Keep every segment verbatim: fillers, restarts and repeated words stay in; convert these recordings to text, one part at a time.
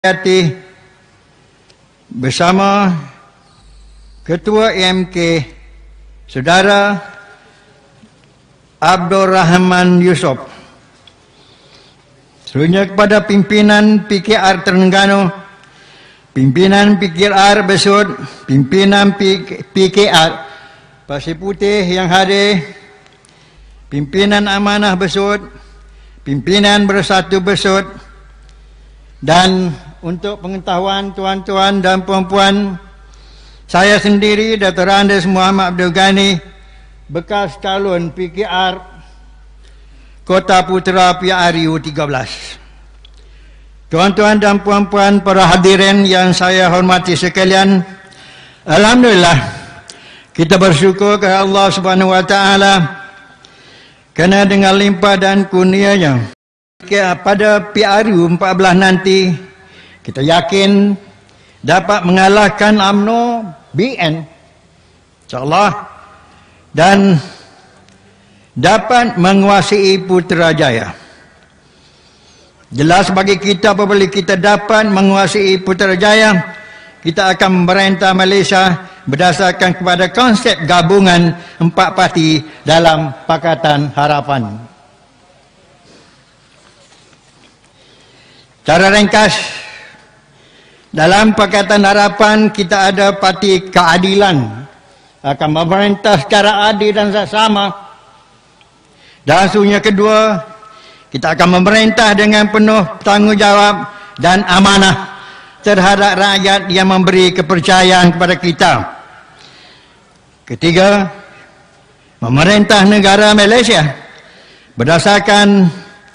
Hati bersama Ketua A M K Saudara Abdul Rahman Yusof, selanjutnya kepada pimpinan P K R Terengganu, pimpinan P K R Besut, pimpinan P K R Pasir Putih yang hadir, pimpinan Amanah Besut, pimpinan Bersatu Besut, dan untuk pengetahuan tuan-tuan dan puan-puan, saya sendiri Dato' Andes Muhammad Abdul Ghani, bekas calon P K R Kota Putra P R U tiga belas. Tuan-tuan dan puan-puan para hadirin yang saya hormati sekalian, alhamdulillah kita bersyukur kepada Allah Subhanahu wa taala kerana dengan limpah dan kurnia-Nya pada P R U empat belas nanti kita yakin dapat mengalahkan U M N O B N insyaAllah dan dapat menguasai Putrajaya. Jelas bagi kita apabila kita dapat menguasai Putrajaya, kita akan memerintah Malaysia berdasarkan kepada konsep gabungan empat parti dalam Pakatan Harapan. Cara ringkas, dalam Pakatan Harapan kita ada parti keadilan, akan memerintah secara adil dan saksama. Dan sunya kedua, kita akan memerintah dengan penuh tanggungjawab dan amanah terhadap rakyat yang memberi kepercayaan kepada kita. Ketiga, memerintah negara Malaysia berdasarkan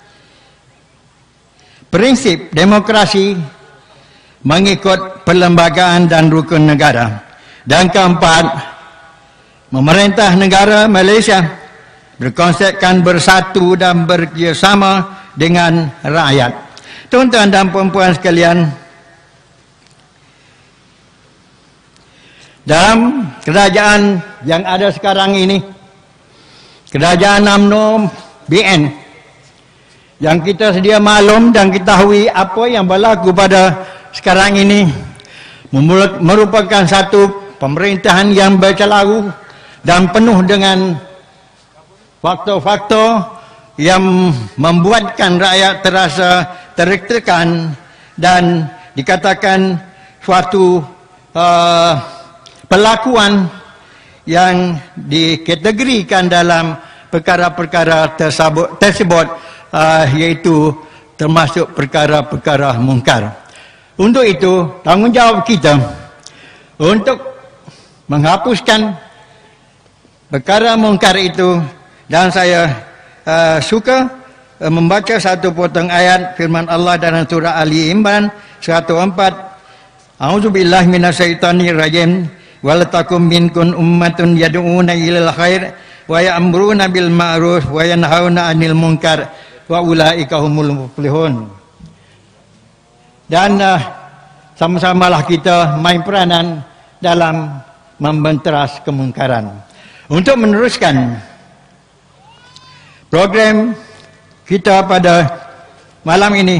prinsip demokrasi mengikut perlembagaan dan rukun negara. Dan keempat, memerintah negara Malaysia berkonsepkan bersatu dan bekerjasama dengan rakyat. Tuan-tuan dan puan-puan sekalian, dalam kerajaan yang ada sekarang ini, kerajaan U M N O B N, yang kita sedia maklum dan ketahui apa yang berlaku pada sekarang ini, merupakan satu pemerintahan yang bercelaru dan penuh dengan faktor-faktor yang membuatkan rakyat terasa tertekan dan dikatakan suatu uh, perlakuan yang dikategorikan dalam perkara-perkara tersebut, tersebut uh, iaitu termasuk perkara-perkara mungkar. Untuk itu, tanggungjawab kita untuk menghapuskan perkara mungkar itu, dan saya uh, suka uh, membaca satu potong ayat firman Allah dalam surah Ali Imran seratus empat. A'udzubillahi minasyaitonir rajim. Wal takum minkum ummatun yad'una ilal khair wa ya'muruna bil ma'ruf wa yanhauna 'anil munkar wa ulaika humul muflihun. Dan uh, sama-samalah kita main peranan dalam membenteras kemungkaran. Untuk meneruskan program kita pada malam ini,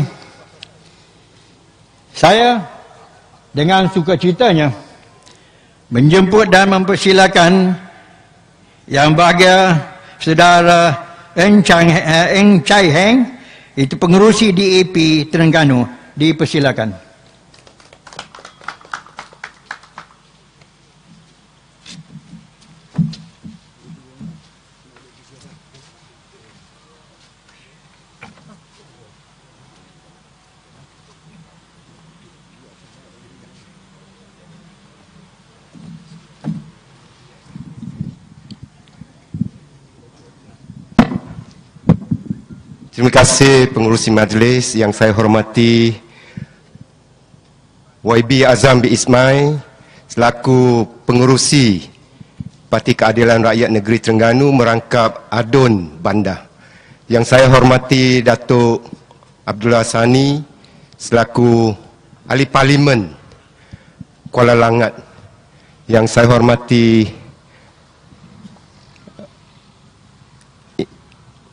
saya dengan sukacitanya menjemput dan mempersilakan yang bahagia saudara Eng Chai, uh, Eng Chai Heng, itu pengerusi D A P Terengganu. Dipersilakan. Terima kasih pengurusi majlis yang saya hormati, Y B Azam bin Ismail selaku pengurusi Parti Keadilan Rakyat Negeri Terengganu merangkap Adun Bandar. Yang saya hormati Datuk Abdullah Sani selaku Ahli Parlimen Kuala Langat. Yang saya hormati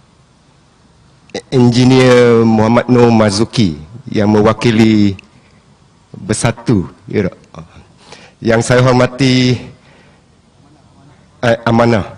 Engineer Muhammad Noor Mazuki yang mewakili bersatu. Yang saya hormati eh, amanah.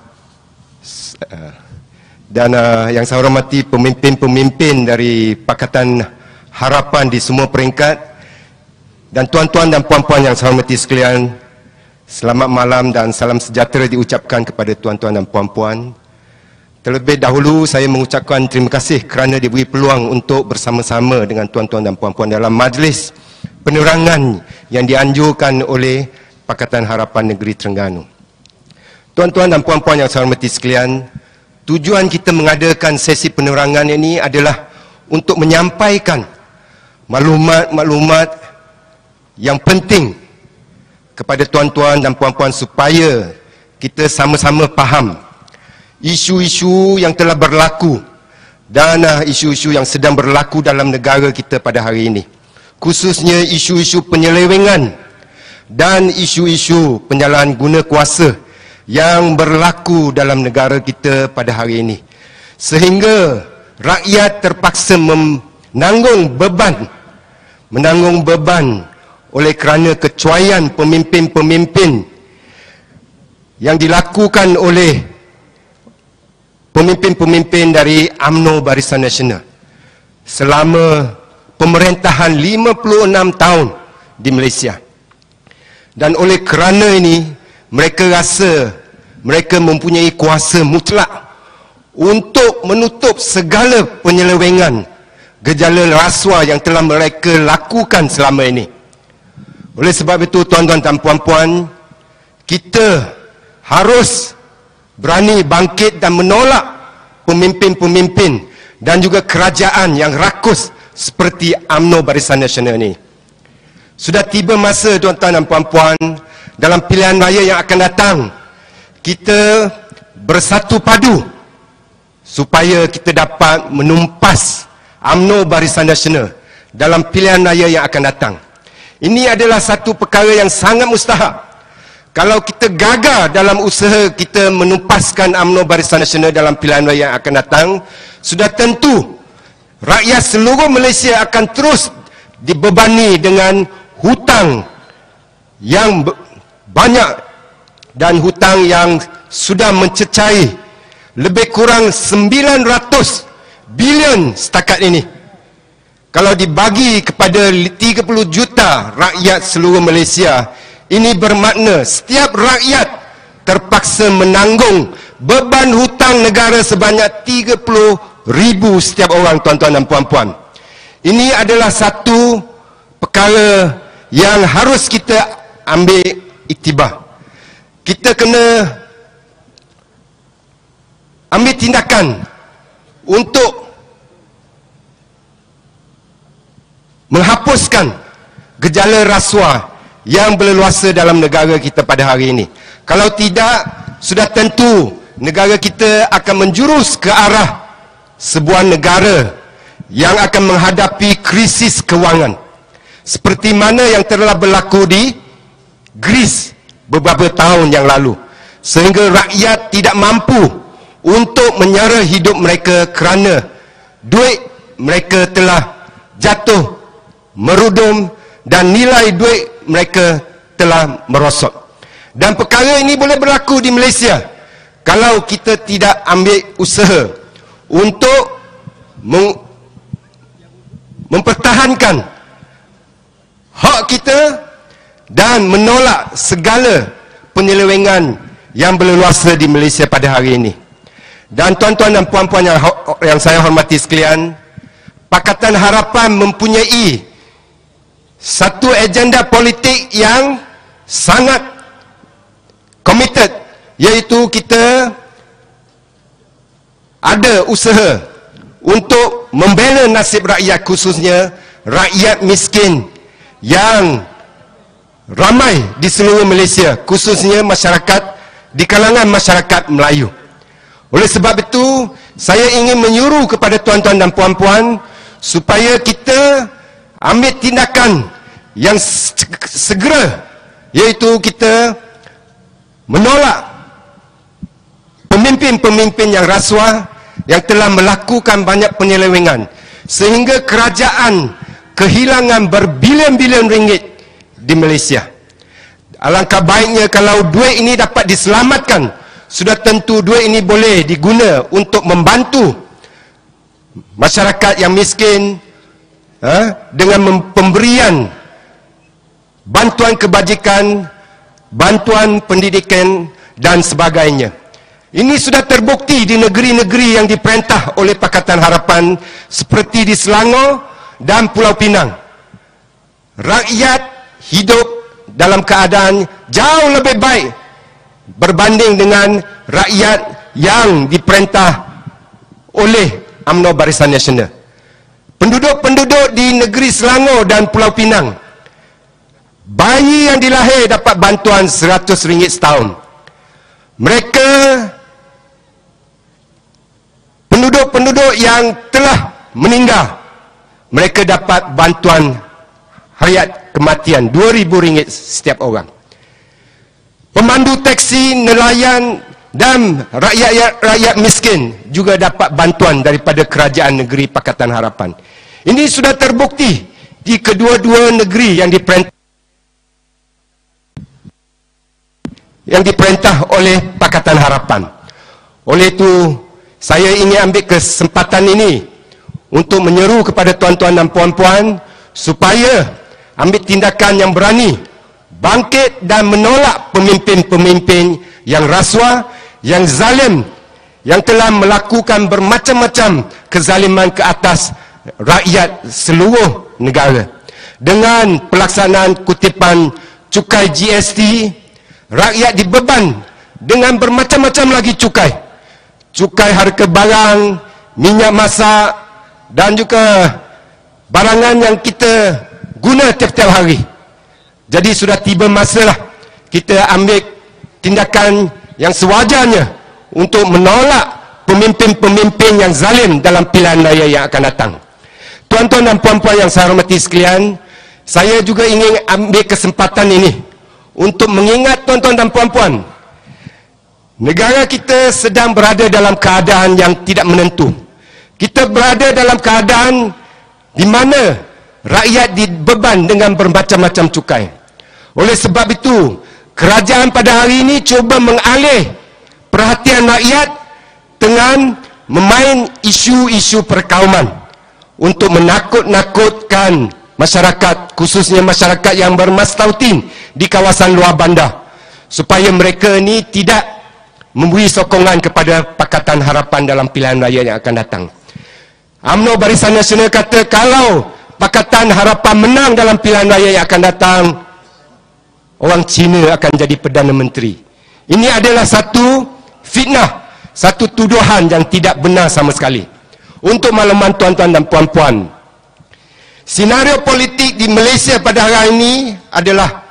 Dan uh, yang saya hormati pemimpin-pemimpin dari Pakatan Harapan di semua peringkat, dan tuan-tuan dan puan-puan yang saya hormati sekalian, selamat malam dan salam sejahtera diucapkan kepada tuan-tuan dan puan-puan. Terlebih dahulu saya mengucapkan terima kasih kerana diberi peluang untuk bersama-sama dengan tuan-tuan dan puan-puan dalam majlis penerangan yang dianjurkan oleh Pakatan Harapan Negeri Terengganu. Tuan-tuan dan puan-puan yang saya hormati sekalian, tujuan kita mengadakan sesi penerangan ini adalah untuk menyampaikan maklumat-maklumat yang penting kepada tuan-tuan dan puan-puan supaya kita sama-sama faham isu-isu yang telah berlaku dan isu-isu yang sedang berlaku dalam negara kita pada hari ini. Khususnya isu-isu penyelewengan dan isu-isu penyalahan guna kuasa yang berlaku dalam negara kita pada hari ini, sehingga rakyat terpaksa menanggung beban menanggung beban oleh kerana kecuaian pemimpin-pemimpin yang dilakukan oleh pemimpin-pemimpin dari U M N O Barisan Nasional selama pemerintahan lima puluh enam tahun di Malaysia. Dan oleh kerana ini, mereka rasa mereka mempunyai kuasa mutlak untuk menutup segala penyelewengan, gejala rasuah yang telah mereka lakukan selama ini. Oleh sebab itu, tuan-tuan dan puan-puan, kita harus berani bangkit dan menolak pemimpin-pemimpin dan juga kerajaan yang rakus seperti U M N O Barisan Nasional ini. Sudah tiba masa, tuan-tuan dan puan-puan, dalam pilihan raya yang akan datang, kita bersatu padu supaya kita dapat menumpas U M N O Barisan Nasional dalam pilihan raya yang akan datang. Ini adalah satu perkara yang sangat mustahak. Kalau kita gagal dalam usaha kita menumpaskan U M N O Barisan Nasional dalam pilihan raya yang akan datang, sudah tentu rakyat seluruh Malaysia akan terus dibebani dengan hutang yang banyak dan hutang yang sudah mencecai lebih kurang sembilan ratus bilion setakat ini. Kalau dibagi kepada tiga puluh juta rakyat seluruh Malaysia, ini bermakna setiap rakyat terpaksa menanggung beban hutang negara sebanyak tiga puluh ribu setiap orang, tuan-tuan dan puan-puan. Ini adalah satu perkara yang harus kita ambil iktibar. Kita kena ambil tindakan untuk menghapuskan gejala rasuah yang berleluasa dalam negara kita pada hari ini. Kalau tidak, sudah tentu negara kita akan menjurus ke arah sebuah negara yang akan menghadapi krisis kewangan, seperti mana yang telah berlaku di Greece beberapa tahun yang lalu, sehingga rakyat tidak mampu untuk menyara hidup mereka kerana duit mereka telah jatuh merudum dan nilai duit mereka telah merosot. Dan perkara ini boleh berlaku di Malaysia kalau kita tidak ambil usaha untuk mem mempertahankan hak kita dan menolak segala penyelewengan yang berleluasa di Malaysia pada hari ini. Dan tuan-tuan dan puan-puan yang, yang saya hormati sekalian, Pakatan Harapan mempunyai satu agenda politik yang sangat committed, iaitu kita ada usaha untuk membela nasib rakyat, khususnya rakyat miskin yang ramai di seluruh Malaysia, khususnya masyarakat di kalangan masyarakat Melayu. Oleh sebab itu, saya ingin menyuruh kepada tuan-tuan dan puan-puan supaya kita ambil tindakan yang segera, iaitu kita menolak pemimpin-pemimpin yang rasuah yang telah melakukan banyak penyelewengan, sehingga kerajaan kehilangan berbilion-bilion ringgit di Malaysia. Alangkah baiknya kalau duit ini dapat diselamatkan. Sudah tentu duit ini boleh diguna untuk membantu masyarakat yang miskin, ha, dengan pemberian bantuan kebajikan, bantuan pendidikan dan sebagainya. Ini sudah terbukti di negeri-negeri yang diperintah oleh Pakatan Harapan seperti di Selangor dan Pulau Pinang. Rakyat hidup dalam keadaan jauh lebih baik berbanding dengan rakyat yang diperintah oleh U M N O Barisan Nasional. Penduduk-penduduk di negeri Selangor dan Pulau Pinang, bayi yang dilahir dapat bantuan seratus ringgit setahun. Mereka, penduduk-penduduk yang telah meninggal, mereka dapat bantuan hayat kematian dua ribu ringgit setiap orang. Pemandu teksi, nelayan dan rakyat rakyat miskin juga dapat bantuan daripada kerajaan negeri Pakatan Harapan. Ini sudah terbukti di kedua-dua negeri yang diperintah yang diperintah oleh Pakatan Harapan. Oleh itu, saya ingin ambil kesempatan ini untuk menyeru kepada tuan-tuan dan puan-puan supaya ambil tindakan yang berani, bangkit dan menolak pemimpin-pemimpin yang rasuah, yang zalim, yang telah melakukan bermacam-macam kezaliman ke atas rakyat seluruh negara. Dengan pelaksanaan kutipan cukai G S T, rakyat dibeban dengan bermacam-macam lagi cukai. Cukai harga barang, minyak masak dan juga barangan yang kita guna tiap-tiap hari. Jadi sudah tiba masalah kita ambil tindakan yang sewajarnya untuk menolak pemimpin-pemimpin yang zalim dalam pilihan raya yang akan datang. Tuan-tuan dan puan-puan yang saya hormati sekalian, saya juga ingin ambil kesempatan ini untuk mengingat tuan-tuan dan puan-puan, negara kita sedang berada dalam keadaan yang tidak menentu. Kita berada dalam keadaan di mana rakyat dibeban dengan bermacam-macam cukai. Oleh sebab itu, kerajaan pada hari ini cuba mengalih perhatian rakyat dengan memain isu-isu perkauman untuk menakut-nakutkan masyarakat, khususnya masyarakat yang bermastautin di kawasan luar bandar, supaya mereka ini tidak memberi sokongan kepada Pakatan Harapan dalam pilihan raya yang akan datang. U M N O Barisan Nasional kata kalau Pakatan Harapan menang dalam pilihan raya yang akan datang, orang Cina akan jadi Perdana Menteri. Ini adalah satu fitnah, satu tuduhan yang tidak benar sama sekali. Untuk makluman tuan-tuan dan puan-puan, senario politik di Malaysia pada hari ini adalah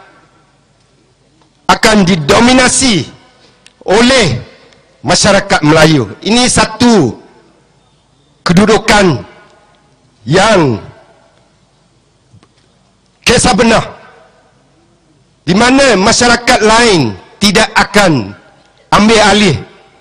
akan didominasi oleh masyarakat Melayu. Ini satu kedudukan yang kisah benar, di mana masyarakat lain tidak akan ambil alih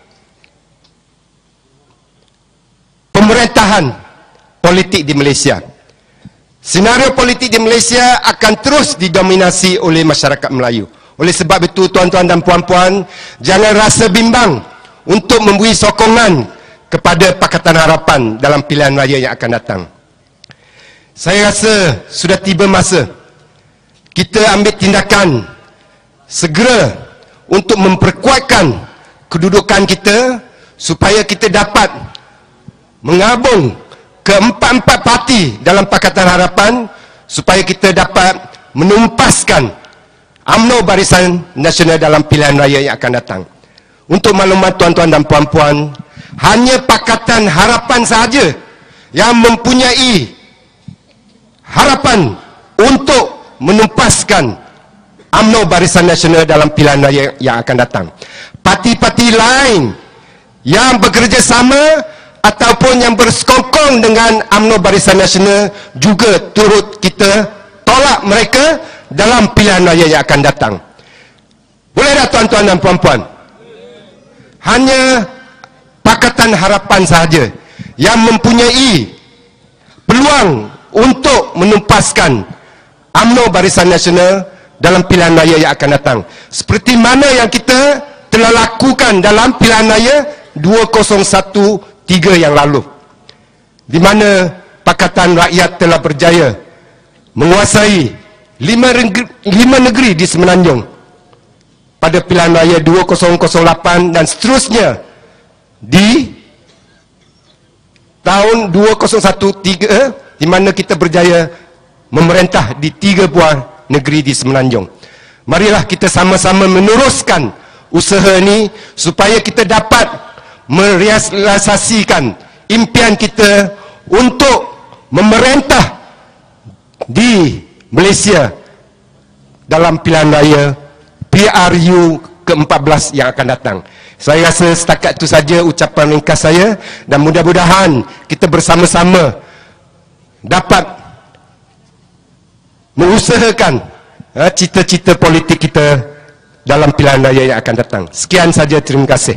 pemerintahan politik di Malaysia. Senario politik di Malaysia akan terus didominasi oleh masyarakat Melayu. Oleh sebab itu, tuan-tuan dan puan-puan, jangan rasa bimbang untuk memberi sokongan kepada Pakatan Harapan dalam pilihan raya yang akan datang. Saya rasa sudah tiba masa kita ambil tindakan segera untuk memperkuatkan kedudukan kita supaya kita dapat mengabung keempat-empat parti dalam Pakatan Harapan supaya kita dapat menumpaskan U M N O Barisan Nasional dalam pilihan raya yang akan datang. Untuk maklumat tuan-tuan dan puan-puan, hanya Pakatan Harapan sahaja yang mempunyai harapan untuk menumpaskan U M N O Barisan Nasional dalam pilihan raya yang akan datang. Parti-parti lain yang bekerjasama ataupun yang bersekongkong dengan U M N O Barisan Nasional juga turut kita tolak mereka dalam pilihan raya yang akan datang. Boleh tak tuan-tuan dan puan-puan? Hanya Pakatan Harapan sahaja yang mempunyai peluang untuk menumpaskan U M N O Barisan Nasional dalam pilihan raya yang akan datang. Seperti mana yang kita telah lakukan dalam pilihan raya dua ribu tiga belas yang lalu, di mana Pakatan Rakyat telah berjaya menguasai lima negeri, lima negeri di Semenanjung pada pilihan raya dua ribu lapan dan seterusnya di tahun dua ribu tiga belas, di mana kita berjaya memerintah di tiga buah negeri di Semenanjung. Marilah kita sama-sama meneruskan usaha ini supaya kita dapat merealisasikan impian kita untuk memerintah di Malaysia dalam pilihan raya P R U ke empat belas yang akan datang. Saya rasa setakat itu saja ucapan ringkas saya, dan mudah-mudahan kita bersama-sama dapat mengusahakan uh, cita-cita politik kita dalam pilihan raya yang akan datang. Sekian saja, terima kasih.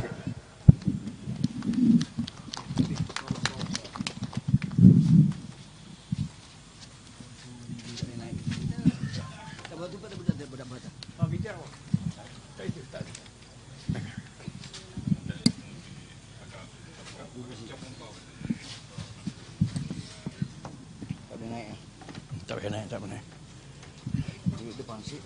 Tak boleh naik, tak boleh naik. Di depan sih.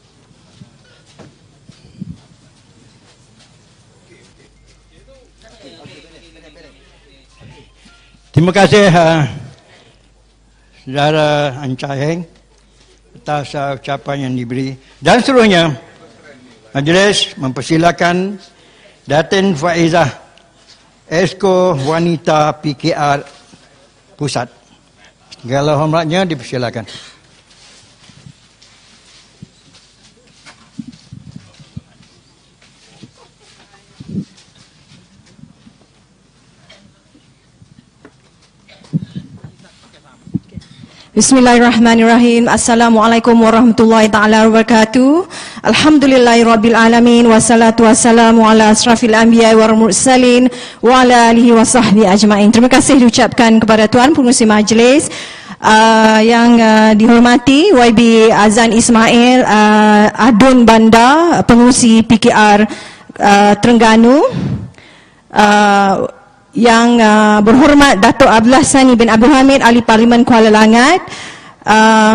Terima kasih uh, Saudara Ancaheng atas uh, ucapan yang diberi. Dan seterusnya, majlis mempersilakan Datin Faizah, Esko Wanita P K R Pusat. Segala hormatnya dipersilakan. Bismillahirrahmanirrahim. Assalamualaikum warahmatullahi taala wabarakatuh. Alhamdulillahirabbil alamin, wassalatu wassalamu ala asrafil anbiya'i wal mursalin wa ala alihi wa sahbihi ajmain. Terima kasih diucapkan kepada Tuan Pengerusi Majlis uh, yang uh, dihormati Y B Azan Ismail, uh, Adun Banda, Pengerusi P K R uh, Terengganu, uh, yang uh, berhormat Datuk Abdullah Sani bin Abdul Hamid, Ahli Parlimen Kuala Langat, uh,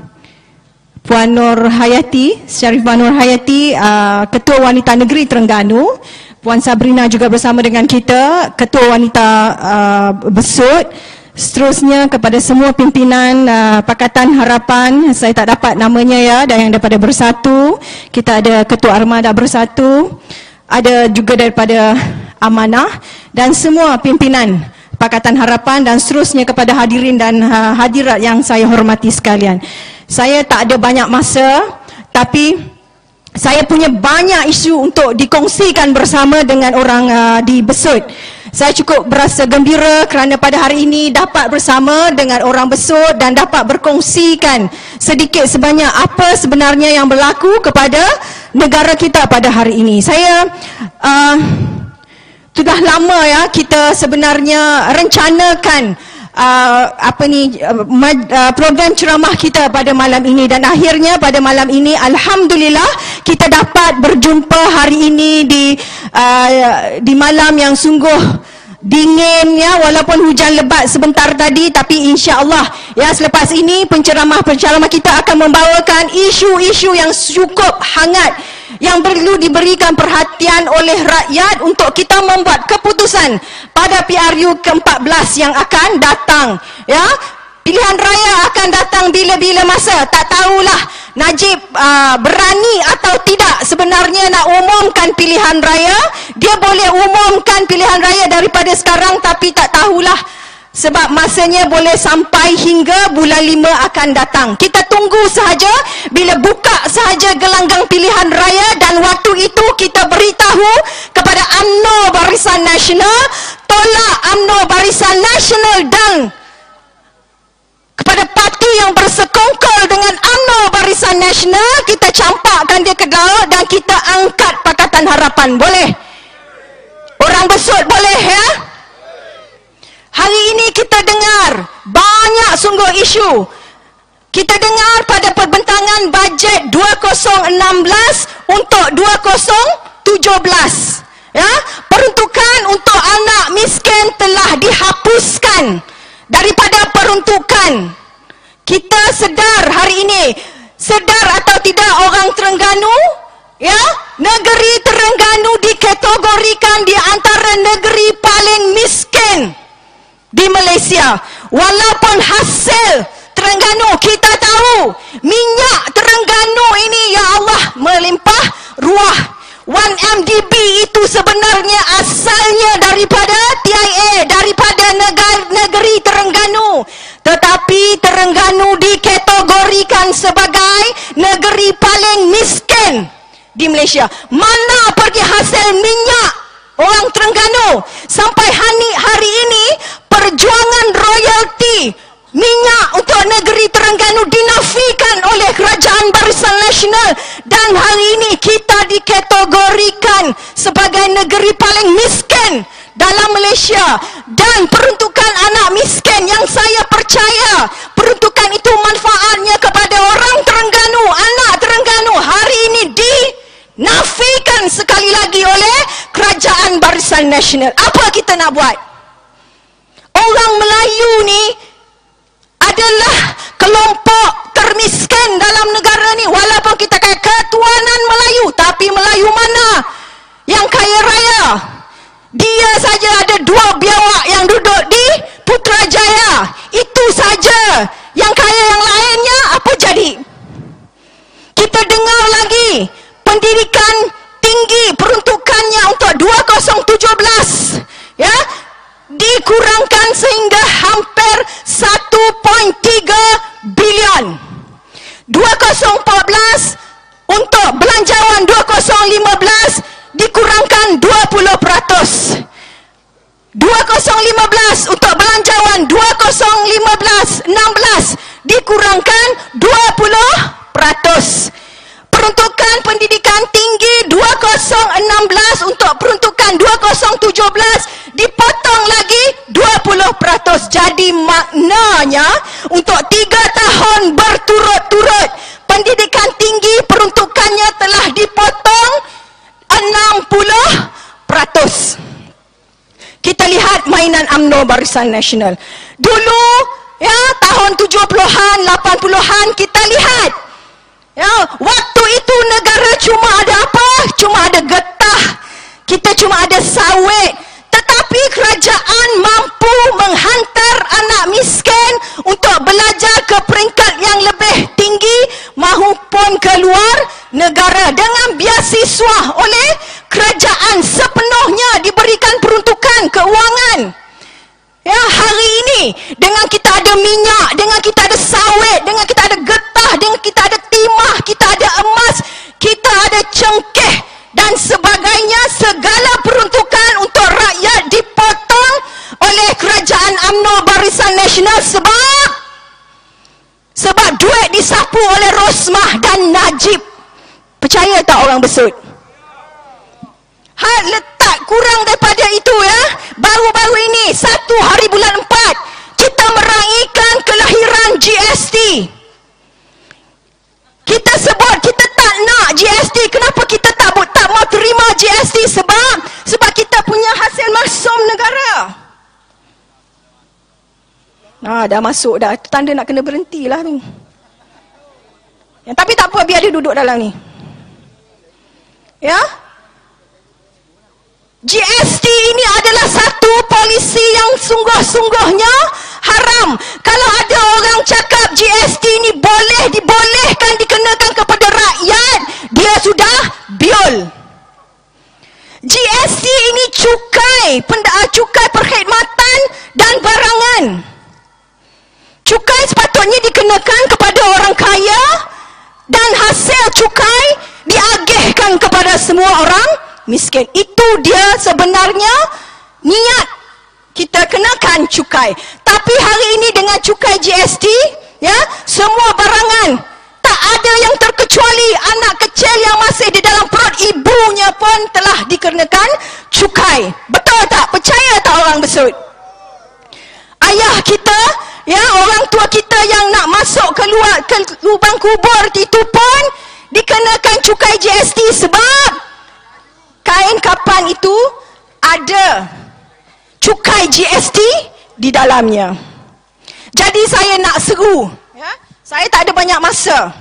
Puan Nur Hayati, Syarifah Nur Hayati, uh, Ketua Wanita Negeri Terengganu, Puan Sabrina juga bersama dengan kita, Ketua Wanita uh, Besut. Seterusnya kepada semua pimpinan uh, Pakatan Harapan, saya tak dapat namanya ya, dan yang daripada Bersatu, kita ada Ketua Armada Bersatu, ada juga daripada Amanah, dan semua pimpinan Pakatan Harapan, dan seterusnya kepada hadirin dan uh, hadirat yang saya hormati sekalian. Saya tak ada banyak masa, tapi saya punya banyak isu untuk dikongsikan bersama dengan orang uh, di Besut. Saya cukup berasa gembira kerana pada hari ini dapat bersama dengan orang Besut dan dapat berkongsikan sedikit sebanyak apa sebenarnya yang berlaku kepada negara kita pada hari ini. Saya uh, sudah lama ya kita sebenarnya rencanakan uh, apa ni uh, program ceramah kita pada malam ini, dan akhirnya pada malam ini alhamdulillah kita dapat berjumpa hari ini di uh, di malam yang sungguh dingin ya, walaupun hujan lebat sebentar tadi, tapi insya-Allah ya selepas ini penceramah-penceramah kita akan membawakan isu-isu yang cukup hangat yang perlu diberikan perhatian oleh rakyat untuk kita membuat keputusan pada P R U ke empat belas yang akan datang ya. Pilihan raya akan datang bila-bila masa, tak tahulah Najib uh, berani atau tidak sebenarnya nak umumkan pilihan raya. Dia boleh umumkan pilihan raya daripada sekarang, tapi tak tahulah sebab masanya boleh sampai hingga bulan lima akan datang. Kita tunggu sahaja bila buka sahaja gelanggang pilihan raya, dan waktu itu kita beritahu kepada U M N O Barisan Nasional, tolak U M N O Barisan Nasional, dan kepada parti yang bersekongkol dengan U M N O Barisan Nasional, kita campakkan dia ke laut dan kita angkat Pakatan Harapan. Boleh? Orang Besut boleh ya? Hari ini kita dengar banyak sungguh isu Kita dengar pada perbentangan bajet dua ribu enam belas untuk dua ribu tujuh belas. Ya, peruntukan untuk anak miskin telah dihapuskan daripada peruntukan. Kita sedar hari ini, sedar atau tidak orang Terengganu, ya, negeri Terengganu dikategorikan di antara negeri paling miskin di Malaysia. Walaupun hasil Terengganu, kita tahu minyak Terengganu ini, ya Allah, melimpah ruah. satu M D B itu sebenarnya asalnya daripada T I A, daripada negara, negeri Terengganu. Tetapi Terengganu dikategorikan sebagai negeri paling miskin di Malaysia. Mana pergi hasil minyak orang Terengganu? Sampai hari, hari ini perjuangan royalti minyak untuk negeri Terengganu dinafikan oleh Kerajaan Barisan Nasional, dan hari ini kita dikategorikan sebagai negeri paling miskin dalam Malaysia. Dan peruntukan anak miskin yang saya percaya peruntukan itu manfaatnya kepada orang Terengganu, anak Terengganu, hari ini dinafikan sekali lagi oleh Kerajaan Barisan Nasional. Apa kita nak buat? Orang Melayu ni adalah kelompok termiskin dalam negara ni. Walaupun kita kaya ketuanan Melayu, tapi Melayu mana yang kaya raya? Dia saja ada dua biawak yang duduk di Putrajaya. Itu saja. Yang kaya yang lainnya apa jadi? Kita dengar lagi pendidikan tinggi peruntukannya untuk dua ribu tujuh belas, ya, dikurangkan sehingga hampir satu perpuluhan tiga bilion. dua ribu empat belas untuk belanjawan dua ribu lima belas dikurangkan dua puluh peratus. dua ribu lima belas untuk belanjawan dua ribu lima belas enam belas dikurangkan dua puluh peratus. Peruntukan pendidikan tinggi dua ribu enam belas untuk peruntukan dua ribu tujuh belas dipotong lagi dua puluh peratus. Jadi maknanya untuk tiga tahun berturut-turut pendidikan tinggi peruntukannya telah dipotong enam puluh peratus. Kita lihat mainan U M N O Barisan Nasional. Dulu, ya, tahun tujuh puluhan, lapan puluhan, kita lihat, ya, waktu itu negara cuma ada apa? Cuma ada getah. Kita cuma ada sawit. Tetapi kerajaan mampu menghantar anak miskin untuk belajar ke peringkat yang lebih tinggi maupun ke luar negara dengan biasiswa oleh kerajaan, sepenuhnya diberikan peruntukan keuangan. Ya, hari ini dengan kita ada minyak, dengan kita ada sawit, dengan kita ada getah, dengan kita ada timah, kita ada emas, kita ada cengkeh dan sebagainya, segala peruntukan untuk rakyat dipotong oleh kerajaan U M N O Barisan Nasional sebab sebab duit disapu oleh Rosmah dan Najib. Percaya tak orang besut? Had letak kurang daripada itu, ya. Baru-baru ini satu hari bulan empat kita meraihkan kelahiran G S T. Kita sebut kita tak nak G S T. Kenapa kita tak tak mau terima G S T? Sebab sebab kita punya hasil marsum negara. Nah, dah masuk dah. Tanda nak kena berhentilah tu. Ya, tapi tak apa, biar dia duduk dalam ni. Ya? G S T ini adalah satu polisi yang sungguh-sungguhnya haram. Kalau ada orang cakap G S T ini boleh dibolehkan dikenakan kepada rakyat, dia sudah biol. G S T ini cukai, cukai perkhidmatan dan barangan. Cukai sepatutnya dikenakan kepada orang kaya dan hasil cukai diagihkan kepada semua orang miskin. Itu dia sebenarnya niat kita kenakan cukai. Tapi hari ini dengan cukai G S T, ya, semua barangan tak ada yang terkecuali anak kecil yang masih di dalam perut ibunya pun telah dikenakan cukai. Betul tak? Percaya tak orang besut? Ayah kita, Ya, orang tua kita yang nak masuk keluar ke lubang kubur itu pun dikenakan cukai G S T sebab kain kapan itu ada cukai G S T di dalamnya. Jadi saya nak seru, ya, saya tak ada banyak masa.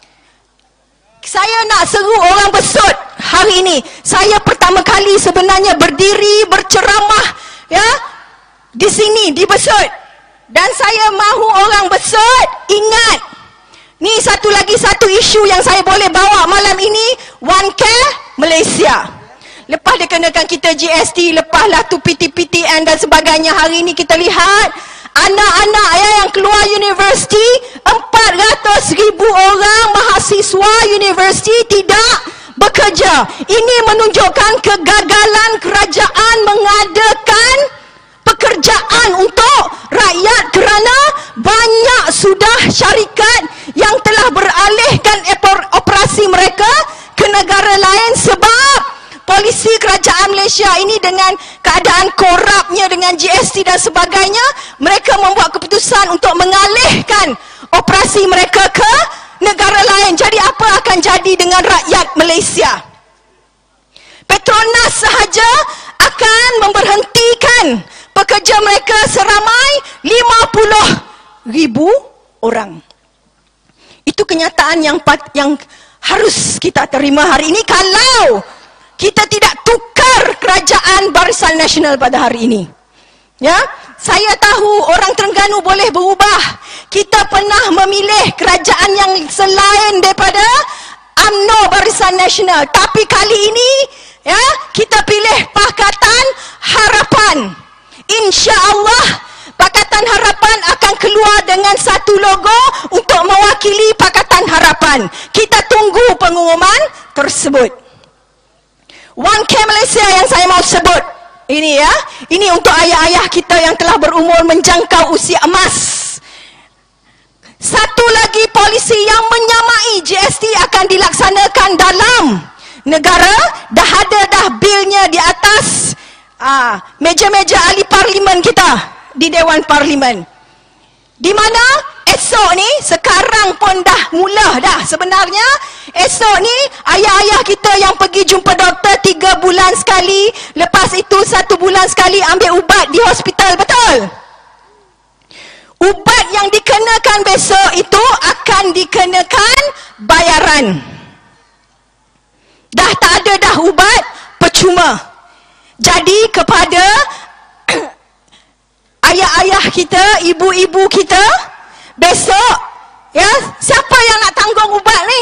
Saya nak seru orang Besut hari ini. Saya pertama kali sebenarnya berdiri berceramah, ya, di sini di Besut. Dan saya mahu orang Besut ingat, ni satu lagi satu isu yang saya boleh bawa malam ini, One Care Malaysia. Lepas dia kenakan kita G S T, lepaslah tu P T P T N dan sebagainya. Hari ini kita lihat anak-anak ya, yang keluar universiti, empat ratus ribu orang mahasiswa universiti tidak bekerja. Ini menunjukkan kegagalan kerajaan mengadakan pekerjaan untuk rakyat kerana banyak sudah syarikat yang telah beralihkan operasi mereka ke negara lain sebab polisi kerajaan Malaysia ini dengan keadaan korupnya dengan G S T dan sebagainya, mereka membuat keputusan untuk mengalihkan operasi mereka ke negara lain. Jadi apa akan jadi dengan rakyat Malaysia? Petronas sahaja akan memberhentikan pekerja mereka seramai lima puluh ribu orang. Itu kenyataan yang yang harus kita terima hari ini kalau kita tidak tukar kerajaan Barisan Nasional pada hari ini. Ya, saya tahu orang Terengganu boleh berubah. Kita pernah memilih kerajaan yang selain daripada U M N O Barisan Nasional, tapi kali ini ya, kita pilih Pakatan Harapan. Insya-Allah Pakatan Harapan akan keluar dengan satu logo untuk mewakili Pakatan Harapan. Kita tunggu pengumuman tersebut. One Care Malaysia yang saya mau sebut ini ya, ini untuk ayah-ayah kita yang telah berumur menjangkau usia emas. Satu lagi polisi yang menyamai G S T akan dilaksanakan dalam negara. Dah ada dah bilnya di atas ah, meja-meja ahli parlimen kita di Dewan Parlimen, di mana esok ni, sekarang pun dah mula dah sebenarnya. Esok ni ayah-ayah kita yang pergi jumpa doktor tiga bulan sekali, lepas itu satu bulan sekali ambil ubat di hospital, betul? Ubat yang dikenakan besok itu akan dikenakan bayaran. Dah tak ada dah ubat percuma. Jadi kepada ayah-ayah kita, ibu-ibu kita, besok ya, siapa yang nak tanggung ubat ni?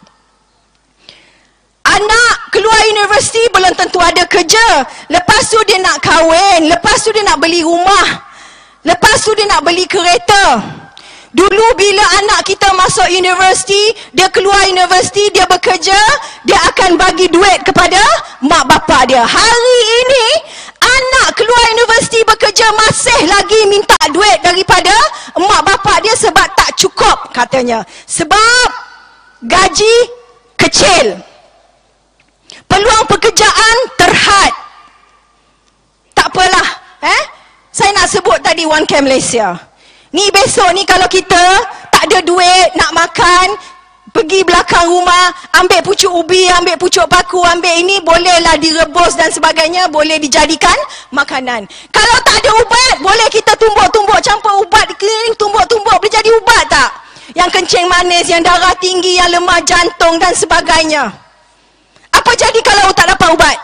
Anak keluar universiti belum tentu ada kerja. Lepas tu dia nak kahwin, lepas tu dia nak beli rumah, lepas tu dia nak beli kereta. Dulu bila anak kita masuk universiti, dia keluar universiti, dia bekerja, dia akan bagi duit kepada mak bapak dia. Hari ini anak keluar universiti bekerja masih lagi minta duit daripada mak bapak dia sebab tak cukup katanya. Sebab gaji kecil. Peluang pekerjaan terhad. Tak apalah, eh? Saya nak sebut tadi One Care Malaysia. Ni besok ni kalau kita tak ada duit nak makan, pergi belakang rumah, ambil pucuk ubi, ambil pucuk paku, ambil ini, bolehlah direbus dan sebagainya, boleh dijadikan makanan. Kalau tak ada ubat, boleh kita tumbuk-tumbuk, campur ubat di keliling, tumbuk-tumbuk, boleh jadi ubat tak? Yang kencing manis, yang darah tinggi, yang lemah jantung dan sebagainya. Apa jadi kalau tak dapat ubat?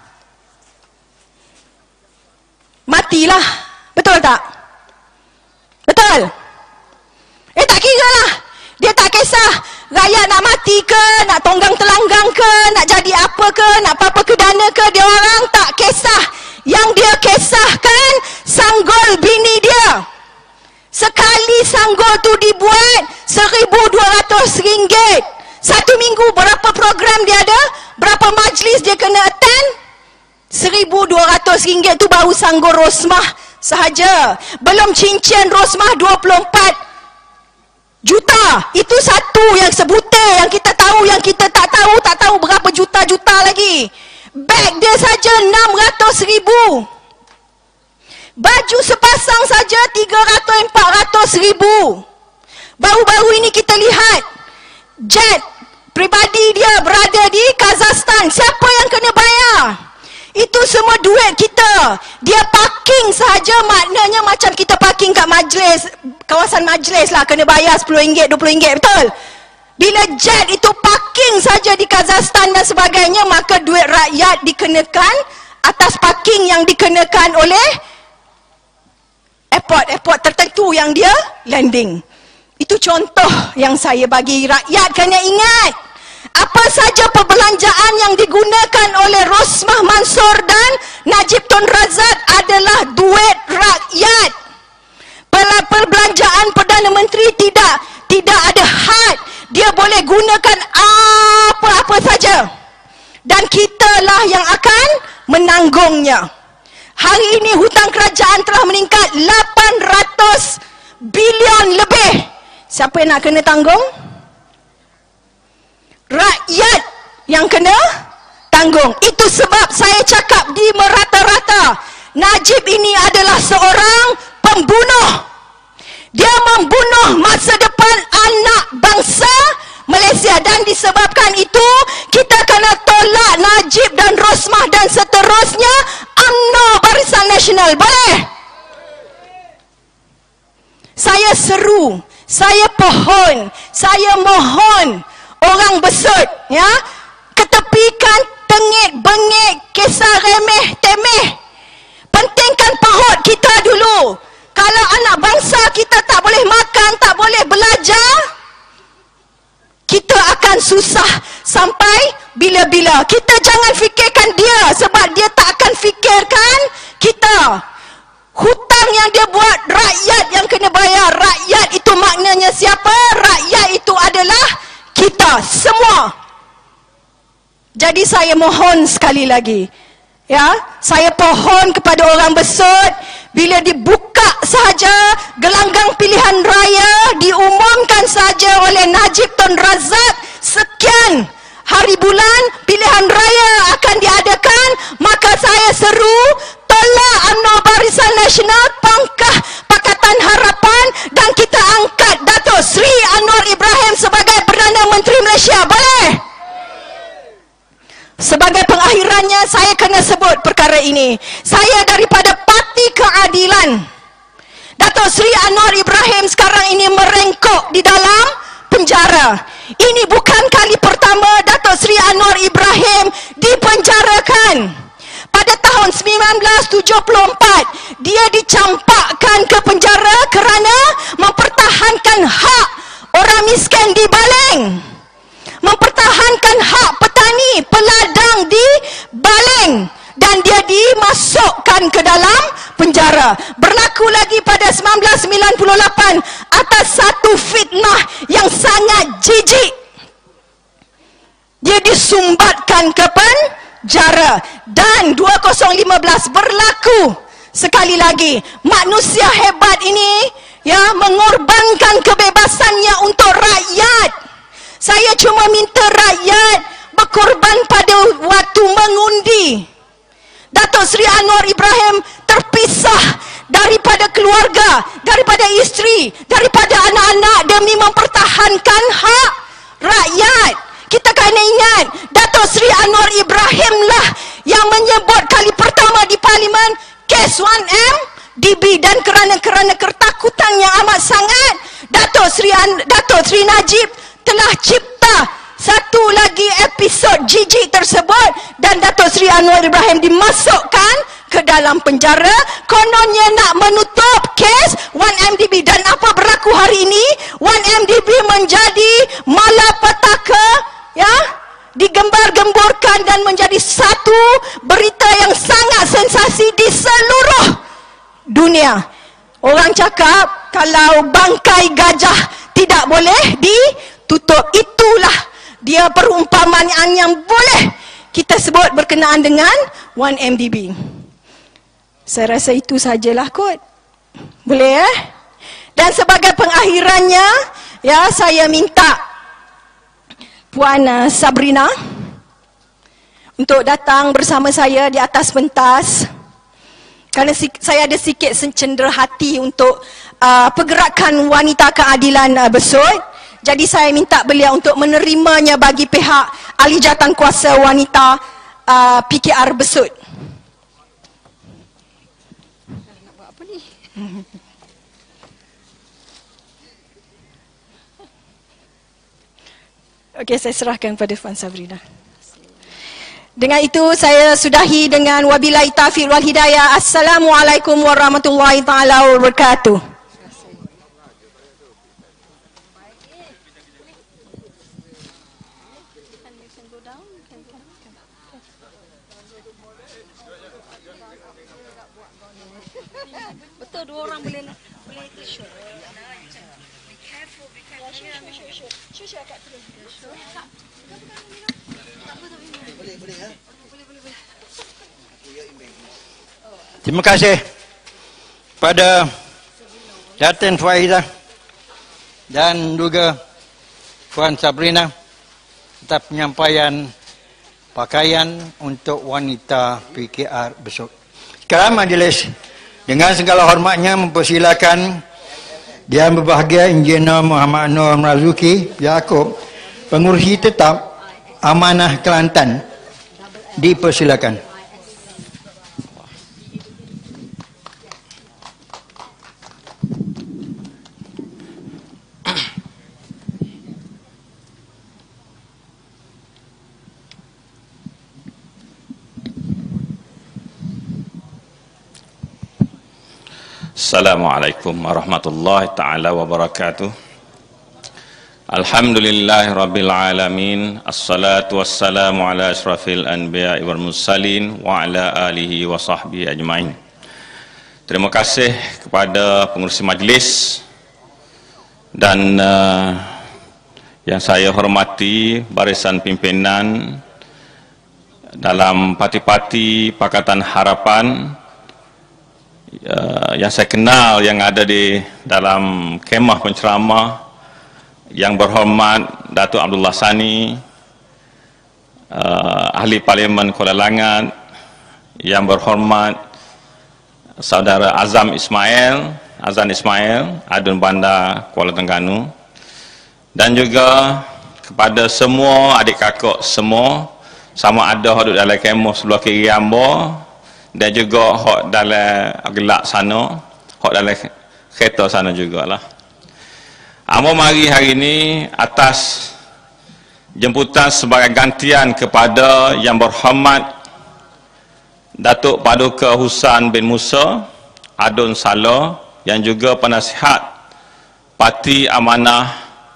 Matilah. Betul tak? Betul? Eh tak kira lah. Dia tak kisah rakyat nak mati ke, nak tonggang telanggang ke, nak jadi apa ke, nak apa-apa kedana ke, dia orang tak kisah. Yang dia kisahkan sanggol bini dia. Sekali sanggol tu dibuat seribu dua ratus ringgit. Satu minggu berapa program dia ada? Berapa majlis dia kena attend? seribu dua ratus ringgit tu baru sanggol rosmah sahaja. Belum cincin rosmah dua puluh empat juta. Itu satu yang sebutir yang kita tahu, yang kita tak tahu, tak tahu berapa juta-juta lagi. Beg dia saja enam ratus ribu. Baju sepasang saja tiga ratus empat ratus ribu. Baru-baru ini kita lihat jet pribadi dia berada di Kazakhstan. Siapa yang kena bayar? Itu semua duit kita. Dia parking saja, maknanya macam kita parking kat majlis, kawasan majlis lah, kena bayar sepuluh ringgit, dua puluh ringgit, betul? Bila jet itu parking saja di Kazakhstan dan sebagainya, maka duit rakyat dikenakan atas parking yang dikenakan oleh airport-airport tertentu yang dia landing. Itu contoh yang saya bagi. Rakyat kena ingat, apa saja perbelanjaan yang digunakan oleh Rosmah Mansor dan Najib Tun Razak adalah duit rakyat. Perbelanjaan Perdana Menteri tidak tidak ada had. Dia boleh gunakan apa-apa saja. Dan kitalah yang akan menanggungnya. Hari ini hutang kerajaan telah meningkat lapan ratus bilion lebih. Siapa yang nak kena tanggung? Rakyat yang kena tanggung. Itu sebab saya cakap di merata-rata, Najib ini adalah seorang pembunuh. Dia membunuh masa depan anak bangsa Malaysia, dan disebabkan itu kita kena tolak Najib dan Rosmah dan seterusnya U M N O Barisan Nasional. Boleh? Saya seru, saya pohon, saya mohon orang besut, ya, ketepikan tengik-bengik, kisah remeh temeh. Pentingkan PAHOT kita dulu. Kalau anak bangsa kita tak boleh makan, tak boleh belajar, kita akan susah sampai bila-bila. Kita jangan fikirkan dia, sebab dia tak akan fikirkan kita. Hutang yang dia buat, rakyat yang kena bayar. Rakyat itu maknanya siapa? Rakyat itu adalah kita semua. Jadi saya mohon sekali lagi, ya, saya pohon kepada orang besut, bila dibuka saja gelanggang pilihan raya, diumumkan saja oleh Najib Tun Razak, sekian hari bulan pilihan raya akan diadakan, maka saya seru tolak U M N O Barisan Nasional, pangkah Pakatan Harapan, dan kita angkat Datuk Seri Anwar Ibrahim sebagai Perdana Menteri Malaysia. Boleh? Sebagai pengakhirannya, saya kena sebut perkara ini. Saya daripada Parti Keadilan. Datuk Seri Anwar Ibrahim sekarang ini merengkok di dalam penjara. Ini bukan kali pertama Datuk Seri Anwar Ibrahim dipenjarakan. Pada tahun seribu sembilan ratus tujuh puluh empat, dia dicampakkan ke penjara kerana mempertahankan hak orang miskin di Baling. Mempertahankan hak petani, peladang di Baling, dan dia dimasukkan ke dalam penjara. Berlaku lagi pada seribu sembilan ratus sembilan puluh lapan atas satu fitnah yang sangat jijik. Dia disumbatkan ke penjara. Dan dua ribu lima belas berlaku sekali lagi. Manusia hebat ini, ya, mengorbankan kebebasannya untuk rakyat. Saya cuma minta rakyat berkorban pada waktu mengundi. Datuk Seri Anwar Ibrahim terpisah daripada keluarga, daripada isteri, daripada anak-anak demi mempertahankan hak rakyat. Kita kena ingat, Datuk Seri Anwar Ibrahim lah yang menyebut kali pertama di Parlimen kes satu M D B, dan kerana kerana ketakutan yang amat sangat, Datuk Seri An, Datuk Seri Najib telah cipta satu lagi episod jijik tersebut, dan Datuk Seri Anwar Ibrahim dimasukkan ke dalam penjara, kononnya nak menutup kes satu M D B. Dan apa berlaku hari ini? satu M D B menjadi malapetaka, ya, digembar-gemburkan dan menjadi satu berita yang sangat sensasi di seluruh dunia. Orang cakap kalau bangkai gajah tidak boleh ditutup, itulah dia perumpamaan yang boleh kita sebut berkenaan dengan satu M D B. Saya rasa itu sajalah kot. Boleh, eh? Dan sebagai pengakhirannya, ya, saya minta Puan uh, Sabrina untuk datang bersama saya di atas pentas. Kerana saya ada sikit cendera hati untuk uh, pergerakan wanita keadilan uh, Besut. Jadi saya minta beliau untuk menerimanya bagi pihak ahli jawatan kuasa wanita uh, P K R Besut. Nak buat apa ni? Okey, saya serahkan kepada Puan Sabrina. Dengan itu saya sudahi dengan wabillahi taufiq wal hidayah. Assalamualaikum warahmatullahi taala wabarakatuh. Betul, dua orang boleh boleh itu show. Be careful, be careful. Show, show, show, show kat terus. Boleh, boleh ya. Boleh, boleh, boleh. Terima kasih pada Datin Faidah dan juga Puan Sabrina atas penyampaian pakaian untuk wanita P K R Besut. Sekarang majlis dengan segala hormatnya mempersilakan Yang Berbahagia Engineer Muhammad Nur Mrazuki Yaakob, pengurusi tetap Amanah Kelantan, dipersilakan. Assalamualaikum warahmatullahi taala wabarakatuh. Alhamdulillahi rabbil alamin. Assalatu wassalamu ala asyrafil anbiya'i wal mursalin wa ala alihi wa sahbihi ajmain. Terima kasih kepada pengurusi majlis dan uh, yang saya hormati barisan pimpinan dalam parti-parti Pakatan Harapan, Uh, yang saya kenal yang ada di dalam kemah penceramah, yang berhormat Datuk Abdullah Sani, uh, Ahli Parlimen Kuala Langat, yang berhormat Saudara Azam Ismail, Azan Ismail, Adun Bandar Kuala Terengganu, dan juga kepada semua adik kakak semua, sama ada hok dalam kemah sebelah kiri Ambo dan juga hok dalam gelak sana, hok dalam kereta sana jugalah. Amo mari hari ini atas jemputan sebagai gantian kepada Yang Berhormat Datuk Paduka Husan bin Musa Adun Salo, yang juga penasihat Parti Amanah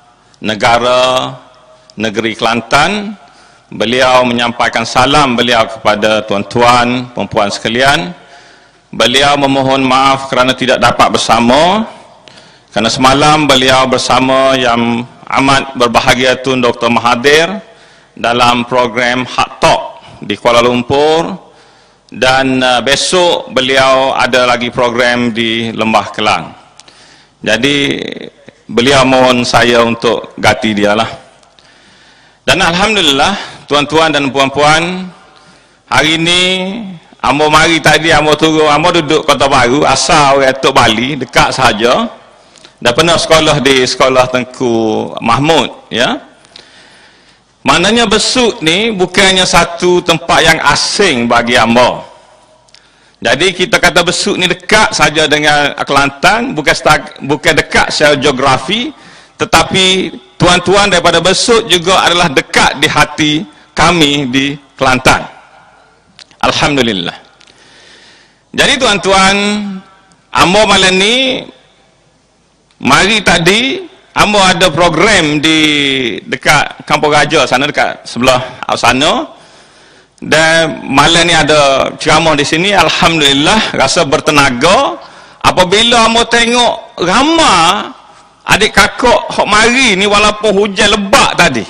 Negara Negeri Kelantan. Beliau menyampaikan salam beliau kepada tuan-tuan, perempuan sekalian. Beliau memohon maaf kerana tidak dapat bersama, kerana semalam beliau bersama Yang Amat Berbahagia Tun Doktor Mahathir dalam program Hak Talk di Kuala Lumpur, dan uh, besok beliau ada lagi program di Lembah Kelang. Jadi beliau mohon saya untuk ganti dialah. Dan alhamdulillah tuan-tuan dan puan-puan, hari ini amo mari tadi amo turun, amo duduk Kota Baru, asal orang Tok Bali, dekat sahaja. Dah pernah sekolah di sekolah Tengku Mahmud, ya. Maknanya Besut ni bukannya satu tempat yang asing bagi amo. Jadi kita kata Besut ni dekat saja dengan Kelantan, bukan stag, bukan dekat secara geografi, tetapi tuan-tuan daripada Besut juga adalah dekat di hati kami di Kelantan. Alhamdulillah. Jadi tuan-tuan, amo malam ni mari tadi amo ada program di dekat Kampung Raja sana, dekat sebelah sana, dan malam ni ada ceramah di sini. Alhamdulillah, rasa bertenaga apabila amo tengok ramai adik kakak hok mari ni walaupun hujan lebat tadi.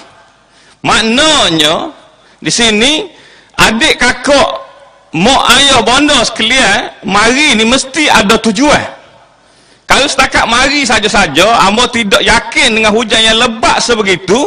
Maknanya di sini adik kakak mak ayah bonda sekalian mari ni mesti ada tujuan. Kalau setakat mari saja-saja, amo tidak yakin dengan hujan yang lebat sebegitu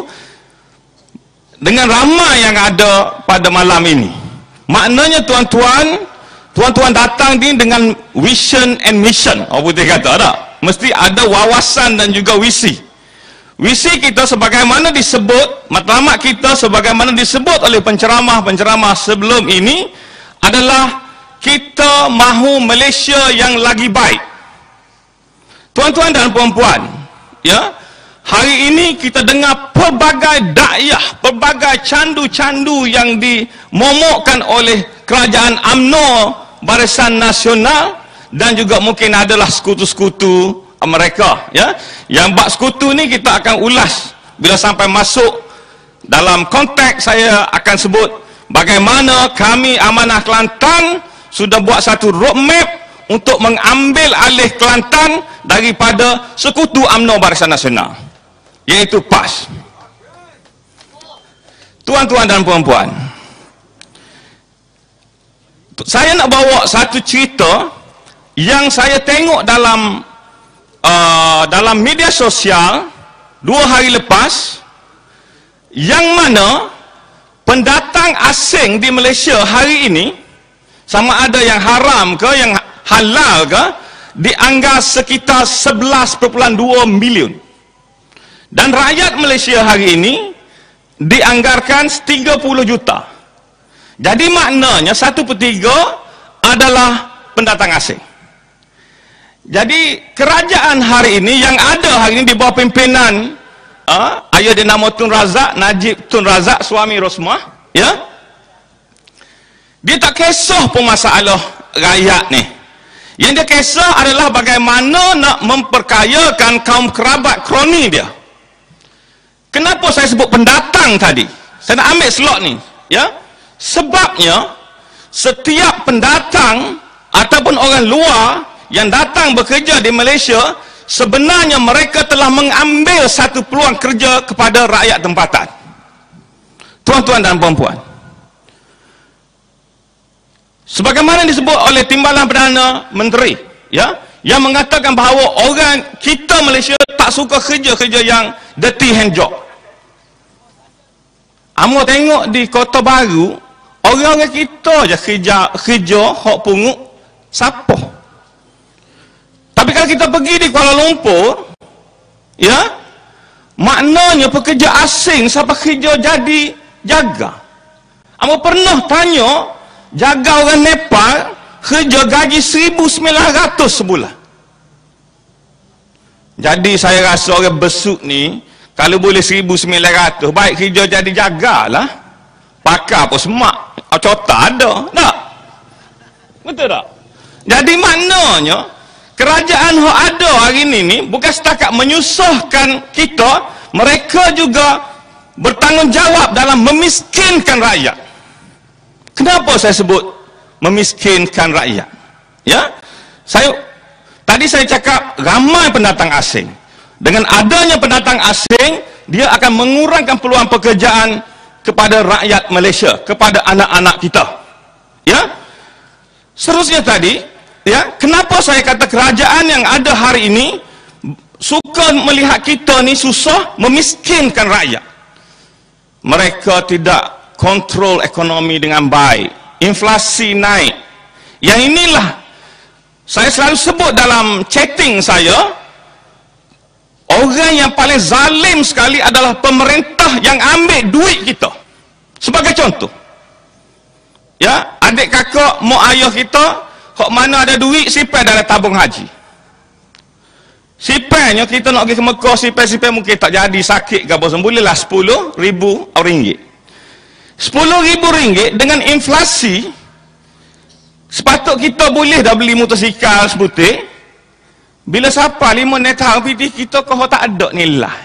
dengan ramai yang ada pada malam ini. Maknanya tuan-tuan, tuan-tuan datang ni dengan vision and mission. Apa putih kata tak? Mesti ada wawasan dan juga visi. Visi kita sebagaimana disebut, matlamat kita sebagaimana disebut oleh penceramah-penceramah sebelum ini adalah kita mahu Malaysia yang lagi baik. Tuan-tuan dan puan-puan, ya, hari ini kita dengar pelbagai dakwah, pelbagai candu-candu yang dimomokkan oleh kerajaan U M N O, Barisan Nasional, dan juga mungkin adalah sekutu-sekutu mereka, ya. Yang bab sekutu ni kita akan ulas bila sampai masuk dalam konteks. Saya akan sebut bagaimana kami Amanah Kelantan sudah buat satu roadmap untuk mengambil alih Kelantan daripada sekutu U M N O Barisan Nasional, iaitu P A S. Tuan-tuan dan puan-puan, saya nak bawa satu cerita yang saya tengok dalam uh, dalam media sosial dua hari lepas, yang mana pendatang asing di Malaysia hari ini, sama ada yang haram ke yang halal ke, dianggar sekitar sebelas perpuluhan dua milion. Dan rakyat Malaysia hari ini dianggarkan tiga puluh juta. Jadi maknanya satu per tiga adalah pendatang asing. Jadi kerajaan hari ini yang ada hari ini di bawah pimpinan uh, ayah dia nama Tun Razak, Najib Tun Razak, suami Rosmah, ya, dia tak kisah pun masalah rakyat ni. Yang dia kisah adalah bagaimana nak memperkayakan kaum kerabat kroni dia. Kenapa saya sebut pendatang tadi? Saya nak ambil slot ni, ya. Sebabnya setiap pendatang ataupun orang luar yang datang bekerja di Malaysia, sebenarnya mereka telah mengambil satu peluang kerja kepada rakyat tempatan. Tuan-tuan dan puan-puan, sebagaimana disebut oleh Timbalan Perdana Menteri, ya, yang mengatakan bahawa orang kita Malaysia tak suka kerja-kerja yang dirty hand job. Amo tengok di Kota Baru, orang-orang kita je kerja kerja hok pungut siapa. Tapi kalau kita pergi di Kuala Lumpur, ya, maknanya pekerja asing siapa kerja jadi jaga. Amo pernah tanya jaga orang Nepal kerja gaji seribu sembilan ratus sebulan. Jadi saya rasa orang besuk ni kalau boleh seribu sembilan ratus, baik kerja jadi jagalah. Pakar apa semak, cota ada tak? Betul tak? Jadi maknanya kerajaan yang ada hari ini ni bukan setakat menyusahkan kita, mereka juga bertanggungjawab dalam memiskinkan rakyat. Kenapa saya sebut memiskinkan rakyat? Ya, saya tadi saya cakap ramai pendatang asing. Dengan adanya pendatang asing, dia akan mengurangkan peluang pekerjaan kepada rakyat Malaysia, kepada anak-anak kita. Ya. Seterusnya tadi, ya, kenapa saya kata kerajaan yang ada hari ini suka melihat kita ni susah, memiskinkan rakyat. Mereka tidak kontrol ekonomi dengan baik, inflasi naik. Yang inilah saya selalu sebut dalam chatting saya, orang yang paling zalim sekali adalah pemerintah yang ambil duit kita. Sebagai contoh, ya, adik kakak mak ayah kita hok mana ada duit sipai dalam tabung haji. Sipainya kita nak pergi ke Mekah, sipai-sipai mungkin tak jadi, sakit ke apa, bolehlah sepuluh ribu ringgit. sepuluh ribu ringgit dengan inflasi, sepatut kita boleh dah beli motosikal sebutir. Bila siapa lima netang piti kita kau tak ada nilai.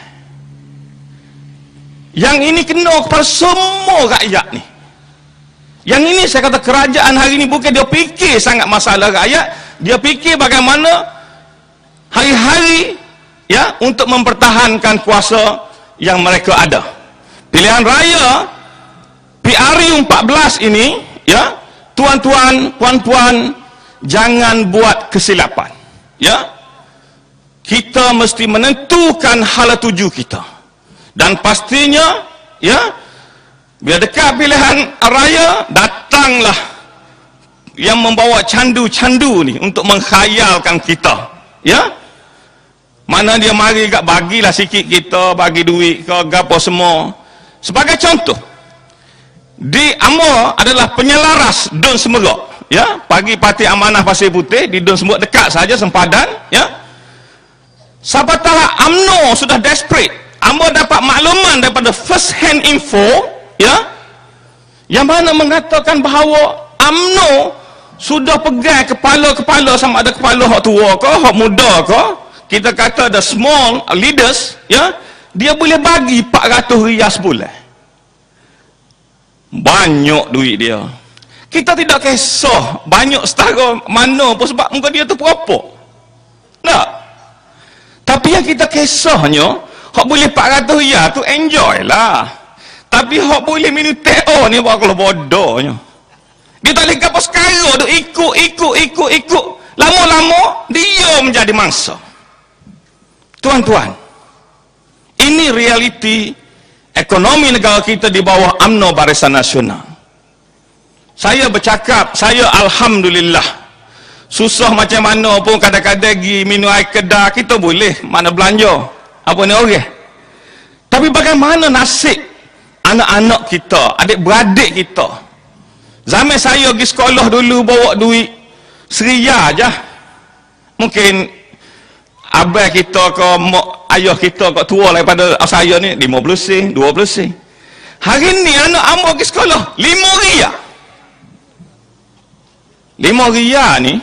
Yang ini kena kepada semua rakyat ni. Yang ini saya kata kerajaan hari ini bukan dia fikir sangat masalah rakyat, dia fikir bagaimana hari-hari, ya, untuk mempertahankan kuasa yang mereka ada. Pilihan raya P R U empat belas ini, ya, tuan-tuan, puan-puan, jangan buat kesilapan. Ya. Kita mesti menentukan hala tuju kita. Dan pastinya, ya, bila dekat pilihan raya, datanglah yang membawa candu-candu ni untuk menghayalkan kita, ya. Mana dia mari kat bagilah sikit kita, bagi duit ke gapo semua. Sebagai contoh, di Amor adalah penyelaras Dun Semerok, ya. Pagi Parti Amanah Pasir Putih di Dun Semerok, dekat saja sempadan, ya. Sapatah U M N O sudah desperate, Amor dapat makluman daripada first hand info, ya, yang mana mengatakan bahawa U M N O sudah pegang kepala-kepala, sama ada kepala hak tua ke, hak muda ke, kita kata the small leaders, ya, dia boleh bagi empat ratus riyal sebulan. Banyak duit dia. Kita tidak kisah banyak setara mana pun, sebab muka dia tu peropok. Tak? Tapi yang kita kisahnya, hak boleh empat ratus riyal tu enjoy lah. Tapi hak boleh minum T O ni bakal bodohnya. Dia tak boleh kapal sekarang tu, ikut, ikut, ikut, ikut. Lama-lama, dia menjadi mangsa. Tuan-tuan, ini realiti ekonomi negara kita di bawah U M N O Barisan Nasional. Saya bercakap, saya Alhamdulillah. Susah macam mana pun, kadang-kadang pergi minum air kedai, kita boleh mana belanja. Apa ni orang? Tapi bagaimana nasib anak-anak kita, adik-beradik kita? Zaman saya pergi sekolah dulu, bawa duit seria je. Mungkin abang kita ke mak ayah kita ke tua daripada saya ni lima puluh sen, dua puluh sen. Hari ni anak Amor pergi sekolah lima riyal. lima riyal ni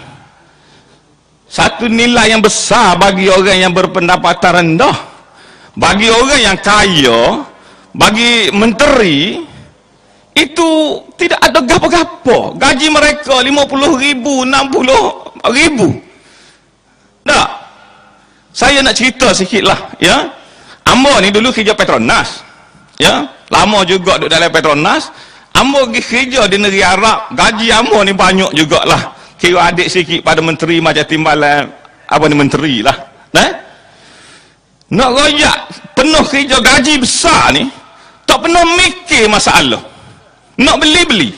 satu nilai yang besar bagi orang yang berpendapatan rendah. Bagi orang yang kaya, bagi menteri, itu tidak ada gapo-gapo. Gaji mereka lima puluh ribu, enam puluh ribu. Tak? Saya nak cerita sikit lah, ya. Amor ni dulu kerja Petronas, ya. Lama juga duduk dalam Petronas. Amor pergi kerja di negeri Arab. Gaji Amor ni banyak jugalah. Kira adik sikit pada menteri macam timbalan apa ni menteri lah. Eh? Nak royak penuh kerja gaji besar ni, tak pernah mikir masalah. Nak beli-beli.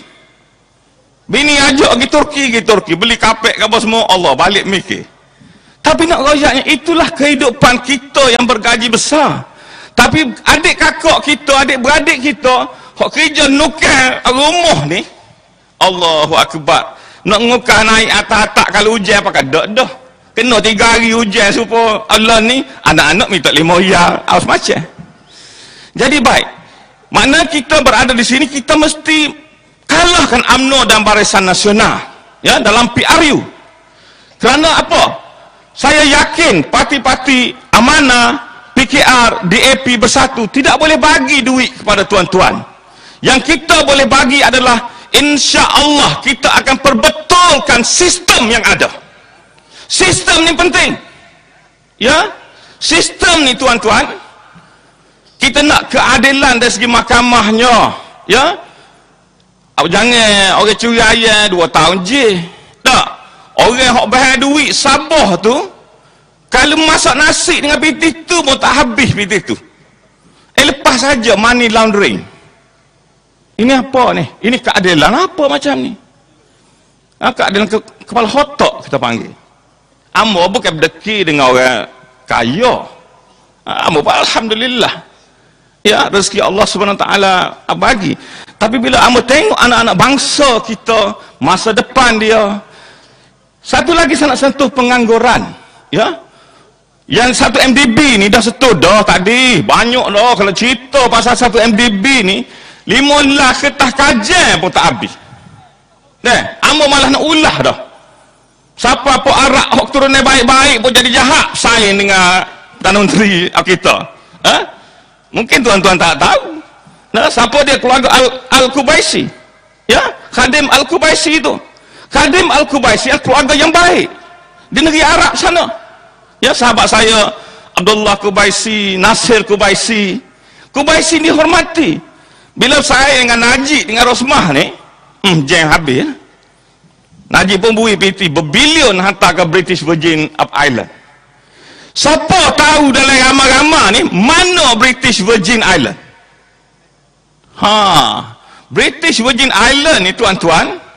Bini ajak pergi Turki, pergi Turki. Beli kapek ke apa semua, Allah balik mikir. Tapi nak royaknya, itulah kehidupan kita yang bergaji besar. Tapi adik kakak kita, adik beradik kita, hak kerja nukar rumah ni, Allahu Akbar. Nak ngukar naik atas-atas kalau hujan pakai dak dah. Kena tiga hari hujan supaya Allah ni, anak-anak minta lima riyal, harus macam. Jadi baik, mana kita berada di sini, kita mesti kalahkan U M N O dan Barisan Nasional, ya, dalam P R U. Kerana apa? Saya yakin parti-parti Amanah, P K R, D A P bersatu tidak boleh bagi duit kepada tuan-tuan. Yang kita boleh bagi adalah insya Allah kita akan perbetulkan sistem yang ada. Sistem ni penting, ya. Sistem ni tuan-tuan, kita nak keadilan dari segi mahkamahnya, ya. Jangan orang curi ayam dua tahun je. Tak. Orang hok bahar duit Sabah tu, kalau masak nasi dengan piti tu pun tak habis piti tu. Eh lepas saja money laundering. Ini apa ni? Ini keadilan apa macam ni? Ha, keadilan ke, kepala otak kita panggil. Amor bukan berdeki dengan orang kaya. Ha, Amor Alhamdulillah. Ya, rezeki Allah Subhanahu Wa Taala bagi. Tapi bila Amor tengok anak-anak bangsa kita, masa depan dia. Satu lagi saya nak sentuh pengangguran, ya. Yang satu M D B ni dah sentuh dah tadi, banyak dah kalau cerita pasal satu M D B ni, lima lah kertas kajian pun tak habis. Dah, Amor malah nak ulah dah. Siapa pun arak hok turunnya baik-baik pun jadi jahat saing dengan Perdana Menteri kita. Ha? Mungkin tuan-tuan tak tahu. Nah, siapa dia keluarga Al-Qubaisi? Ya, Khadim Al-Qubaisi itu. Khadim Al-Qubaisi keluarga yang baik di negeri Arab sana. Ya, sahabat saya Abdullah Qubaisi, Nasir Qubaisi. Qubaisi dihormati. Bila saya dengan Najib dengan Rosmah ni, hmm, jeng habis. Najib pun bui P T berbilion hantar ke British Virgin Island. Siapa tahu dalam ramai-ramai ni mana British Virgin Island? Ha, British Virgin Island ni tuan-tuan,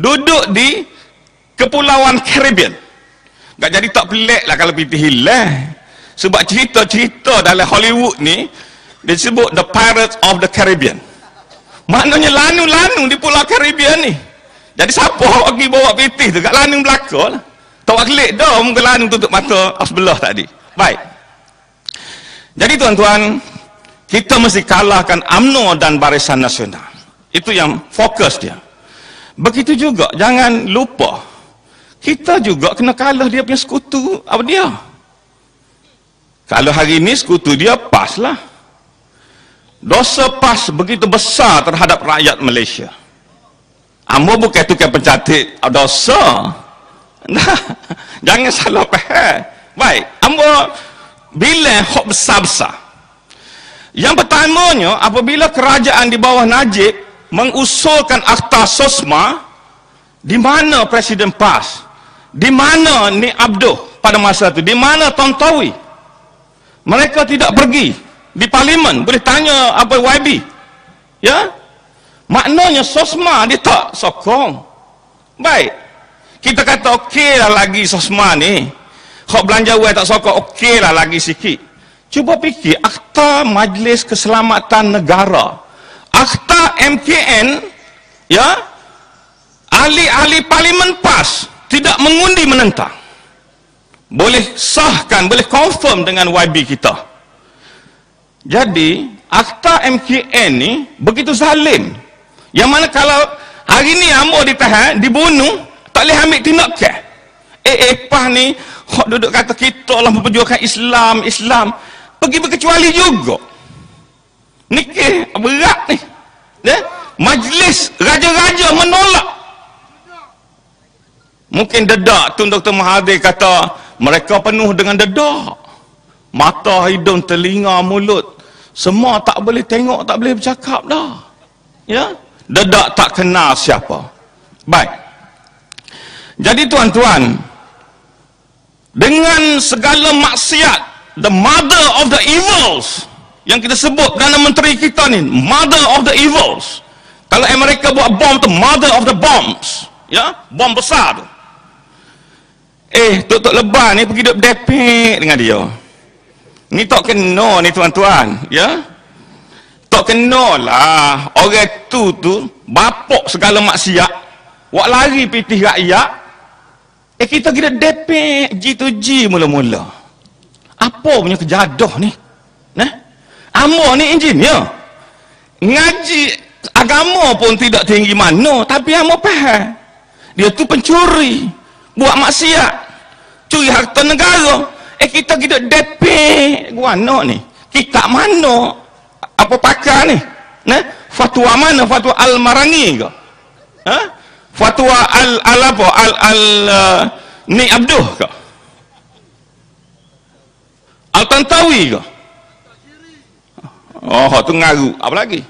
duduk di Kepulauan Caribbean. Tak jadi tak pelik lah kalau pergi hilang. Sebab cerita-cerita dalam Hollywood ni disebut The Pirates of the Caribbean. Maknanya lanung-lanung di Pulau Caribbean ni. Jadi siapa pergi bawa pitih tu kat lanung belakang lah. Tak buat kelik dah muka lanung tutup mata sebelah tadi. Baik. Jadi tuan-tuan, kita mesti kalahkan U M N O dan Barisan Nasional. Itu yang fokus dia. Begitu juga, jangan lupa, kita juga kena kalah dia punya sekutu apa dia. Kalau hari ini sekutu dia PAS lah. Dosa PAS begitu besar terhadap rakyat Malaysia. Amo bukan tukar pencatat dosa. Nah, jangan salah faham. Baik, amo bila hak besar-besar. Yang pertamanya, apabila kerajaan di bawah Najib mengusulkan Akta Sosma, di mana Presiden PAS? Di mana Nik Abduh pada masa itu? Di mana Tontowi? Mereka tidak pergi di parlimen. Boleh tanya apa Y B. Ya? Maknanya Sosma dia tak sokong. Baik. Kita kata okey lah lagi Sosma ni. Hak belanja wei tak sokong, okey lah lagi sikit. Cuba fikir, Akta Majlis Keselamatan Negara, Akta M K N, ya, ahli-ahli parlimen PAS tidak mengundi menentang. Boleh sahkan, boleh confirm dengan Y B kita. Jadi, Akta M K N ni begitu zalim. Yang mana kalau hari ni ambo ditahan, dibunuh, tak boleh ambil tindakan. Eh, eh, PAS ni, hak duduk kata kita lah memperjuangkan Islam, Islam. Pergi berkecuali juga. Nikih berat ni. Ya? Majlis raja-raja menolak. Mungkin dedak Tun Doktor Mahathir kata mereka penuh dengan dedak. Mata, hidung, telinga, mulut, semua tak boleh tengok, tak boleh bercakap dah. Ya? Dedak tak kenal siapa. Baik. Jadi tuan-tuan, dengan segala maksiat, the mother of the evils yang kita sebut Perdana Menteri kita ni, mother of the evils. Kalau Amerika buat bom tu, mother of the bombs, ya, bom besar tu. Eh, Tok-Tok Lebar ni pergi duduk depek dengan dia. Ni tak kena ni tuan-tuan, ya. Tak kena lah orang tu tu bapok segala maksiat, wak lari pitih rakyat. Eh, kita kira depek G to G mula-mula. Apa punya kejadah ni? Nah, amo ni engineer. Ngaji agama pun tidak tinggi mana, tapi amo faham. Dia tu pencuri, buat maksiat, curi harta negara. Eh, kita kita D P guano ni. Kita mana? Apa pakar ni? Nah, fatwa mana? Fatwa Al-Marangi ke? Ha? Fatwa Al Al apa? Al Al uh, Nik Abduh ke? Al-Tantawi ke? Oh, tu ngaru. Apa lagi?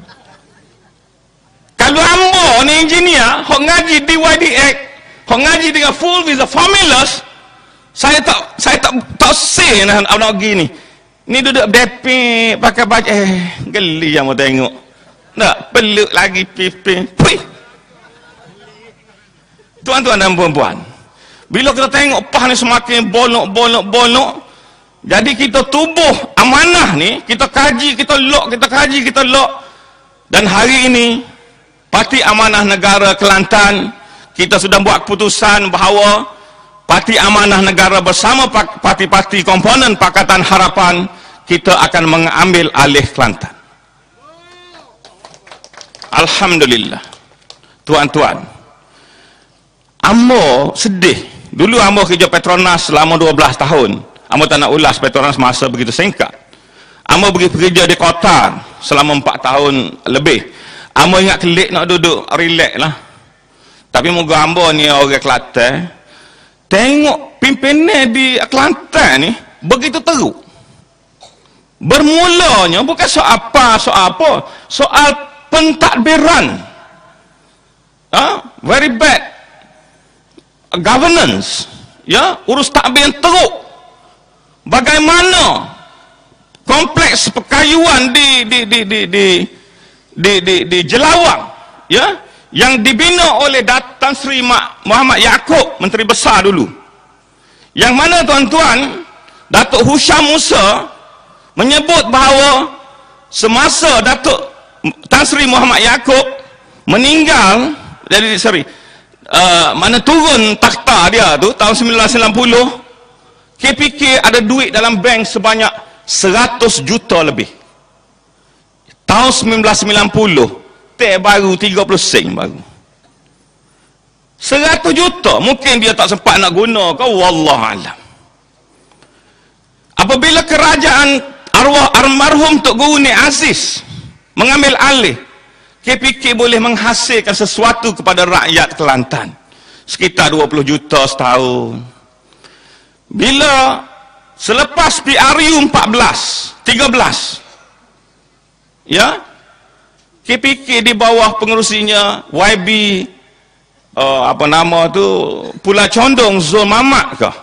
Kalau ambo ni engineer, hok ngaji D Y D X, hok ngaji dengan full visa formulas, saya tak saya tak tak say nak nak gini. Ni duduk depek pakai baju eh geli yang mau tengok. Tak peluk lagi pipin. Pui. Tuan-tuan dan puan-puan, bila kita tengok PAS ni semakin bonok-bonok-bonok, jadi kita tubuh amanah ni, kita kaji, kita lock, kita kaji, kita lock. Dan hari ini, Parti Amanah Negara Kelantan, kita sudah buat keputusan bahawa Parti Amanah Negara bersama parti-parti komponen Pakatan Harapan, kita akan mengambil alih Kelantan. Alhamdulillah. Tuan-tuan, ambo sedih. Dulu ambo kerja Petronas selama dua belas tahun. Amo tak nak ulas Petronas masa begitu singkat. Amo pergi bekerja di Qatar selama empat tahun lebih. Amo ingat kelik nak duduk relax lah. Tapi moga ambo ni orang Kelantan, tengok pimpinan di Kelantan ni begitu teruk. Bermulanya bukan soal apa, soal apa, soal pentadbiran. Ha? Very bad governance. Ya, urus takbir yang teruk. Bagaimana kompleks perkayuan di di di di di di, di, di Jelawang, ya, yang dibina oleh Tan Sri Muhammad Yaakob, Menteri Besar dulu. Yang mana tuan-tuan, Datuk Husham Musa menyebut bahawa semasa Datuk Tan Sri Muhammad Yaakob meninggal, dari sorry, uh, mana turun takhta dia tu tahun sembilan belas sembilan puluh, K P K ada duit dalam bank sebanyak seratus juta lebih. Tahun sembilan belas sembilan puluh, teh baru tiga puluh sen baru. seratus juta, mungkin dia tak sempat nak guna ke, wallahualam. Apabila kerajaan arwah almarhum Tok Guru Nik Aziz mengambil alih, K P K boleh menghasilkan sesuatu kepada rakyat Kelantan, sekitar dua puluh juta setahun. Bila selepas P R U empat belas, tiga belas, ya, K P K di bawah pengerusinya Y B, uh, apa nama tu, Pulau Condong, Zul Mamat ke?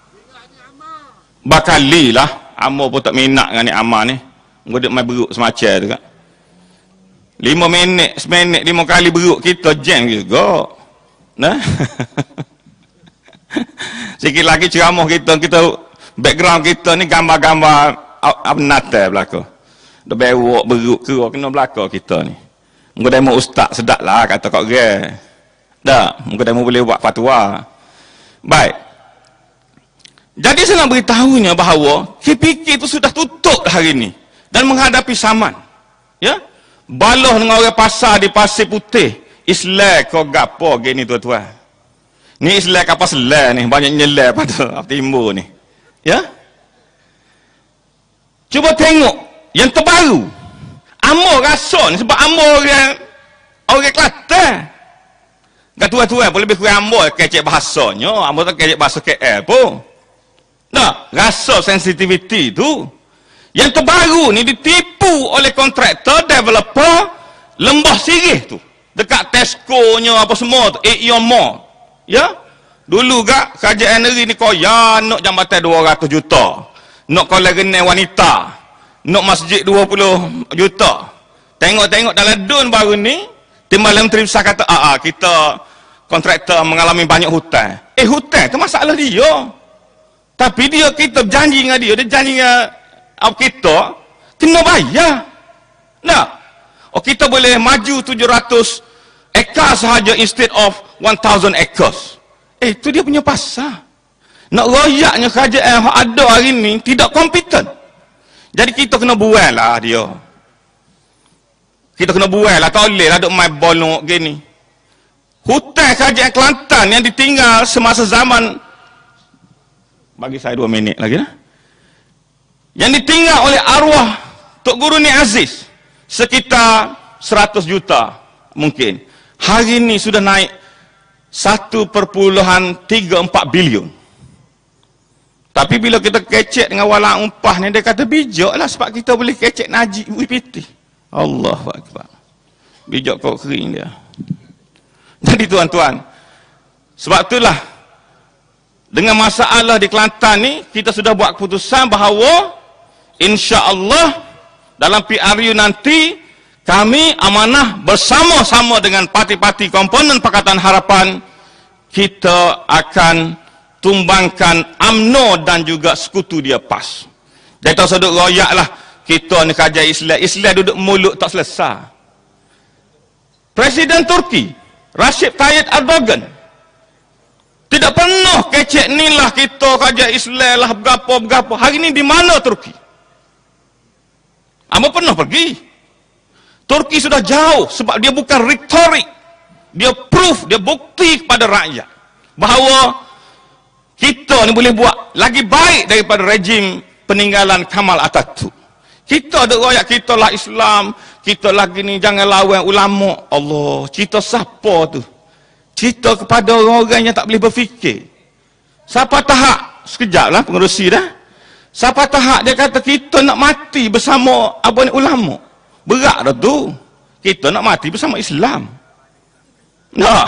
Bakali lah. Amor pun tak minat dengan ni Amar ni. Ngodik main beruk semacam tu kan. Lima minit, seminit, lima kali beruk kita jam juga. Nah. Sikit lagi ceramah kita, kita background kita ni gambar-gambar abnata belaka. Dah bewok beruk ke kena belaka kita ni. Engko demo ustaz sedap lah kata kau ge. Dak, engko demo boleh buat fatwa. Baik. Jadi saya nak beritahunya bahawa K P K itu sudah tutup hari ini dan menghadapi saman. Ya? Baloh dengan orang pasar di Pasir Putih. Islam kau gapo gini tuan-tuan. Ni Islam kapal selam ni, banyak nyelai pada timur ni. Ya? Cuba tengok yang terbaru. Amor rasa ni sebab amor orang orang Kelantan. Kat tuan-tuan pun lebih kurang amor kecek bahasanya, amor tak kecek bahasa K L pun. Nah, rasa sensitivity tu. Yang terbaru ni ditipu oleh kontraktor, developer Lembah Sirih tu. Dekat Tesco-nya apa semua tu, Aeon Mall. Ya? Dulu gak kerajaan negeri ni koya nak jambatan dua ratus juta. Nak kolam renang wanita. Nak masjid dua puluh juta. Tengok-tengok dalam dun baru ni, Timbalan Menteri Besar kata, "Ah, ah kita kontraktor mengalami banyak hutang." Eh, hutang tu masalah dia. Tapi dia, kita janji dengan dia, dia janji dengan kita, kena bayar. Nah, oh kita boleh maju tujuh ratus ekar sahaja instead of one thousand acres. Eh, itu dia punya pasar. Nak royaknya kerajaan yang ada hari ni tidak kompeten. Jadi kita kena buat lah dia. Kita kena buat lah, tak boleh lah duk main bolong gini. Hutang kerajaan Kelantan yang ditinggal semasa zaman, bagi saya dua minit lagi lah, yang ditinggal oleh arwah Tok Guru Nik Aziz sekitar seratus juta mungkin, hari ini sudah naik satu perpuluhan tiga empat bilion. Tapi bila kita kecek dengan walang umpah ni, dia kata bijak lah sebab kita boleh kecek Najib U P T. Allahu Akbar. Bijak kau kering dia. Jadi tuan-tuan, sebab itulah dengan masalah di Kelantan ni, kita sudah buat keputusan bahawa insya-Allah dalam P R U nanti kami amanah bersama-sama dengan parti-parti komponen Pakatan Harapan, kita akan tumbangkan U M N O dan juga sekutu dia P A S. Jadi tak sedut royak lah, kita ni kerajaan Islam, Islam duduk mulut tak selesai. Presiden Turki Recep Tayyip Erdogan tidak pernah kecek ni lah kita kerajaan Islam lah berapa-berapa. Hari ni di mana Turki? Amba pernah pergi. Turki sudah jauh sebab dia bukan retorik. Dia proof, dia bukti kepada rakyat bahawa kita ni boleh buat lagi baik daripada rejim peninggalan Kamal Atatürk. Kita ada royak kita lah Islam, kita lagi ni jangan lawan ulama. Allah, kita siapa tu? Cerita kepada orang-orang yang tak boleh berfikir. Siapa tahap? Sekejap lah pengerusi dah. Siapa tahap dia kata kita nak mati bersama apa ni ulama. Berat dah tu. Kita nak mati bersama Islam. Nah.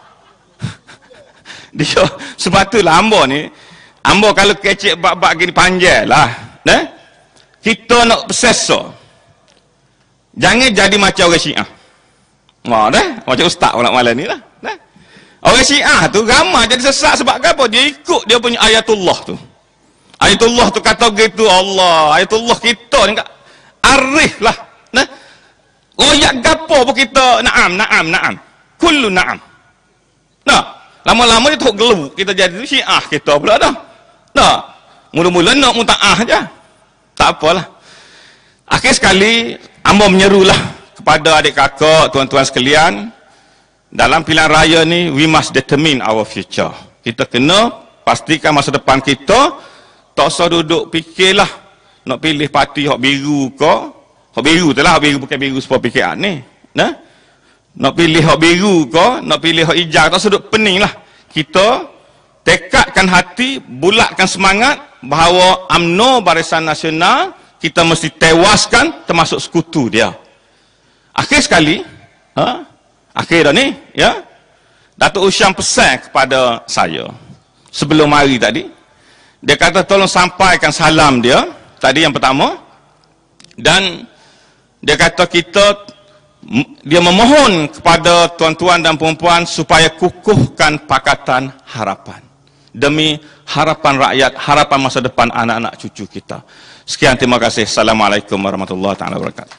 Dia sebab itulah hamba ni, hamba kalau kecek bab-bab gini panjang lah. Nah. Kita nak bersesa. Jangan jadi macam orang Syiah. Wah, dah. Macam ustaz orang malam ni lah. Dah. Orang Syiah tu ramai jadi sesat sebab apa? Dia ikut dia punya ayatullah tu. Ayatullah tu kata gitu Allah. Ayatullah kita ni kat arif lah. Nah. Royak gapo pun kita na'am, na'am, na'am. Kullu na'am. Nah. Lama-lama dia tok geluk. Kita jadi Syiah kita pula dah. Nah. Mula-mula nak muta'ah je. Tak apalah. Akhir sekali, hamba menyerulah kepada adik kakak, tuan-tuan sekalian, dalam pilihan raya ni, we must determine our future. Kita kena pastikan masa depan kita, tak usah duduk fikirlah nak pilih parti hak biru ke, hak biru tu lah, hak biru bukan biru sepuluh P K R ni. Nah? Nak pilih hak biru ke, nak pilih hak hijau, tak usah duduk pening lah. Kita tekadkan hati, bulatkan semangat bahawa U M N O Barisan Nasional kita mesti tewaskan termasuk sekutu dia. Akhir sekali, ha? Akhir dah ni, ya. Datuk Usyam pesan kepada saya sebelum mari tadi. Dia kata tolong sampaikan salam dia tadi yang pertama, dan dia kata kita dia memohon kepada tuan-tuan dan puan-puan supaya kukuhkan Pakatan Harapan demi harapan rakyat, harapan masa depan anak-anak cucu kita. Sekian, terima kasih. Assalamualaikum warahmatullahi taala wabarakatuh.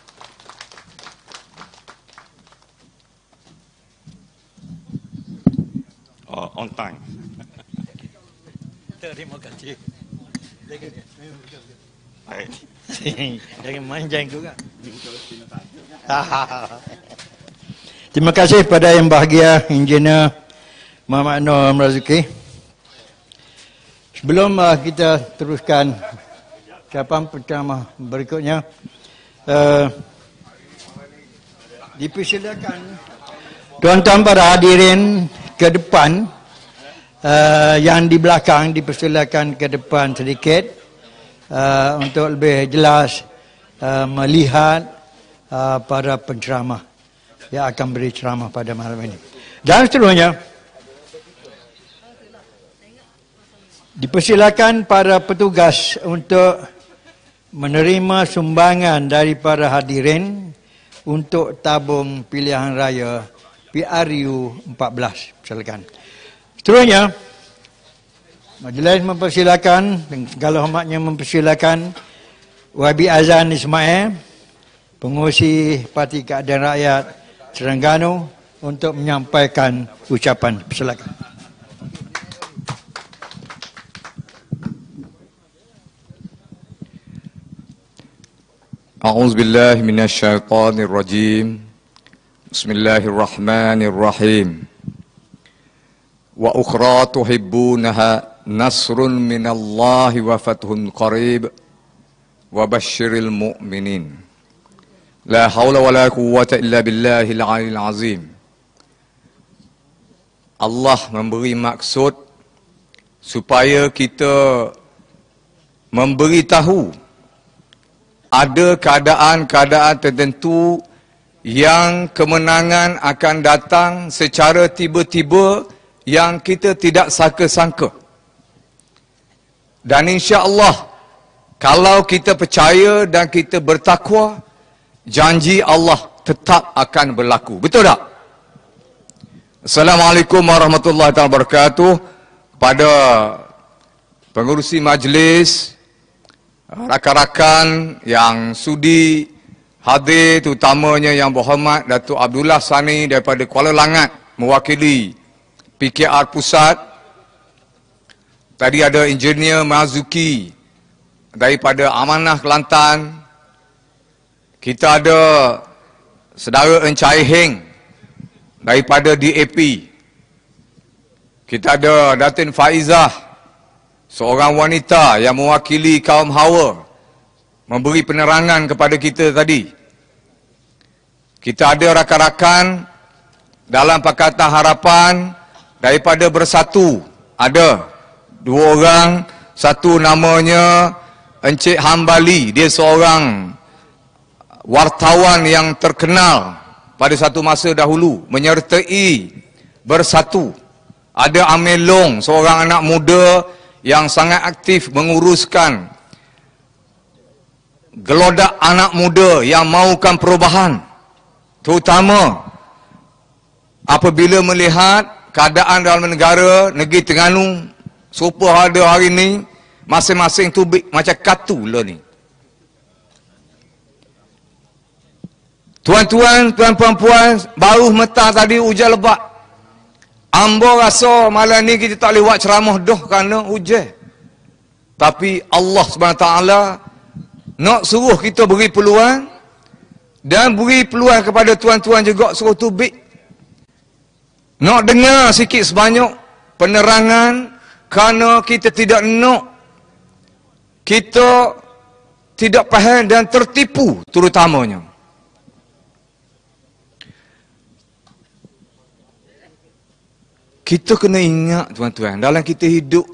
Oh, on time. Terima kasih. Baik. Jangan manjang juga. Terima kasih kepada yang bahagia Engineer Muhammad Noor Mrazuki. Sebelum uh, kita teruskan ucapan pertama berikutnya, uh, dipersilakan tuan-tuan para hadirin ke depan, uh, yang di belakang dipersilakan ke depan sedikit uh, untuk lebih jelas uh, melihat uh, para penceramah yang akan beri ceramah pada malam ini. Dan seterusnya, dipersilakan para petugas untuk menerima sumbangan dari para hadirin untuk tabung pilihan raya P R U empat belas. Silakan. Seterusnya, majlis mempersilakan, dengan segala hormatnya mempersilakan Y B Azan Ismail, pengurusi Parti Keadilan Rakyat Terengganu, untuk menyampaikan ucapan. Silakan. أعوذ بالله من الشيطان الرجيم بسم الله الرحمن الرحيم وأخرى تحبونها نصر من الله وفتح قريب وبشر المؤمنين لا حول ولا قوة إلا بالله العلي العظيم. Allah memberi maksud supaya kita memberitahu ada keadaan-keadaan tertentu yang kemenangan akan datang secara tiba-tiba yang kita tidak sangka-sangka. Dan insya-Allah, kalau kita percaya dan kita bertakwa, janji Allah tetap akan berlaku. Betul tak? Assalamualaikum warahmatullahi wabarakatuh. Pada pengurusi majlis, rakan-rakan yang sudi hadir, terutamanya yang berhormat Datuk Abdullah Sani daripada Kuala Langat mewakili P K R Pusat. Tadi ada Engineer Mrazuki daripada Amanah Kelantan. Kita ada Saudara Encai Heng daripada D A P. Kita ada Datin Faizah, seorang wanita yang mewakili kaum Hawa, memberi penerangan kepada kita tadi. Kita ada rakan-rakan dalam Pakatan Harapan daripada Bersatu. Ada dua orang, satu namanya Encik Hambali, dia seorang wartawan yang terkenal pada satu masa dahulu, menyertai Bersatu. Ada Amir Long, seorang anak muda yang sangat aktif menguruskan gelodak anak muda yang mahukan perubahan, terutama apabila melihat keadaan dalam negara, negeri Terengganu, serupa ada hari ni, masing-masing tubik macam katu lah ni. Tuan-tuan, tuan-puan, baru mentah tadi hujan lebat. Ambo rasa malam ni kita tak boleh buat ceramah dah kerana hujan. Tapi Allah subhanahu wa taala nak suruh kita beri peluang dan beri peluang kepada tuan-tuan juga suruh tubik. Nak dengar sikit sebanyak penerangan kerana kita tidak nak kita tidak faham dan tertipu terutamanya. Kita kena ingat tuan-tuan, dalam kita hidup,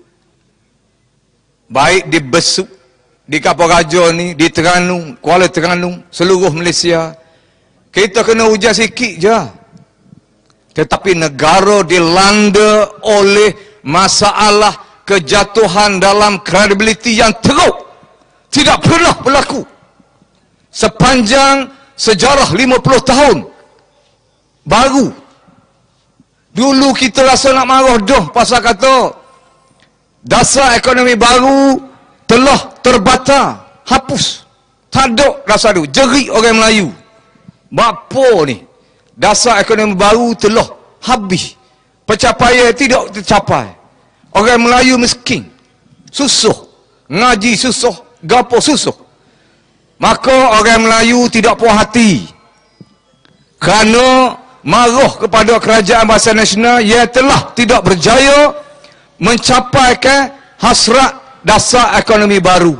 baik di Besuk, di Kapau Raja ni, di Terengganu, Kuala Terengganu, seluruh Malaysia, kita kena hujan sikit je. Tetapi negara dilanda oleh masalah kejatuhan dalam kredibiliti yang teruk. Tidak pernah berlaku sepanjang sejarah lima puluh tahun. Baru dulu kita rasa nak marah dah pasal kata dasar ekonomi baru telah terbata, hapus. Tak ada rasa tu. Jerit orang Melayu. Bapa ni, dasar ekonomi baru telah habis. Pencapaian tidak tercapai. Orang Melayu miskin. Susah. Ngaji susah. Gapo susah. Maka orang Melayu tidak puas hati. Kerana marah kepada kerajaan Barisan Nasional yang telah tidak berjaya mencapaikan hasrat dasar ekonomi baru.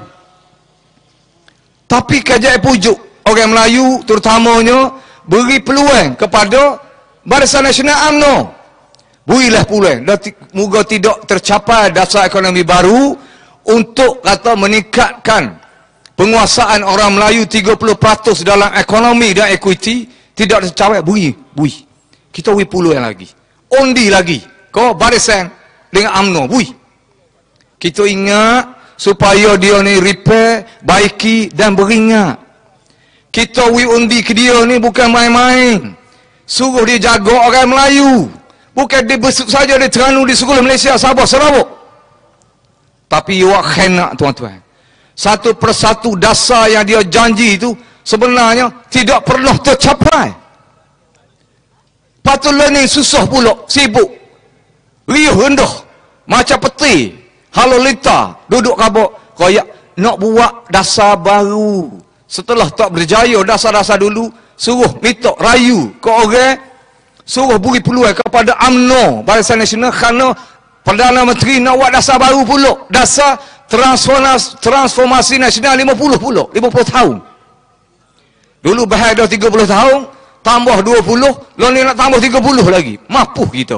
Tapi kejap pujuk orang Melayu terutamanya beri peluang kepada Barisan Nasional U M N O. Berilah peluang. Moga tidak tercapai dasar ekonomi baru untuk kata meningkatkan penguasaan orang Melayu tiga puluh peratus dalam ekonomi dan equity. Tidak tercapai, bui, bui. Kita bui puluh yang lagi. Undi lagi. Kau barisan dengan U M N O, bui. Kita ingat supaya dia ni repair, baiki dan beringat. Kita bui undi ke dia ni bukan main-main. Suruh dia jaga orang Melayu. Bukan dia besuk saja di Terengganu, di seluruh Malaysia, Sabah, Sarawak. Tapi awak khenak tuan-tuan. Satu persatu dasar yang dia janji itu sebenarnya tidak pernah tercapai. Patut learning susah pula, sibuk. Riuh rendah. Macam peti. Halolita. Duduk kabuk. Koyak. Nak buat dasar baru. Setelah tak berjaya dasar-dasar dulu, suruh minta rayu ke orang. Suruh beri peluang kepada U M N O, Barisan Nasional, kerana Perdana Menteri nak buat dasar baru pula. Dasar transformasi, transformasi nasional lima puluh pula. lima puluh tahun. Dulu bahaya dah tiga puluh tahun, tambah dua puluh, lalu ni nak tambah tiga puluh lagi. Mampu kita.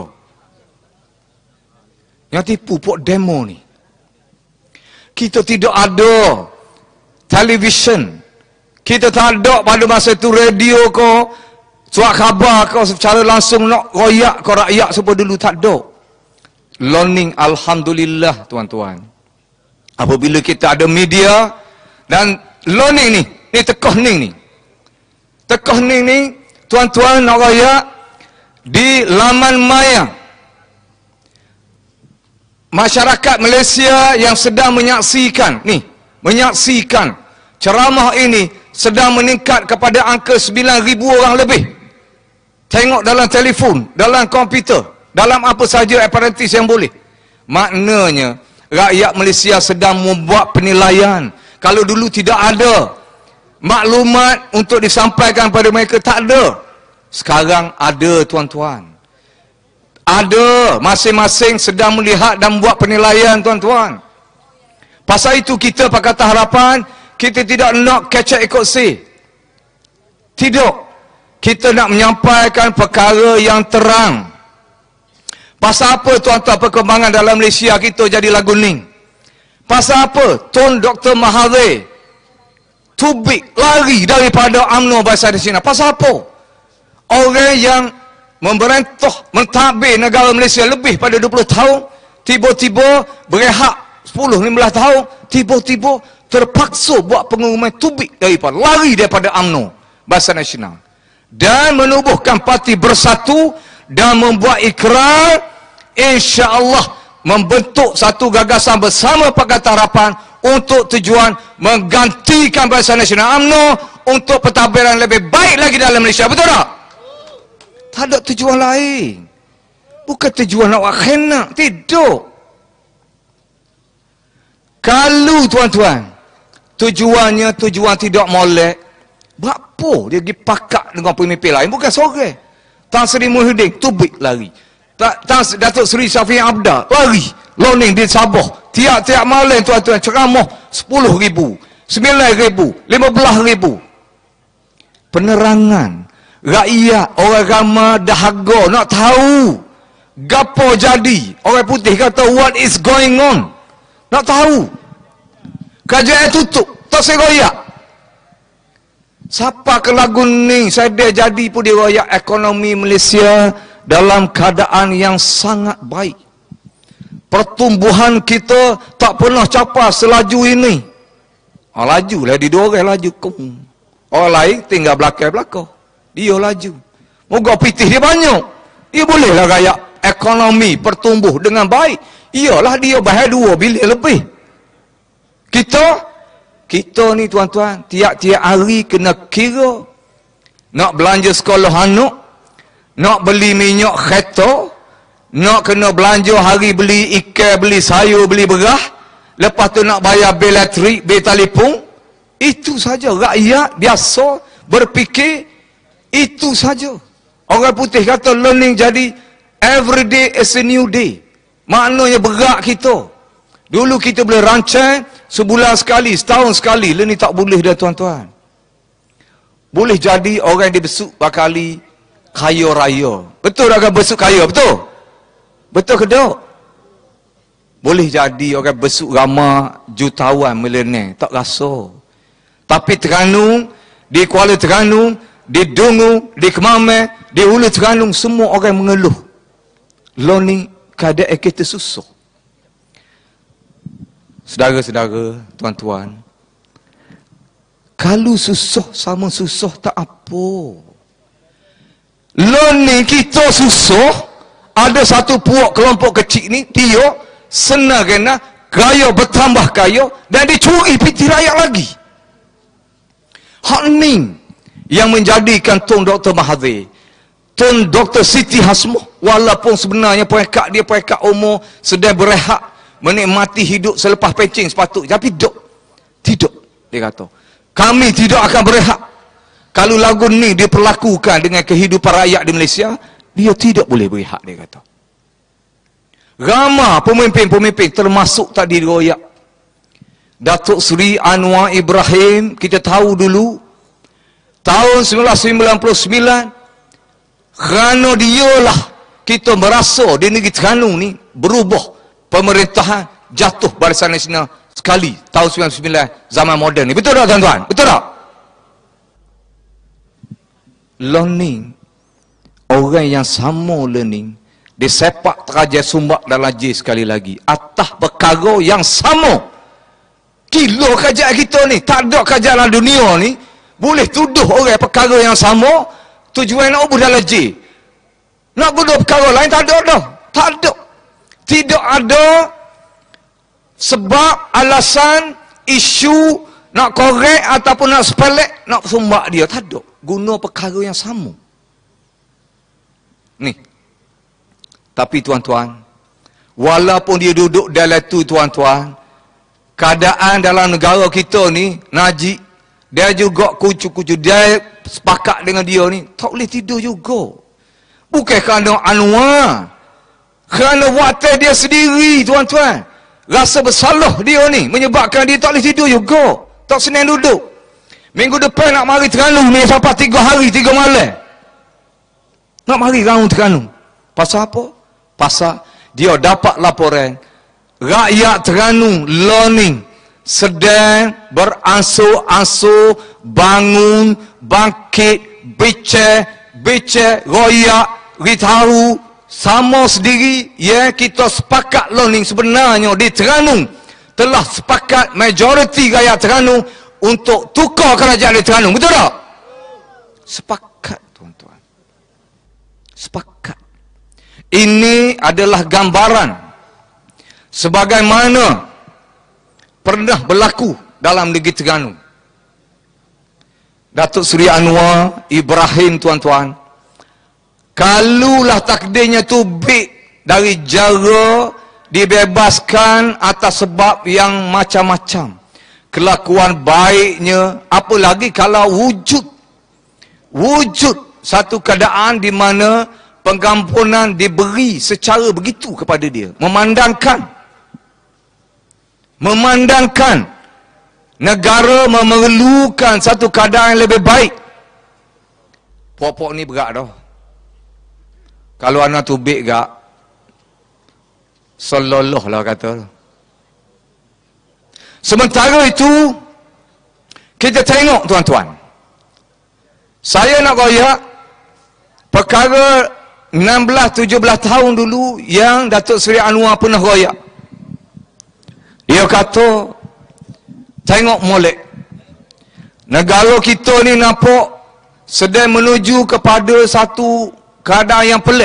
Yang tipu pok demo ni. Kita tidak ada televisyen. Kita tak ada pada masa itu radio ko, surat khabar ko secara langsung nak royak ko rakyat supaya dulu tak ada. Learning alhamdulillah tuan-tuan. Apabila kita ada media dan learning ni, ni tekah ni ni. Tekah ni ni, tuan-tuan nak raya di laman maya. Masyarakat Malaysia yang sedang menyaksikan, ni, menyaksikan ceramah ini sedang meningkat kepada angka sembilan ribu orang lebih. Tengok dalam telefon, dalam komputer, dalam apa saja aparatus yang boleh. Maknanya, rakyat Malaysia sedang membuat penilaian. Kalau dulu tidak ada maklumat untuk disampaikan pada mereka, tak ada. Sekarang ada tuan-tuan. Ada. Masing-masing sedang melihat dan buat penilaian tuan-tuan. Pasal itu kita Pakatan Harapan, kita tidak nak kecek ikut si. Tidak. Kita nak menyampaikan perkara yang terang. Pasal apa tuan-tuan perkembangan dalam Malaysia kita jadi lagu ni? Pasal apa Tun Doktor Mahathir tubik lari daripada U M N O Barisan Nasional? Pasal apa? Orang yang memerintah, mentadbir negara Malaysia lebih pada dua puluh tahun, tiba-tiba berehat sepuluh lima belas tahun, tiba-tiba terpaksa buat pengumuman tubik daripada, lari daripada U M N O Barisan Nasional. Dan menubuhkan parti Bersatu dan membuat ikrar, insya-Allah membentuk satu gagasan bersama Pakatan Harapan untuk tujuan menggantikan Barisan Nasional U M N O untuk pentadbiran lebih baik lagi dalam Malaysia. Betul tak? Tak ada tujuan lain. Bukan tujuan nak buat khenak. Tidak. Kalau tuan-tuan, tujuannya tujuan tidak molek, berapa dia pergi pakak dengan pemimpin lain? Bukan seorang. Tan Sri Muhyiddin, tubik lari. Tan Datuk Seri Syafiee Abda, lari. Loning di Sabah. Tiap-tiap malam tuan-tuan ceramah sepuluh ribu, sembilan ribu, lima belas ribu. Penerangan. Rakyat, orang ramai dahaga nak tahu. Gapo jadi. Orang putih kata, what is going on? Nak tahu. Kerajaan tutup. Tak saya royak. Siapa ke lagu ni? Saya dia jadi pun dia royak ekonomi Malaysia dalam keadaan yang sangat baik. Pertumbuhan kita tak pernah capai selaju ini. Oh, laju lah. Di dua orang laju. Orang lain tinggal belakang-belakang. Dia laju. Moga pitih dia banyak. Dia bolehlah rakyat ekonomi pertumbuh dengan baik. Iyalah dia bahaya dua bilion lebih. Kita, kita ni tuan-tuan, tiap-tiap hari kena kira. Nak belanja sekolah anak, nak beli minyak kereta, nak kena belanja hari beli ikan, beli sayur, beli beras. Lepas tu nak bayar bil elektrik, bil telefon. Itu saja. Rakyat biasa berfikir itu saja. Orang putih kata learning jadi every day is a new day. Maknanya berat kita. Dulu kita boleh rancang sebulan sekali, setahun sekali. Learning tak boleh dah tuan-tuan. Boleh jadi orang yang dibesuk bakali kaya raya. Betul tak besuk kaya? Betul? Betul ke tak? Boleh jadi orang besuk ramah jutawan milenial. Tak rasa. Tapi Terengganu, di Kuala Terengganu, di Dungu, di Kemamai, di Hulu Terengganu, semua orang mengeluh. Lo ni keadaan kita susah. Saudara-saudara, tuan-tuan, kalau susah sama susah tak apa. Lo ni kita susah, ada satu puak kelompok kecil ni, dia senang kena kaya bertambah kaya dan dicuri piti rakyat lagi. Hak ni yang menjadikan Tun Doktor Mahathir, Tun Doktor Siti Hasmuh, walaupun sebenarnya perekat dia perekat umur sedang berehat menikmati hidup selepas pencing sepatutnya, tapi tidak, tidak, dia kata kami tidak akan berehat kalau lagu ni diperlakukan dengan kehidupan rakyat di Malaysia. Dia tidak boleh berehat, dia kata. Ramai pemimpin-pemimpin termasuk tadi royak Datuk Seri Anwar Ibrahim, kita tahu dulu tahun seribu sembilan ratus sembilan puluh sembilan, kerana dialah kita merasa di negeri Terengganu ni berubah pemerintahan, jatuh Barisan Nasional sekali tahun sembilan puluh sembilan zaman moden ni. Betul tak tuan-tuan? Betul tak? Learning, orang yang sama learning disepak teraja sumbak dalam J sekali lagi atas perkara yang sama. Kilo kerajaan kita ni, tak ada kerajaan dalam dunia ni boleh tuduh orang perkara yang sama, tujuan nak ubah dalam J. Nak guna perkara lain tak ada dah. Tak ada. Tidak ada sebab, alasan, isu nak korek ataupun nak sepelek, nak sumbak dia. Tak ada. Guna perkara yang sama. Ni. Tapi tuan-tuan, walaupun dia duduk dalam tu tuan-tuan, keadaan dalam negara kita ni, Najib, dia juga kucu-kucu, dia sepakat dengan dia ni, tak boleh tidur juga. Bukan kerana Anwar, kerana watak dia sendiri, tuan-tuan. Rasa bersalah dia ni, menyebabkan dia tak boleh tidur juga. Tak senang duduk. Minggu depan nak mari Terengganu ni, sampai tiga hari, tiga malam. Nak mari Terengganu Terengganu. Pasal apa? Pasal dia dapat laporan, rakyat Terengganu learning sedang beransur-ansur bangun, bangkit, becek, becek, royak, ritahu, sama sendiri. Ya, kita sepakat learning sebenarnya di Terengganu telah sepakat majoriti rakyat Terengganu untuk tukar kerajaan di Terengganu. Betul tak? Sepakat, tuan-tuan. Sepakat. ini adalah gambaran sebagaimana pernah berlaku dalam negeri Terengganu. Datuk Seri Anwar Ibrahim, tuan-tuan, kalulah takdirnya tu baik dari jara dibebaskan atas sebab yang macam-macam, kelakuan baiknya, apa lagi kalau wujud wujud satu keadaan di mana pengampunan diberi secara begitu kepada dia, memandangkan memandangkan negara memerlukan satu keadaan yang lebih baik. Pokok ni berat dah. Kalau anak tu baik gak, sallallahu lah kata. Sementara itu, kita tengok tuan-tuan, saya nak royak perkara enam belas tujuh belas tahun dulu yang Datuk Seri Anwar pernah royak. Dia kata, tengok molek, negara kita ni nampak sedang menuju kepada satu keadaan yang pelik.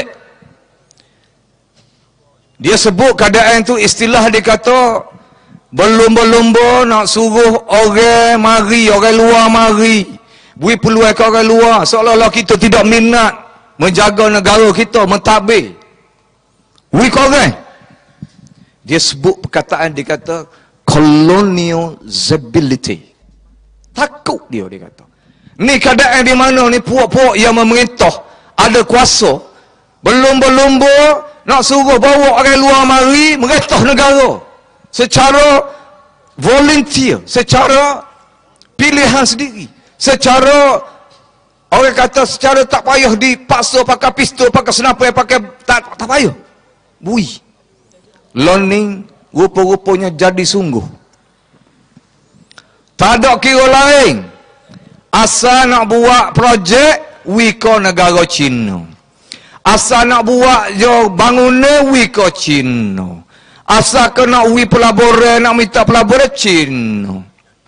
Dia sebut keadaan tu, istilah dia kata berlumba-lumba nak suruh orang mari, orang luar mari, beri peluang ke orang luar, seolah-olah kita tidak minat menjaga negara kita, mentadbir. Beri ke orang. Dia sebut perkataan, dia kata colonialism. Takut dia, dia kata. Ni keadaan di mana ni puak-puak yang memerintah, ada kuasa, berlumba-lumba nak suruh bawa orang luar mari merintah negara secara volunteer, secara pilihan sendiri, secara orang kata secara tak payah dipaksa pakai pistol, pakai senapai, pakai tak, tak payah. Bui. Learning rupa-rupanya jadi sungguh. Tak ada kira lain. Asal nak buat projek, wiko negara Cina. Asal nak buat jo bangunan, wiko Cina. Asal ke nak wi pelaburan, nak minta pelaburan, Cina.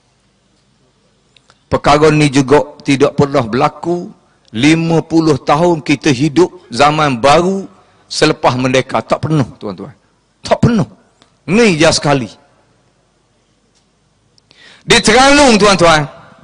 Perkara ni juga tidak pernah berlaku. lima puluh tahun kita hidup zaman baru selepas merdeka. Tak pernah, tuan-tuan. Tak pernah. Ni je sekali. Di Terengganu, tuan-tuan,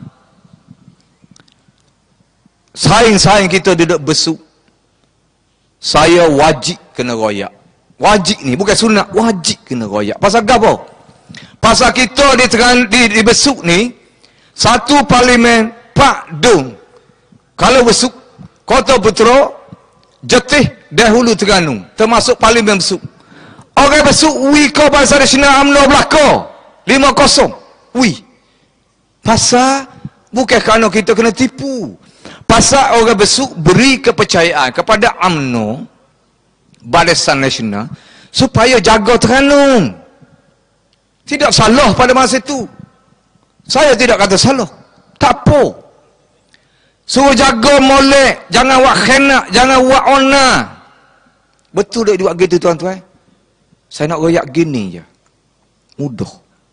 saing-saing kita duduk besuk. Saya wajib kena royak. Wajib ni, bukan sunat, wajib kena royak. Pasal apa? Pasal kita di, di, di besuk ni, satu parlimen, Pak Dong. Kalau besuk, Kota Putra, Jetih, dahulu Terengganu. Termasuk parlimen besuk. Orang besuk, wi kau Barisan Nasional UMNO belakang. lima kosong. Wi. Pasal, bukan kerana kita kena tipu. Pasal orang besuk beri kepercayaan kepada UMNO, Barisan Nasional, supaya jaga Terengganu. Tidak salah pada masa itu. Saya tidak kata salah. Tak apa. Suruh jaga molek. Jangan buat khenak. Jangan buat ona. Betul tak buat gitu, tuan-tuan? Saya nak royak gini je. Mudah.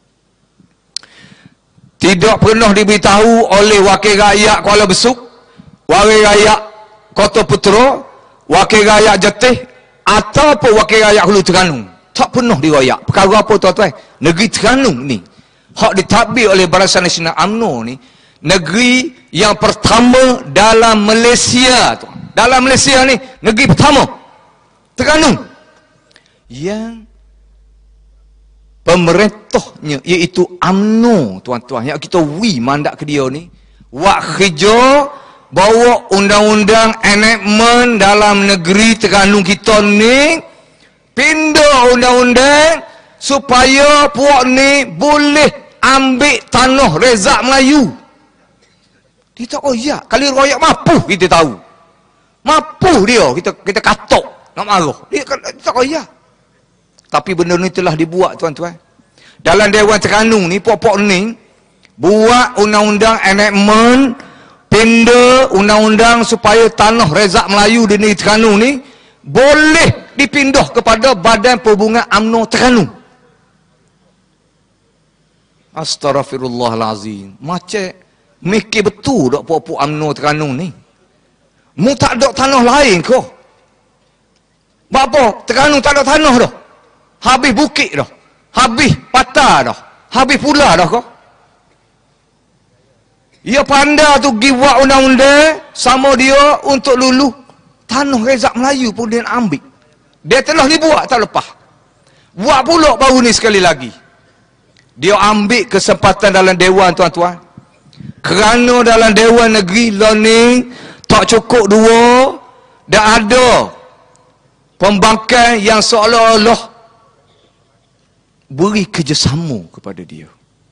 Tidak pernah diberitahu oleh wakil rakyat Kuala Besuk, wakil rakyat Kota Putra, wakil rakyat Jetih, ataupun wakil rakyat Hulu Terengganu. Tak pernah diroyak. Perkara apa, tuan-tuan? Negeri Terengganu ni, hak ditadbir oleh Barisan Nasional UMNO ni, negeri yang pertama dalam Malaysia. Tuan. Dalam Malaysia ni, negeri pertama. Terengganu. Yang pemerintahnya, iaitu UMNO, tuan-tuan, yang kita wi mandat ke dia ni, buat kerja, bawa undang-undang enactment dalam negeri Terengganu kita ni, pindah undang-undang supaya puak ni boleh ambil tanah rezak Melayu. Dia tak royak. Kali royak mampu kita tahu. Mampu dia, kita kita katok nak marah. Dia, dia tak royak. Tapi benda ni telah dibuat, tuan-tuan. Dalam Dewan Terengganu ni, pokok ni buat undang-undang enactment, pindah undang-undang supaya tanah rezak Melayu di negeri Terengganu ni boleh dipindah kepada Badan Perhubungan UMNO Terengganu. Astaghfirullahalazim. Macam mikir betul tak pokok UMNO Terengganu ni. Mu tak ada tanah lain kau. Bak Sebab apa? Terengganu tak ada tanah dah. Habis bukit dah. Habis patah dah. Habis pula dah kau. Ia pandai tu pergi buat undang-undang sama dia untuk lulu. Tanah Rezak Melayu pun dia nak ambil. Dia telah dibuat tak lepas. Buat pula baru ni sekali lagi. Dia ambil kesempatan dalam Dewan, tuan-tuan. Kerana dalam Dewan Negeri learning tak cukup dua, dah ada pembangkang yang seolah-olah beri kerjasama kepada dia.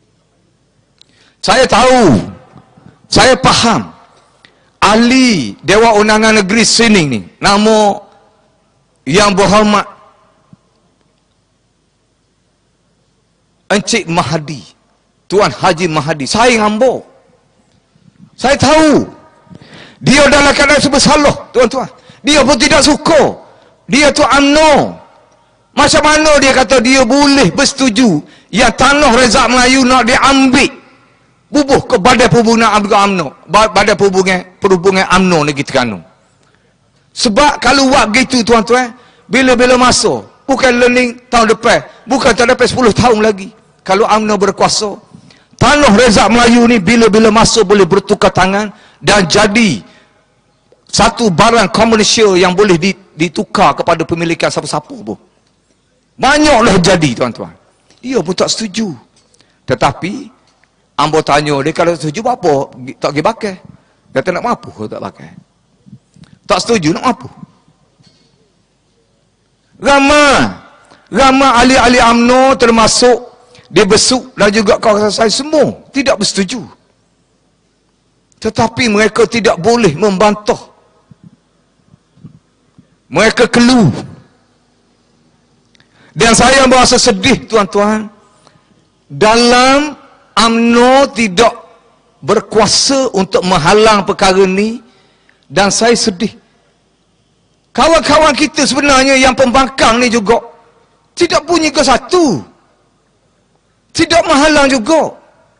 Saya tahu, saya faham ahli Dewan Undangan Negeri sini ni, nama yang berhormat Encik Mahdi, Tuan Haji Mahdi. Saya hamba, saya tahu dia dalam keadaan bersalah, tuan-tuan. Dia pun tidak suka. Dia tu U M N O. Macam mana dia kata dia boleh bersetuju yang tanah Rezak Melayu nak diambil bubuh ke Badan Perhubungan U M N O, Badan Perhubungan Perhubungan U M N O Negeri Terengganu. Sebab kalau buat begitu, tuan-tuan, bila-bila masa, bukan learning tahun depan, bukan tahun depan sepuluh tahun lagi, kalau U M N O berkuasa, tanah Rezak Melayu ni bila-bila masa boleh bertukar tangan dan jadi satu barang komersial yang boleh ditukar kepada pemilikan siapa-siapa pun. Banyaklah jadi, tuan-tuan. Dia pun tak setuju. Tetapi ambo tanya dia, kalau setuju apa tak pergi pakai? Kata nak mampu ke tak pakai? Tak setuju nak mampu. Ramai ramai ahli-ahli U M N O termasuk dia besuk dan juga kawasan saya semua tidak bersetuju. Tetapi mereka tidak boleh membantah. Mereka keluh. Dan saya merasa sedih, tuan-tuan, dalam U M N O tidak berkuasa untuk menghalang perkara ni, dan saya sedih. Kawan-kawan kita sebenarnya yang pembangkang ni juga tidak punya ke satu. Tidak menghalang juga.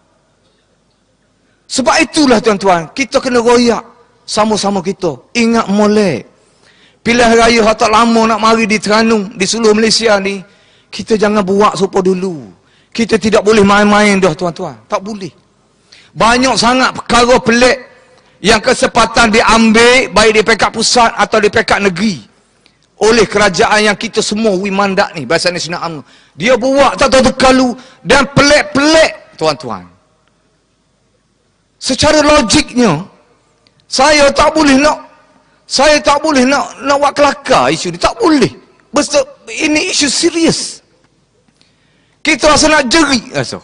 Sebab itulah, tuan-tuan, kita kena royak sama-sama kita. Ingat molek. Pilihan raya yang tak lama nak mari di Terengganu, di seluruh Malaysia ni, kita jangan buat sopa dulu. Kita tidak boleh main-main dah, tuan-tuan. Tak boleh. Banyak sangat perkara pelik yang kesempatan diambil baik di pekat pusat atau di pekat negeri oleh kerajaan yang kita semua wi mandat ni, Barisan Nasional U M N O. Dia buat tak tahu terkalu dan pelik-pelik, tuan-tuan. Secara logiknya, saya tak boleh nak Saya tak boleh nak nak buat kelakar isu ni. Tak boleh. Betul, ini isu serius. Kita rasa nak jerit rasa.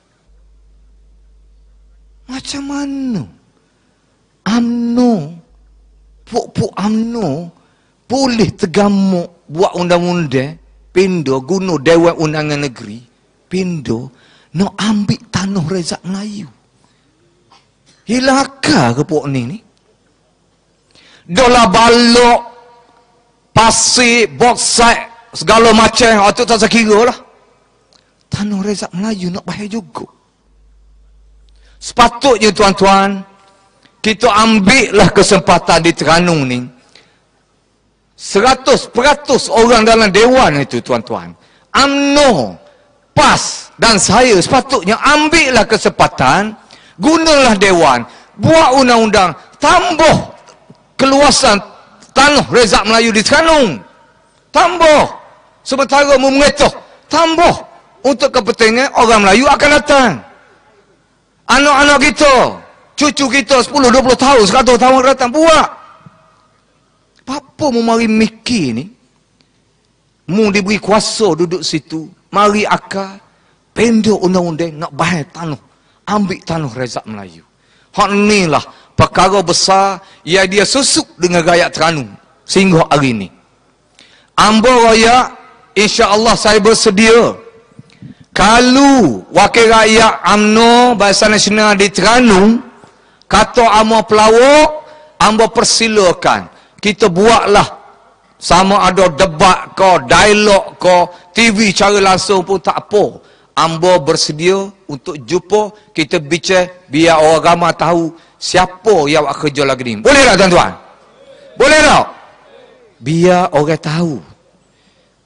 Macam mana U M N O, pok-pok U M N O boleh tergamuk buat undang-undang, pindo guna Dewan Undangan Negeri, pindo nak ambil tanah Rezak Melayu. Hilang akal ke pok ni ni? Dolar balok, pasir, bauxite, segala macam, itu tak sekira lah. Tanah Rezak Melayu nak bahaya juga. Sepatutnya, tuan-tuan, kita ambillah kesempatan di Terengganu ni. Seratus peratus orang dalam Dewan itu, tuan-tuan, U M N O, P A S dan saya sepatutnya ambillah kesempatan, gunalah Dewan, buat undang-undang, tambah keluasan tanah Rezak Melayu di Terengganu. Tambah. Sementara memengetah. Tambah. Untuk kepentingan orang Melayu akan datang. Anak-anak kita, cucu kita sepuluh dua puluh tahun, seratus tahun akan datang. Buat. Apa mu mari mikir ni? Mu diberi kuasa duduk situ. Mari akal. Pendek undang-undang nak bahaya tanah. Ambil tanah Rezak Melayu. Hak ni lah perkara besar yang dia susuk dengan rakyat Terengganu sehingga hari ini. Ambo rakyat, insya-Allah saya bersedia. Kalau wakil rakyat U M N O Barisan Nasional di Terengganu kata amo pelawak, ambo persilakan. Kita buatlah sama ada debat ke, dialog ke, T V cara langsung pun tak apa. Ambo bersedia untuk jumpa, kita bicara biar orang ramai tahu siapa yang buat kerja lagi ni. Boleh tak, tuan-tuan? Boleh tak? Biar orang tahu.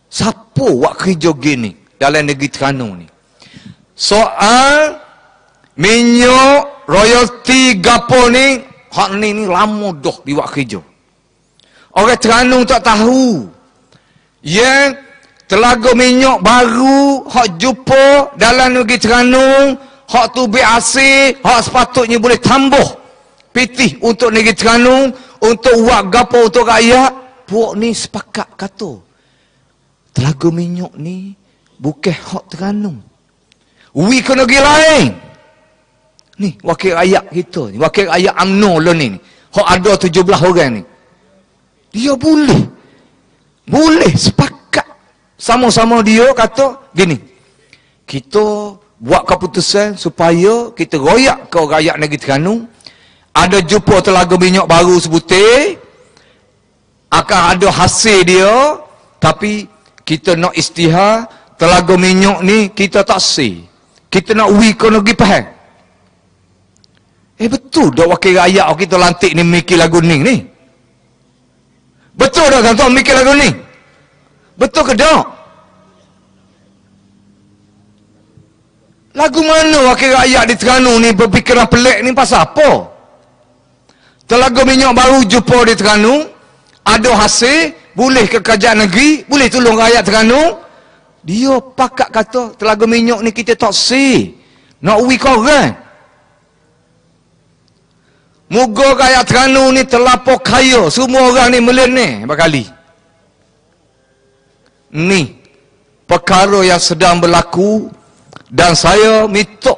Siapa buat kerja gini dalam negeri Terengganu ni? Soal minyak, royalty, gapo ni, hak ni ni lama dah dibuat kerja. Orang Terengganu tak tahu. Yang telaga minyak baru, hak jumpa dalam negeri Terengganu, hak tu B A C, hak sepatutnya boleh tambah pitih untuk negeri Terengganu, untuk buat gapo untuk rakyat. Puak ni sepakat kata, telaga minyak ni bukan hak Terengganu. Wi ke negeri lain. Ni wakil rakyat kita ni, wakil rakyat U M N O lah ni. Hak ada tujuh belas orang ni. Dia boleh. Boleh sepakat. Sama-sama dia kata gini. Kita buat keputusan supaya kita royak ke rakyat negeri Terengganu. Ada jumpa telaga minyak baru sebutir. Akan ada hasil dia. Tapi kita nak istihar. Telaga minyak ni kita tak say. Kita nak wi ke negeri Pahang. Eh betul dah wakil rakyat kita lantik ni mikir lagu ni ni. Betul dah tuan-tuan mikir lagu ni. Betul ke tak? Lagu mana wakil rakyat di Terengganu ni berfikiran pelik ni pasal apa? Telaga minyak baru jumpa di Terengganu, ada hasil, boleh ke kerajaan negeri, boleh tolong rakyat Terengganu. Dia pakat kata telaga minyak ni kita tak say. Nak uwi korang. Moga rakyat Terengganu ni terlampau kaya. Semua orang ni milioner berkali. Ni perkara yang sedang berlaku. Dan saya minta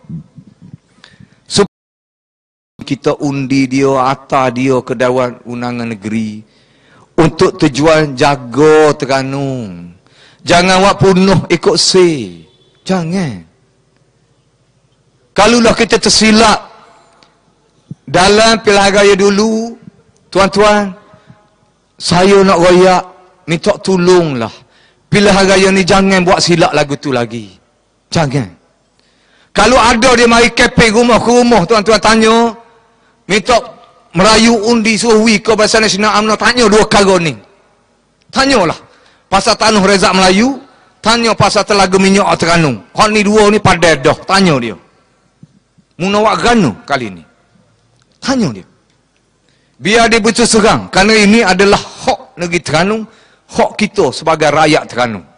supaya kita undi dia, atas dia ke Dewan Undangan Negeri. Untuk tujuan jaga Terengganu. Jangan buat punuh ikut say. Jangan. Kalaulah kita tersilap dalam pilihan raya dulu, tuan-tuan, saya nak royak, minta tolonglah. Pilihan raya ni jangan buat silap lagu tu lagi. Jangan. Kalau ada dia mari kepek rumah ke rumah, tuan-tuan tanya, minta merayu undi suruh wi ke Barisan Nasional U M N O, tanya dua perkara ni. Tanyalah. Pasal Tanuh Rezak Melayu, tanya pasal telaga minyak Terengganu. Hak ni dua ni pada dah, tanya dia. Muna wak ganu kali ni. Tanya dia. Biar dia betul serang, kerana ini adalah hak negeri Terengganu, hak kita sebagai rakyat Terengganu.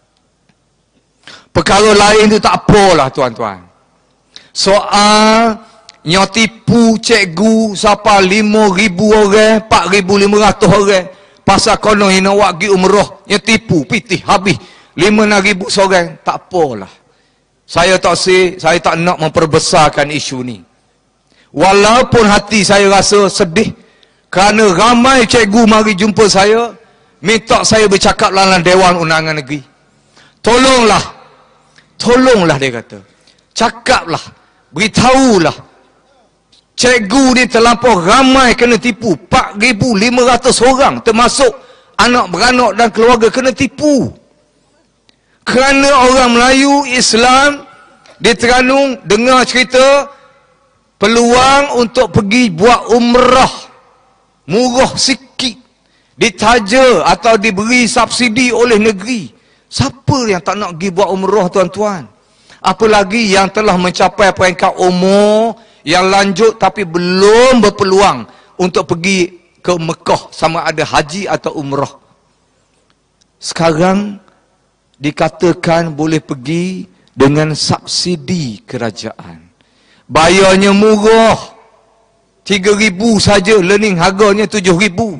Perkara lain tu tak apalah tuan-tuan. Soal yang tipu cikgu siapa lima ribu orang, empat ribu lima ratus orang. Pasal kono yang nak buat pergi umrah, yang tipu, pitih, habis. lima enam ribu seorang, tak apalah. Saya tak say, saya tak nak memperbesarkan isu ni. Walaupun hati saya rasa sedih, kerana ramai cikgu mari jumpa saya, minta saya bercakap dalam Dewan Undangan Negeri. Tolonglah, tolonglah dia kata. Cakaplah, beritahulah. Cikgu ni terlampau ramai kena tipu. empat ribu lima ratus orang termasuk anak beranak dan keluarga kena tipu. Kerana orang Melayu, Islam di Terengganu dengar cerita peluang untuk pergi buat umrah. Murah sikit. Ditaja atau diberi subsidi oleh negeri. Siapa yang tak nak pergi buat umrah tuan-tuan? Apalagi yang telah mencapai peringkat umur yang lanjut tapi belum berpeluang untuk pergi ke Mekah sama ada haji atau umrah. Sekarang dikatakan boleh pergi dengan subsidi kerajaan. Bayarnya murah. tiga ribu saja, learning harganya tujuh ribu.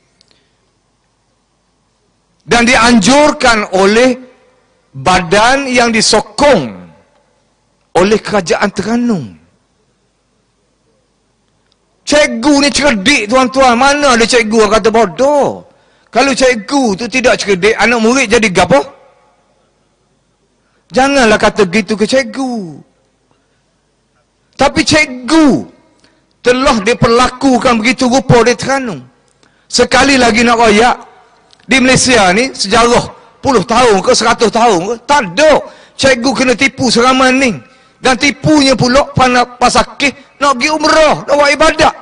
Dan dianjurkan oleh badan yang disokong oleh kerajaan Terengganu. Cikgu ni cerdik tuan-tuan. Mana ada cikgu yang kata bodoh? Kalau cikgu tu tidak cerdik, anak murid jadi gapo? Janganlah kata gitu ke cikgu. Tapi cikgu telah diperlakukan begitu rupa di Terengganu. Sekali lagi nak royak, di Malaysia ni sejarah puluh tahun ke seratus tahun ke, tak ada cikgu kena tipu seramai ni. Dan tipunya pula pasal kes nak pergi umrah, nak buat ibadat.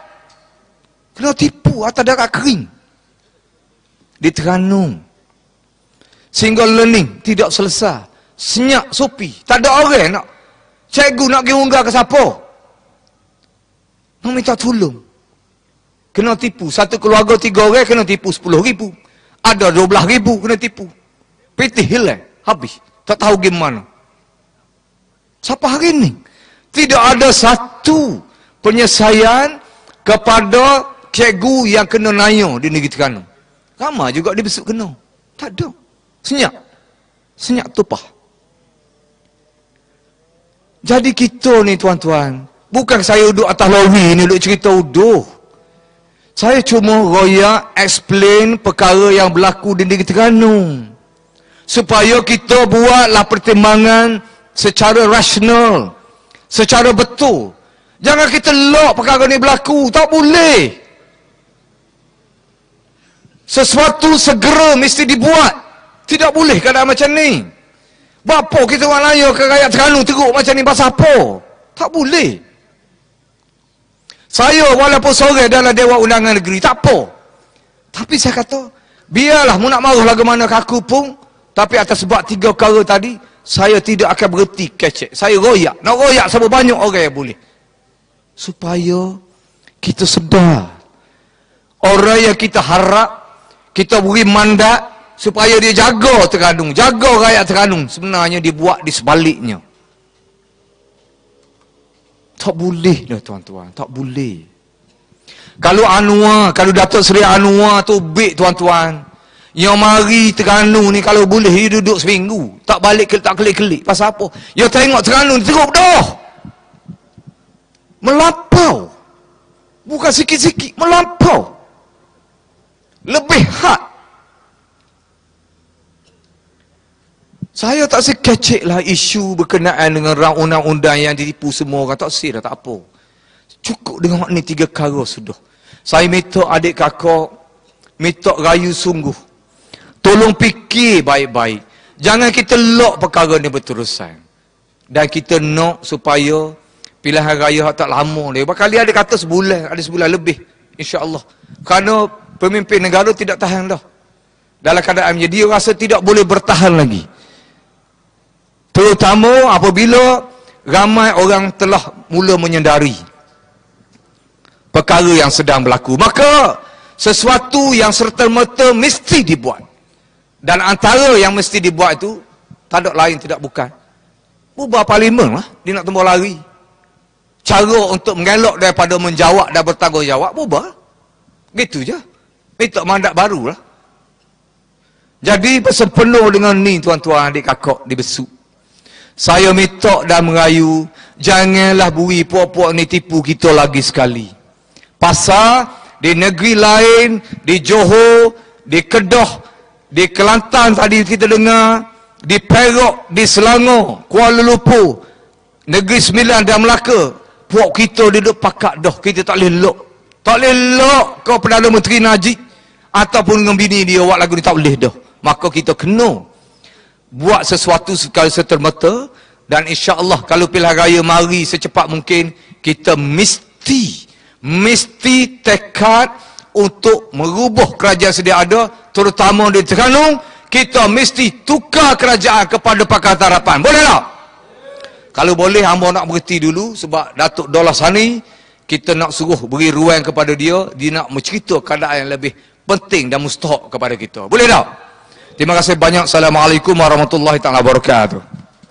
Kena tipu atas darat kering. Di Terengganu. Sehingga learning tidak selesai. Senyap, sopi. Tak ada orang nak. Cikgu nak pergi unggah ke siapa? Nak minta tolong. Kena tipu. Satu keluarga tiga orang kena tipu sepuluh ribu. Ada dua belas ribu kena tipu. Petih hilang. Habis. Tak tahu gimana. Siapa hari ini? Tidak ada satu penyelesaian kepada cikgu yang kena naya di negeri Terengganu. Ramai juga dia besok kena. Tak ada. Senyap. Senyap tupah. Jadi kita ni tuan-tuan, bukan saya duduk atas lori ni, duduk cerita uduh. Saya cuma royak explain perkara yang berlaku di negeri Terengganu. Supaya kita buatlah pertimbangan secara rasional, secara betul. Jangan kita lock perkara ni berlaku. Tak boleh. Sesuatu segera mesti dibuat. Tidak boleh keadaan macam ni. Bapa kita orang Melayu ke rakyat Terengganu teruk macam ni pasal apa? Tak boleh. Saya walaupun seorang dalam Dewan Undangan Negeri, tak apa. Tapi saya kata, biarlah mu nak marah lagu mana ke aku pun, tapi atas sebab tiga perkara tadi, saya tidak akan berhenti kecek. Saya royak. Nak royak sama banyak orang yang boleh. Supaya kita sedar. Orang yang kita harap, kita beri mandat, supaya dia jaga Terengganu, jaga rakyat Terengganu, sebenarnya dibuat di sebaliknya. Tak boleh dah tuan-tuan, tak boleh. Kalau Anwar, kalau Datuk Seri Anwar tu baik tuan-tuan, yang mari Terengganu ni kalau boleh dia duduk seminggu, tak balik, tak kelik-kelik. Pasal apa? Dia tengok Terengganu ni teruk dah. Melampau. Bukan sikit-sikit, melampau. Lebih had. Saya tak sekecek lah isu berkenaan dengan undang-undang yang ditipu semua orang. Tak sih dah, tak apa. Cukup dengan makna tiga perkara sudah. Saya minta adik kakak, minta rayu sungguh. Tolong fikir baik-baik. Jangan kita lock perkara ni berterusan. Dan kita nak supaya pilihan raya tak lama ni. Bakal dia ada kata sebulan, ada sebulan lebih. InsyaAllah. Kerana pemimpin negara tidak tahan dah. Dalam keadaan dia rasa tidak boleh bertahan lagi. Terutama apabila ramai orang telah mula menyedari perkara yang sedang berlaku. Maka sesuatu yang serta-merta mesti dibuat. Dan antara yang mesti dibuat itu, tak ada lain tidak bukan. Bubar parlimen lah, dia nak tembak lari. Cara untuk mengelak daripada menjawab dan bertanggungjawab, bubar. Gitu je. Minta mandat baru lah. Jadi bersepenuh dengan ni tuan-tuan, adik kakak dibesuk. Saya minta dan merayu, janganlah bui puak-puak ni tipu kita lagi sekali. Pasal di negeri lain, di Johor, di Kedah, di Kelantan tadi kita dengar, di Perak, di Selangor, Kuala Lumpur, Negeri Sembilan dan Melaka, puak kita duduk pakat dah, kita tak boleh lock. Tak boleh lock ke Perdana Menteri Najib ataupun dengan bini dia buat lagu ni, tak boleh dah. Maka kita kena buat sesuatu sekali serta-merta, dan insya-Allah kalau pilihan raya mari secepat mungkin, kita mesti mesti tekad untuk merubah kerajaan sedia ada, terutama di Terengganu. Kita mesti tukar kerajaan kepada Pakatan Harapan. Boleh tak? Kalau boleh, hamba nak berhenti dulu sebab Datuk Dollah Sani, kita nak suruh beri ruang kepada dia, dia nak mencerita keadaan yang lebih penting dan mustahak kepada kita. Boleh tak? Terima kasih banyak. Assalamualaikum warahmatullahi taala wabarakatuh.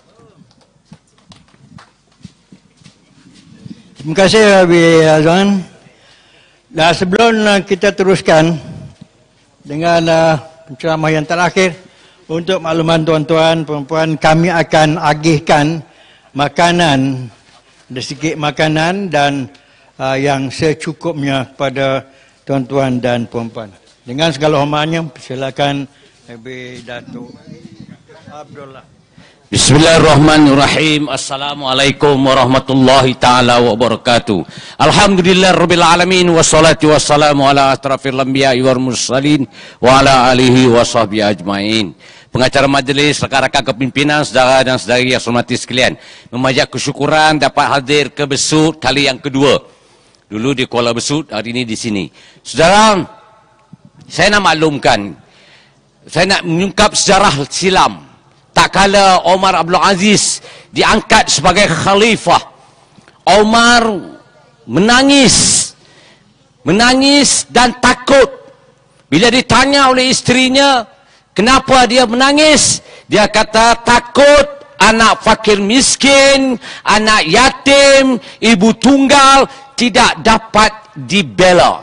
Terima kasih Habib Azwan. Dan sebelum uh, kita teruskan dengan uh, penceramah yang terakhir, untuk makluman tuan-tuan, perempuan, kami akan agihkan makanan, ada sikit makanan dan uh, yang secukupnya kepada tuan-tuan dan perempuan. Dengan segala hormatnya, silakan Habib Datuk Abdullah. Bismillahirrahmanirrahim. Assalamualaikum warahmatullahi taala wabarakatuh. Alhamdulillah rabbil alamin, wassalatu wassalamu ala asrafil anbiya'i wal mursalin wa ala alihi washabbihi ajmain. Pengacara majlis, rakan-rakan kepimpinan, saudara dan saudari yang saya hormati sekalian, memanjat kesyukuran dapat hadir ke Besut kali yang kedua. Dulu di Kuala Besut, hari ini di sini. Saudara, saya nak maklumkan, saya nak mengungkap sejarah silam. Tak kala Omar Abdul Aziz diangkat sebagai khalifah, Omar menangis. Menangis dan takut. Bila ditanya oleh isterinya, kenapa dia menangis? Dia kata takut anak fakir miskin, anak yatim, ibu tunggal tidak dapat dibela.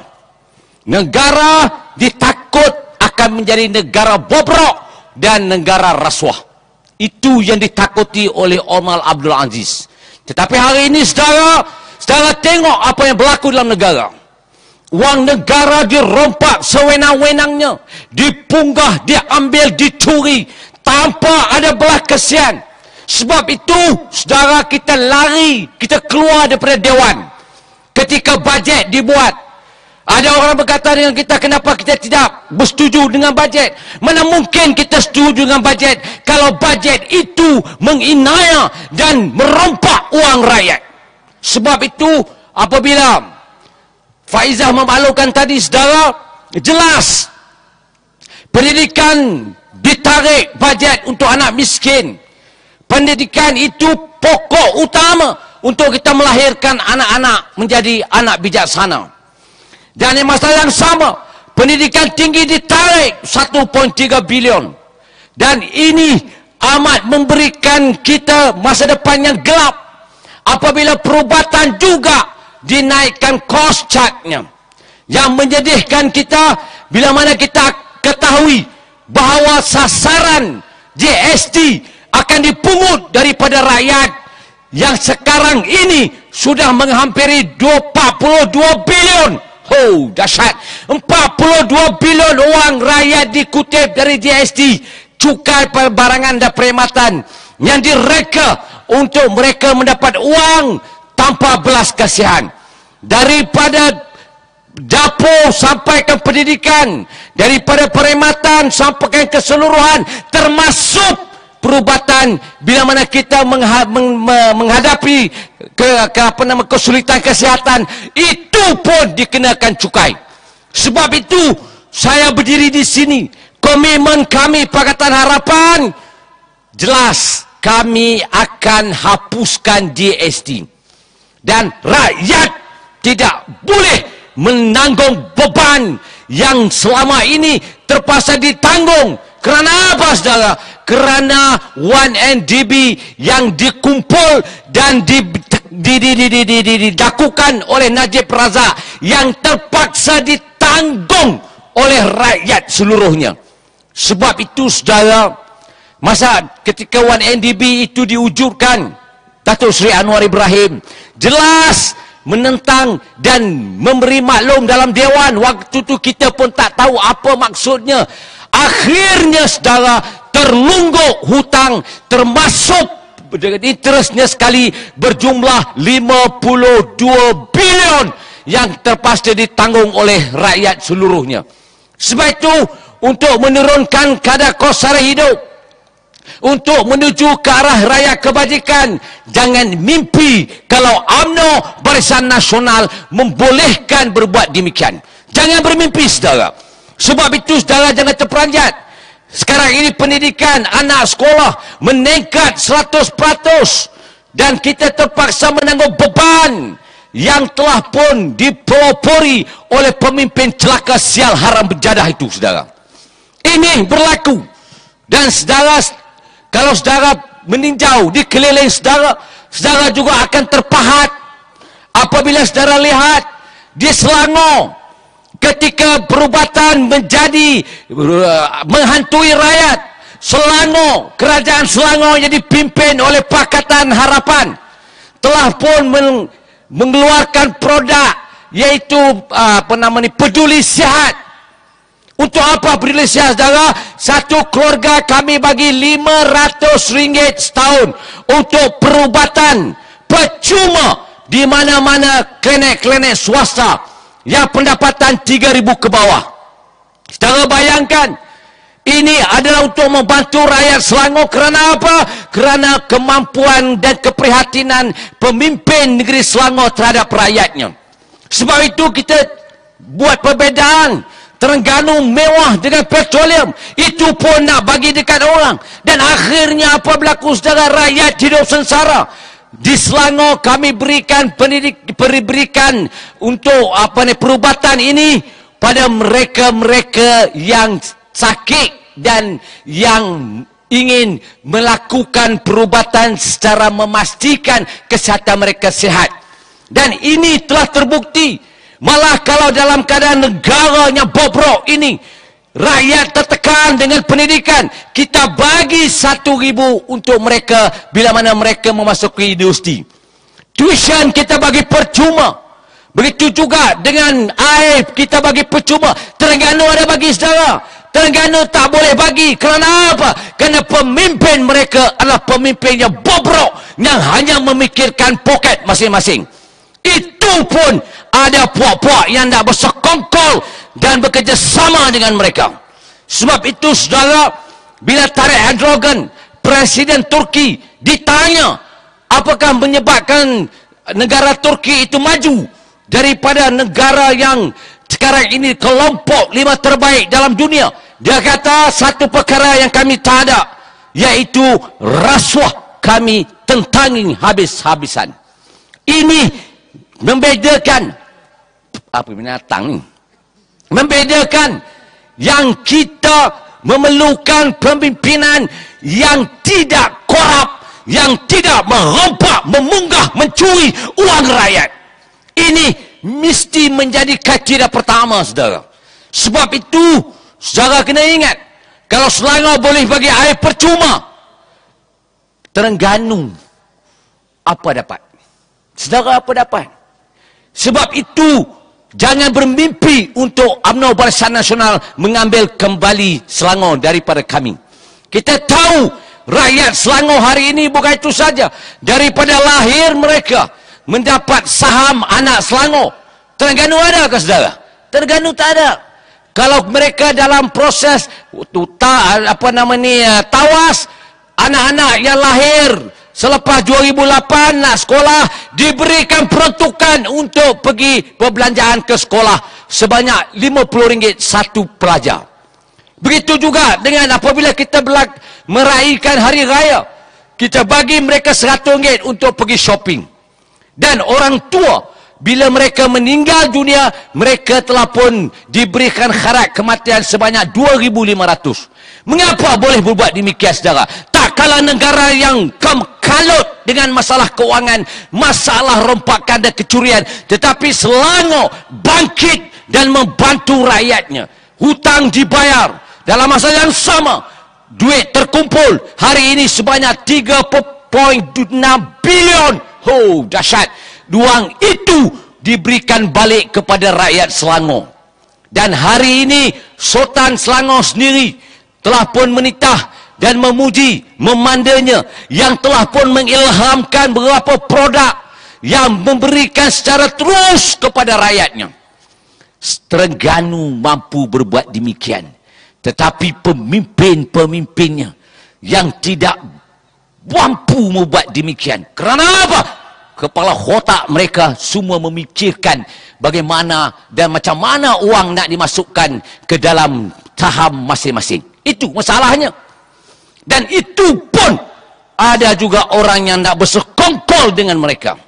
Negara ditakut akan menjadi negara bobrok dan negara rasuah. Itu yang ditakuti oleh Omar Abdul Aziz. Tetapi hari ini saudara, saudara tengok apa yang berlaku dalam negara. Wang negara dirompak sewenang-wenangnya, dipunggah, diambil, dicuri tanpa ada belas kasihan. Sebab itu saudara, kita lari, kita keluar daripada dewan ketika bajet dibuat. Ada orang berkata dengan kita, kenapa kita tidak bersetuju dengan bajet? Mana mungkin kita setuju dengan bajet kalau bajet itu menginaya dan merompak wang rakyat. Sebab itu apabila Faizah memaklumkan tadi saudara, jelas pendidikan ditarik bajet untuk anak miskin. Pendidikan itu pokok utama untuk kita melahirkan anak-anak menjadi anak bijaksana. Dan yang masalah yang sama, pendidikan tinggi ditarik satu koma tiga bilion. Dan ini amat memberikan kita masa depan yang gelap. Apabila perubatan juga dinaikkan kos catnya, yang menyedihkan kita bila mana kita ketahui bahawa sasaran G S T akan dipungut daripada rakyat yang sekarang ini sudah menghampiri empat puluh dua bilion. Oh, dahsyat. empat puluh dua bilion wang rakyat dikutip dari G S T, cukai perbarangan dan perkhidmatan, yang direka untuk mereka mendapat uang tanpa belas kasihan. Daripada dapur sampai ke pendidikan, daripada perkhidmatan sampai ke keseluruhan, termasuk perubatan bila mana kita menghadapi ke, ke apa nama kesulitan kesihatan, itu pun dikenakan cukai. Sebab itu saya berdiri di sini, komitmen kami Pakatan Harapan jelas, kami akan hapuskan G S T dan rakyat tidak boleh menanggung beban yang selama ini terpaksa ditanggung. Kerana apa saudara? Kerana satu N D B yang dikumpul dan di, di, di, di, di, di, di, didakukan oleh Najib Razak, yang terpaksa ditanggung oleh rakyat seluruhnya. Sebab itu saudara, masa ketika satu N D B itu diwujudkan, Datuk Seri Anwar Ibrahim jelas menentang dan memberi maklum dalam dewan. Waktu itu kita pun tak tahu apa maksudnya. Akhirnya saudara, terlungguk hutang termasuk interestnya sekali berjumlah lima puluh dua bilion yang terpaksa ditanggung oleh rakyat seluruhnya. Sebab itu, untuk menurunkan kadar kos sara hidup, untuk menuju ke arah raya kebajikan, jangan mimpi kalau U M N O Barisan Nasional membolehkan berbuat demikian. Jangan bermimpi saudara. Sebab itu saudara, jangan terperanjat. Sekarang ini pendidikan anak sekolah meningkat seratus peratus dan kita terpaksa menanggung beban yang telah pun dipelopori oleh pemimpin celaka sial haram berjadah itu saudara. Ini berlaku. Dan saudara, kalau saudara meninjau di keliling saudara, saudara juga akan terpahat apabila saudara lihat di Selangor ketika perubatan menjadi uh, menghantui rakyat. Selangor, kerajaan Selangor yang dipimpin oleh Pakatan Harapan telah pun meng, mengeluarkan produk iaitu uh, apa nama ni, peduli sihat. Untuk apa peduli sihat saudara? Satu keluarga kami bagi lima ratus ringgit setahun untuk perubatan percuma di mana-mana klinik-klinik swasta yang pendapatan tiga ribu ke bawah. Saudara bayangkan, ini adalah untuk membantu rakyat Selangor. Kerana apa? Kerana kemampuan dan keprihatinan pemimpin negeri Selangor terhadap rakyatnya. Sebab itu kita buat perbezaan. Terengganu mewah dengan petroleum. Itu pun nak bagi dekat orang. Dan akhirnya apa berlaku, saudara? Rakyat hidup sengsara. Di Selangor kami berikan pendidik, berikan untuk apa ni perubatan ini pada mereka-mereka yang sakit dan yang ingin melakukan perubatan secara memastikan kesihatan mereka sihat. Dan ini telah terbukti. Malah kalau dalam keadaan negaranya bobrok ini, rakyat tertekan dengan pendidikan, kita bagi satu ribu untuk mereka bila mana mereka memasuki universiti. Tuition kita bagi percuma. Begitu juga dengan air kita bagi percuma. Terengganu ada bagi, saudara. Terengganu tak boleh bagi. Kerana apa? Kerana pemimpin mereka adalah pemimpin yang bobrok, yang hanya memikirkan poket masing-masing. Itu pun ada puak-puak yang tak bersekongkol dan bekerja sama dengan mereka. Sebab itu, saudara, bila Tayyip Erdogan, Presiden Turki, ditanya apakah menyebabkan negara Turki itu maju daripada negara yang sekarang ini kelompok lima terbaik dalam dunia, dia kata satu perkara yang kami tak ada, iaitu rasuah kami tentangi habis-habisan. Ini membedakan apa binatang ni, membedakan yang kita memerlukan pemimpinan yang tidak korup, yang tidak merompak, memunggah, mencuri uang rakyat. Ini mesti menjadi kriteria pertama, saudara. Sebab itu, saudara kena ingat, kalau Selangor boleh bagi air percuma, Terengganu apa dapat? Saudara apa dapat? Sebab itu, jangan bermimpi untuk U M N O Barisan Nasional mengambil kembali Selangor daripada kami. Kita tahu rakyat Selangor hari ini bukan itu saja. Daripada lahir mereka mendapat saham anak Selangor. Terengganu ada ke, saudara? Terengganu tak ada. Kalau mereka dalam proses ta, apa nama ni, tawas, anak-anak yang lahir selepas dua ribu lapan nak sekolah, diberikan peruntukan untuk pergi perbelanjaan ke sekolah sebanyak lima puluh ringgit satu pelajar. Begitu juga dengan apabila kita belak, meraihkan hari raya, kita bagi mereka seratus ringgit untuk pergi shopping. Dan orang tua, bila mereka meninggal dunia, mereka telah pun diberikan kharat kematian sebanyak dua ribu lima ratus. Mengapa boleh berbuat demikian, saudara? Tak kala negara yang kalut dengan masalah keuangan, masalah rompakan dan kecurian, tetapi Selangor bangkit dan membantu rakyatnya. Hutang dibayar dalam masa yang sama, duit terkumpul hari ini sebanyak tiga perpuluhan enam bilion. Oh, dahsyat. Duang itu diberikan balik kepada rakyat Selangor. Dan hari ini Sultan Selangor sendiri telah pun menitah dan memuji, memandanya, yang telah pun mengilhamkan beberapa produk yang memberikan secara terus kepada rakyatnya. Terengganu mampu berbuat demikian, tetapi pemimpin-pemimpinnya yang tidak mampu membuat demikian. Kerana apa? Kepala otak mereka semua memikirkan bagaimana dan macam mana uang nak dimasukkan ke dalam saham masing-masing. Itu masalahnya. Dan itu pun ada juga orang yang nak bersekongkol dengan mereka.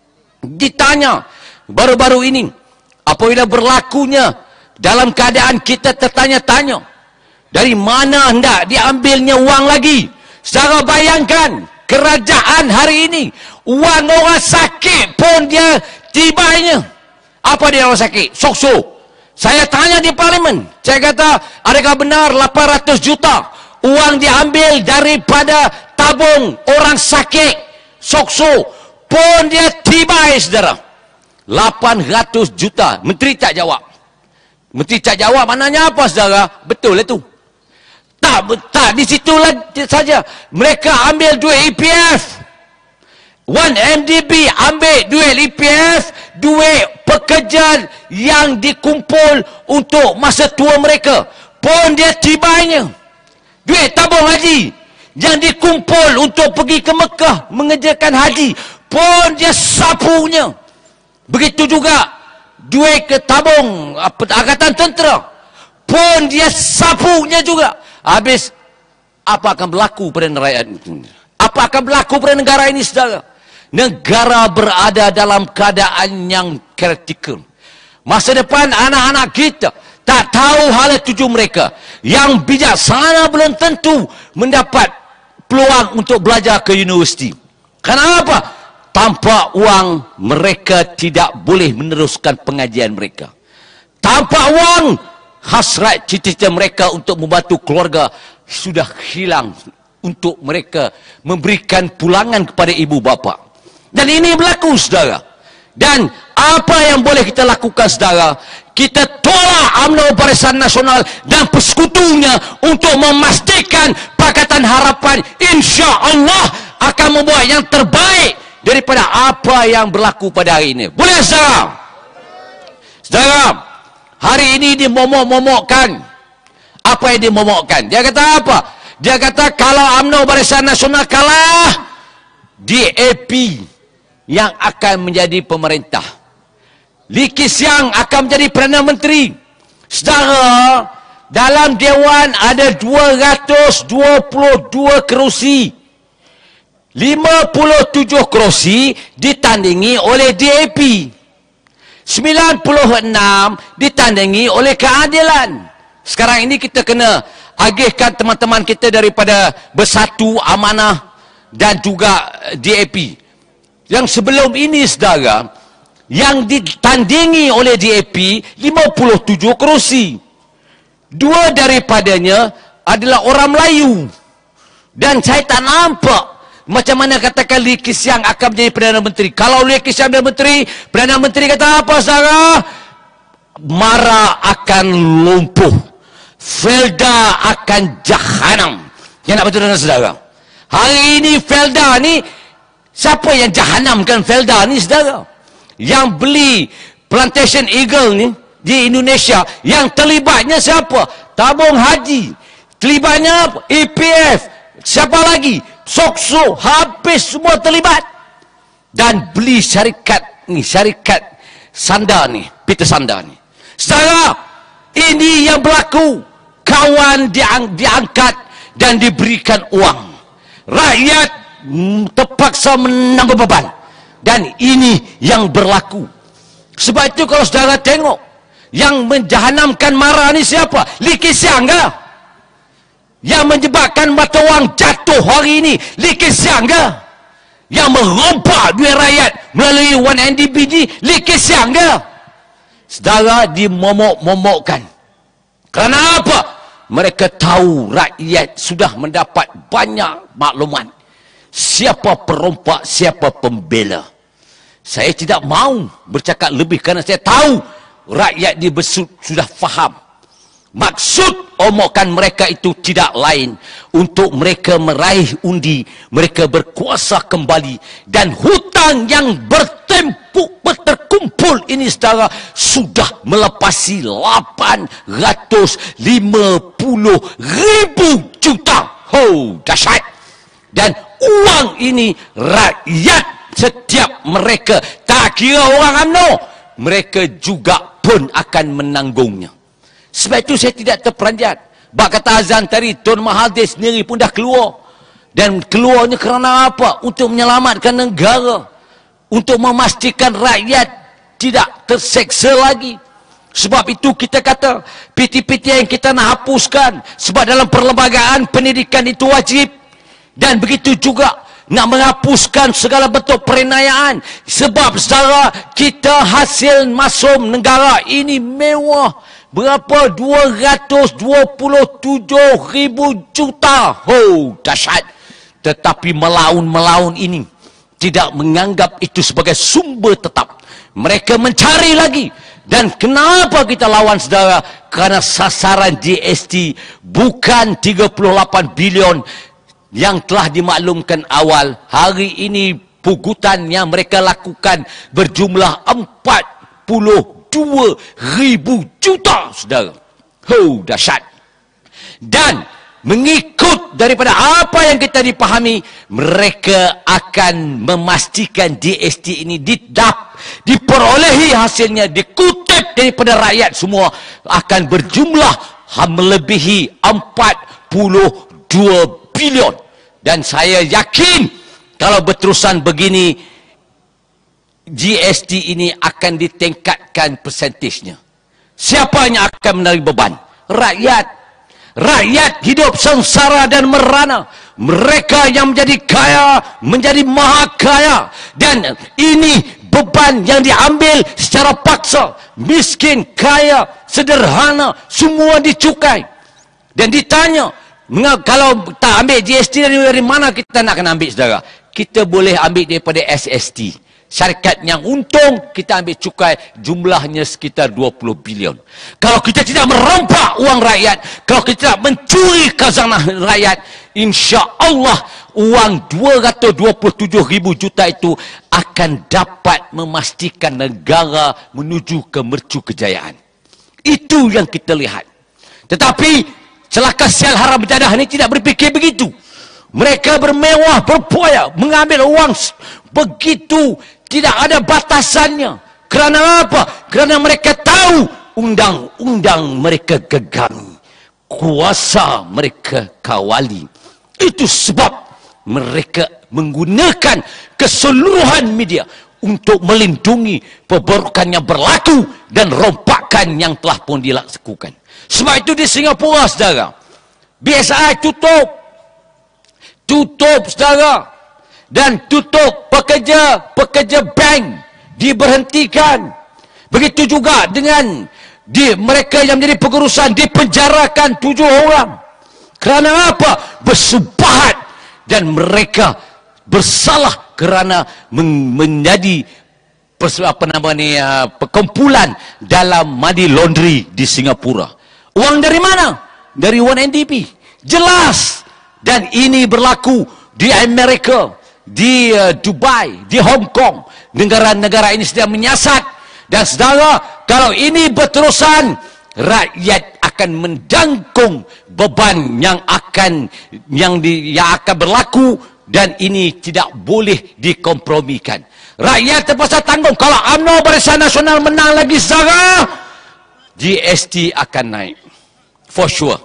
Ditanya baru-baru ini, apabila berlakunya dalam keadaan kita tertanya-tanya, dari mana hendak diambilnya uang lagi? Saudara bayangkan, kerajaan hari ini, uang orang sakit pun dia tibanya. Apa dia orang sakit? Sok-sok. Saya tanya di parlimen, saya kata, adakah benar lapan ratus juta uang diambil daripada tabung orang sakit sok-sok pun dia tibai, saudara? lapan ratus juta. Menteri tak jawab. Menteri tak jawab maknanya apa, saudara? Betul itu. Tak, tak di situlah saja. Mereka ambil duit E P F. satu M D B ambil duit E P F, duit pekerja yang dikumpul untuk masa tua mereka pun dia tibainya. Duit tabung haji yang dikumpul untuk pergi ke Mekah mengerjakan haji pun dia sapunya. Begitu juga duit ke tabung Angkatan Tentera pun dia sapunya juga. Habis, apa akan berlaku pada rakyat ini? Apa akan berlaku pada negara ini, saudara? Negara berada dalam keadaan yang kritikal. Masa depan anak-anak kita tak tahu hala tuju mereka. Yang bijaksana belum tentu mendapat peluang untuk belajar ke universiti. Kenapa? Tanpa wang, mereka tidak boleh meneruskan pengajian mereka. Tanpa wang, hasrat cita-cita mereka untuk membantu keluarga sudah hilang untuk mereka memberikan pulangan kepada ibu bapa. Dan ini berlaku, saudara. Dan apa yang boleh kita lakukan, saudara? Kita tolak UMNO Barisan Nasional dan persekutunya untuk memastikan Pakatan Harapan insya Allah akan membuat yang terbaik daripada apa yang berlaku pada hari ini. Boleh, saudara? Saudara, hari ini dimomok-momokkan. Apa yang dimomokkan? Dia kata apa? Dia kata kalau UMNO Barisan Nasional kalah, D A P yang akan menjadi pemerintah. Lee Keqiang akan menjadi Perdana Menteri. Saudara, dalam Dewan ada dua ratus dua puluh dua kerusi. lima puluh tujuh kerusi ditandingi oleh D A P. sembilan puluh enam ditandingi oleh keadilan. Sekarang ini kita kena agihkan teman-teman kita daripada Bersatu, Amanah dan juga D A P. Yang sebelum ini, saudara, yang ditandingi oleh D A P lima puluh tujuh kerusi. Dua daripadanya adalah orang Melayu. Dan saya tak nampak macam mana katakan Lee Keqiang akan menjadi Perdana Menteri. Kalau Lee Keqiang Perdana Menteri, Perdana Menteri kata apa, saudara? Mara akan lumpuh. Felda akan jahanam. Yang nak betul dengan saudara? Hari ini Felda ni, siapa yang jahanamkan Felda ni, saudara? Yang beli Plantation Eagle ni di Indonesia, yang terlibatnya siapa? Tabung haji. Terlibatnya apa? E P F. Siapa lagi? Sokso. Habis semua terlibat. Dan beli syarikat ni, syarikat Sanda ni, Peter Sanda ni. Saudara, ini yang berlaku. Kawan diang, diangkat dan diberikan uang. Rakyat terpaksa menanggung beban. Dan ini yang berlaku. Sebab itu kalau saudara tengok, yang menjahanamkan Mara ni siapa? Lee Keqiang ke? Yang menyebabkan mata wang jatuh hari ini, Lee Keqiang ke? Yang merompak duit rakyat melalui satu N D B ni, Lee Keqiang ke? Saudara, dimomok-momokkan. Kerana apa? Mereka tahu rakyat sudah mendapat banyak maklumat. Siapa perompak, siapa pembela. Saya tidak mahu bercakap lebih kerana saya tahu rakyat di Besut sudah faham. Maksud omokan mereka itu tidak lain untuk mereka meraih undi, mereka berkuasa kembali, dan hutang yang bertempuk berterkumpul ini, saudara, sudah melepasi lapan ratus lima puluh ribu juta. Ho, dahsyat. Dan uang ini rakyat, setiap mereka, tak kira orang UMNO, mereka juga pun akan menanggungnya. Sebab itu saya tidak terperanjat. Bak kata Azan tadi, Tun Mahathir sendiri pun dah keluar. Dan keluarnya kerana apa? Untuk menyelamatkan negara. Untuk memastikan rakyat tidak terseksa lagi. Sebab itu kita kata, P T P T yang kita nak hapuskan. Sebab dalam perlembagaan pendidikan itu wajib. Dan begitu juga nak menghapuskan segala bentuk perenayaan. Sebab saudara, kita hasil masuk negara ini mewah. Berapa? dua ratus dua puluh tujuh ribu juta. Ho, dahsyat. Tetapi melaun-melaun ini tidak menganggap itu sebagai sumber tetap. Mereka mencari lagi. Dan kenapa kita lawan, saudara? Kerana sasaran G S T bukan tiga puluh lapan bilion yang telah dimaklumkan awal. Hari ini pugutan yang mereka lakukan berjumlah empat puluh dua ribu juta, saudara. Ho, dahsyat. Dan mengikut daripada apa yang kita dipahami, mereka akan memastikan D S T ini didap, diperolehi hasilnya, dikutip daripada rakyat semua, akan berjumlah melebihi empat puluh dua bilion. Dan saya yakin kalau berterusan begini, G S T ini akan ditingkatkan persentasenya. Siapa yang akan menarik beban? Rakyat. Rakyat hidup sengsara dan merana. Mereka yang menjadi kaya, menjadi maha kaya. Dan ini beban yang diambil secara paksa. Miskin, kaya, sederhana, semua dicukai. Dan ditanya, kalau tak ambil G S T dari, dari mana kita nak kena ambil, saudara? Kita boleh ambil daripada S S T. Syarikat yang untung, kita ambil cukai, jumlahnya sekitar dua puluh bilion. Kalau kita tidak merompak uang rakyat, kalau kita tidak mencuri khazanah rakyat, insya Allah uang dua ratus dua puluh tujuh ribu juta itu akan dapat memastikan negara menuju ke mercu kejayaan. Itu yang kita lihat. Tetapi celaka sial haram berjadah ini tidak berfikir begitu. Mereka bermewah, berpoya, mengambil uang begitu, tidak ada batasannya. Kerana apa? Kerana mereka tahu undang-undang mereka gegangi, kuasa mereka kawali. Itu sebab mereka menggunakan keseluruhan media untuk melindungi perburukan yang berlaku dan rompakan yang telah pun dilakukan. Sebab itu di Singapura, saudara, B S I tutup. Tutup, saudara. Dan tutup pekerja-pekerja bank. Diberhentikan. Begitu juga dengan di, mereka yang menjadi pengurusan dipenjarakan tujuh orang. Kerana apa? Bersubahat. Dan mereka bersalah kerana men, menjadi apa namanya perkumpulan dalam money laundry di Singapura. Uang dari mana? Dari satu N D P. Jelas. Dan ini berlaku di Amerika, di uh, Dubai, di Hong Kong. Negara-negara ini sedang menyiasat. Dan saudara, kalau ini berterusan, rakyat akan mendangkung beban yang akan yang di, yang akan berlaku, dan ini tidak boleh dikompromikan. Rakyat terpaksa tanggung. Kalau U M N O Barisan Nasional menang lagi, saudara, G S T akan naik. For sure.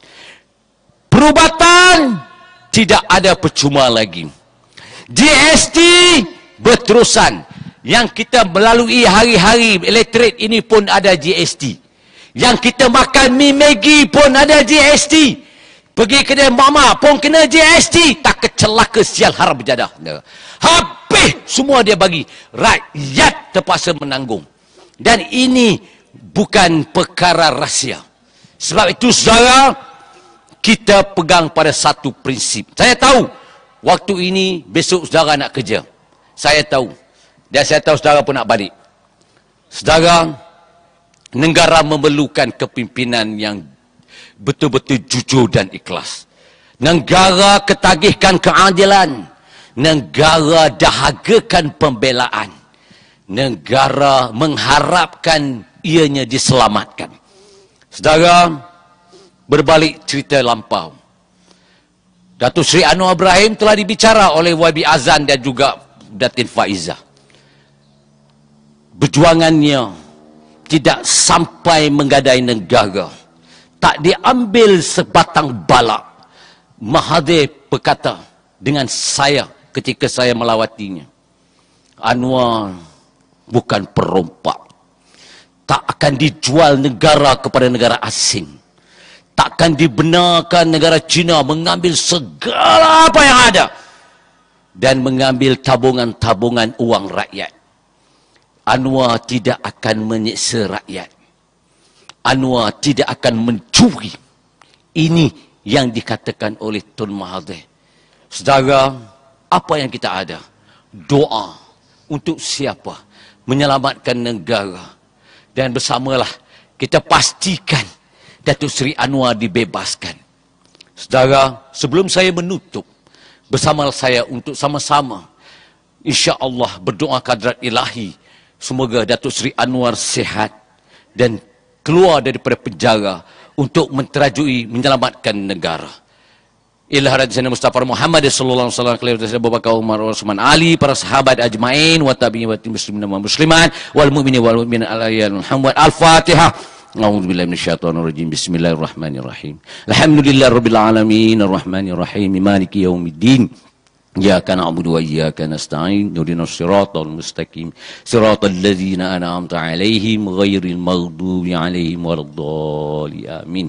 Perubatan tidak ada percuma lagi. G S T berterusan. Yang kita melalui hari-hari elektrik ini pun ada G S T. Yang kita makan mi Maggi pun ada G S T. Pergi kedai mama pun kena G S T. Tak kecelaka sial haram berjadah. Habis semua dia bagi. Rakyat terpaksa menanggung. Dan ini bukan perkara rahsia. Sebab itu, saudara, kita pegang pada satu prinsip. Saya tahu, waktu ini, besok saudara nak kerja. Saya tahu. Dan saya tahu saudara pun nak balik. Saudara, negara memerlukan kepimpinan yang betul-betul jujur dan ikhlas. Negara ketagihkan keadilan. Negara dahagakan pembelaan. Negara mengharapkan ianya diselamatkan. Saudara, berbalik cerita lampau. Datuk Seri Anwar Ibrahim telah dibicara oleh Y B Azan dan juga Datin Faizah. Perjuangannya tidak sampai menggadai negara. Tak diambil sebatang balak. Mahathir berkata dengan saya ketika saya melawatinya, Anwar bukan perompak. Tak akan dijual negara kepada negara asing. Takkan dibenarkan negara China mengambil segala apa yang ada dan mengambil tabungan-tabungan uang rakyat. Anwar tidak akan menyiksa rakyat. Anwar tidak akan mencuri. Ini yang dikatakan oleh Tun Mahathir. Saudara, apa yang kita ada? Doa untuk siapa? Menyelamatkan negara. Dan bersamalah kita pastikan Datuk Seri Anwar dibebaskan. Saudara, sebelum saya menutup, bersama saya untuk sama-sama, insya-Allah berdoa kadrat ilahi, semoga Datuk Seri Anwar sihat dan keluar daripada penjara untuk menterajui menyelamatkan negara. Ila hadat Sayyidina Mustafa Muhammad sallallahu alaihi wasallam, khalifatul Abu Bakar, Umar, Utsman, Ali, para sahabat ajmain wa tabi'in wa muslimin wa muslimat wal mu'minin wal mu'minat alayhi Muhammad. Al-Fatihah. A'udzubillahi minasyaitonirrajim. Bismillahirrahmanirrahim. Alhamdulillahirabbil alamin arrahmanir rahim maliki yaumiddin. Iyyaka na'budu wa iyyaka nasta'in. Ihdinas siratal mustaqim. Siratal ladzina an'amta 'alaihim ghairil maghdubi 'alaihim waladdallin. Amin.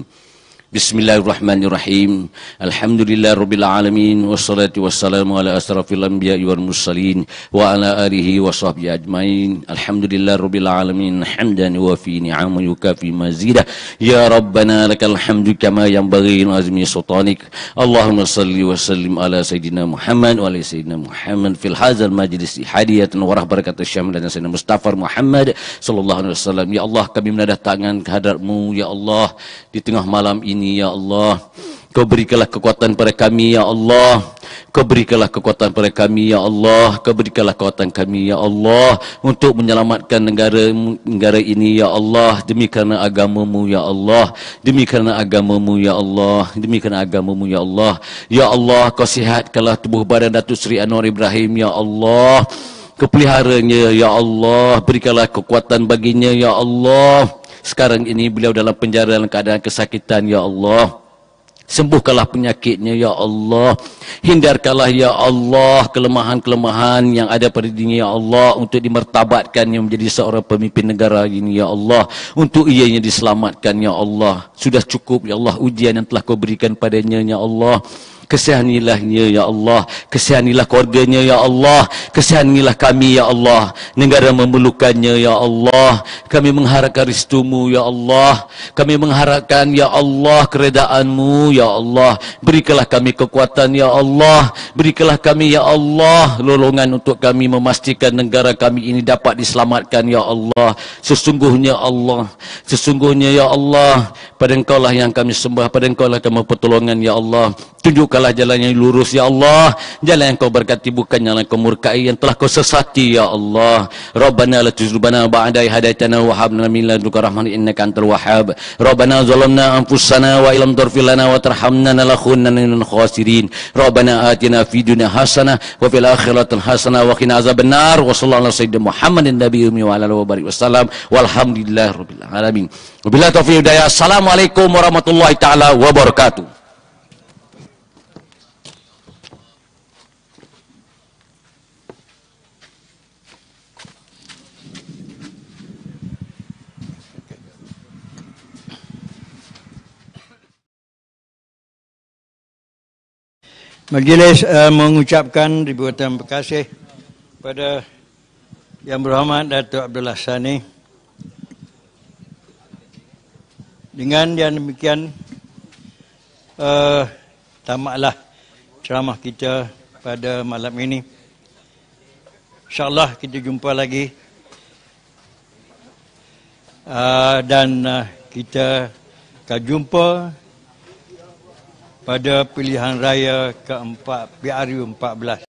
Bismillahirrahmanirrahim. Alhamdulillahirabbil alamin wassalatu wassalamu ala asrafil anbiya'i wal mursalin wa ala alihi washabbihi ajmain. Alhamdulillahirabbil alamin hamdan wa fi ni'ama yukafi mazidah. Ya rabbana lakal hamdu kama yanbaghi li azmi sultanik. Allahumma salli wa sallim ala sayidina Muhammad wa ala sayidina Muhammad fil hadzal majlis hadiyatan wa barakatuh syamil dan sayyidina Mustafa Muhammad sallallahu alaihi wasallam. Ya Allah, kami menadah tangan ke hadrat-Mu ya Allah di tengah malam ini. Ya Allah, Kau berikanlah kekuatan pada kami ya Allah. Kau berikanlah kekuatan pada kami ya Allah. Kau berikanlah kekuatan kami ya Allah untuk menyelamatkan negara negara ini ya Allah, demi kerana agama-Mu ya Allah, demi kerana agama-Mu ya Allah, demi kerana agama-Mu ya Allah. Ya Allah, Kau sihatkanlah tubuh badan Datuk Seri Anwar Ibrahim ya Allah. Kau peliharanya ya Allah, berikanlah kekuatan baginya ya Allah. Sekarang ini beliau dalam penjara dalam keadaan kesakitan ya Allah. Sembuhkanlah penyakitnya ya Allah. Hindarkanlah ya Allah kelemahan-kelemahan yang ada pada dirinya ya Allah, untuk dimertabatkannya menjadi seorang pemimpin negara ini ya Allah, untuk ianya diselamatkan ya Allah. Sudah cukup ya Allah ujian yang telah Kau berikan padanya ya Allah. Kesihanilah-Nya ya Allah, kesihanilah keluarganya ya Allah, kesihanilah kami ya Allah. Negara memerlukannya ya Allah. Kami mengharapkan restu-Mu ya Allah. Kami mengharapkan ya Allah keredaan-Mu ya Allah. Berikanlah kami kekuatan ya Allah. Berikanlah kami ya Allah lolongan untuk kami memastikan negara kami ini dapat diselamatkan ya Allah. Sesungguhnya Allah, sesungguhnya ya Allah, pada Engkau-lah yang kami sembah, pada Engkau-lah kami pertolongan ya Allah. Tunjukkanlah jalan yang lurus ya Allah, jalan yang Kau berkati, bukan jalan yang Kau murkai, yang telah Kau sesati ya Allah. Rabbana la tuzghibna ba'da idh hadaitana wa hab lana min ladunka rahmatan innaka antal wahhab. Rabbana zalamna anfusana wa illam taghfir lana wa tarhamna lanakunanna minal khasirin. Rabbana atina fid dunya hasanah wa fil akhirati hasanah wa qina azabannar. Wa sallallahu ala sayyidina Muhammadin nabiyyi wa ala alihi wa barik wasallam. Walhamdulillahirabbil alamin. Wabillahi taufiq hidayah. Assalamualaikum warahmatullahi taala wabarakatuh. Majlis uh, mengucapkan ribuan terima kasih pada Yang Berhormat Datuk Abdullah Sani. Dengan yang demikian, uh, tamatlah ceramah kita pada malam ini. InsyaAllah kita jumpa lagi. Uh, dan uh, kita akan jumpa pada pilihan raya keempat P R U empat belas.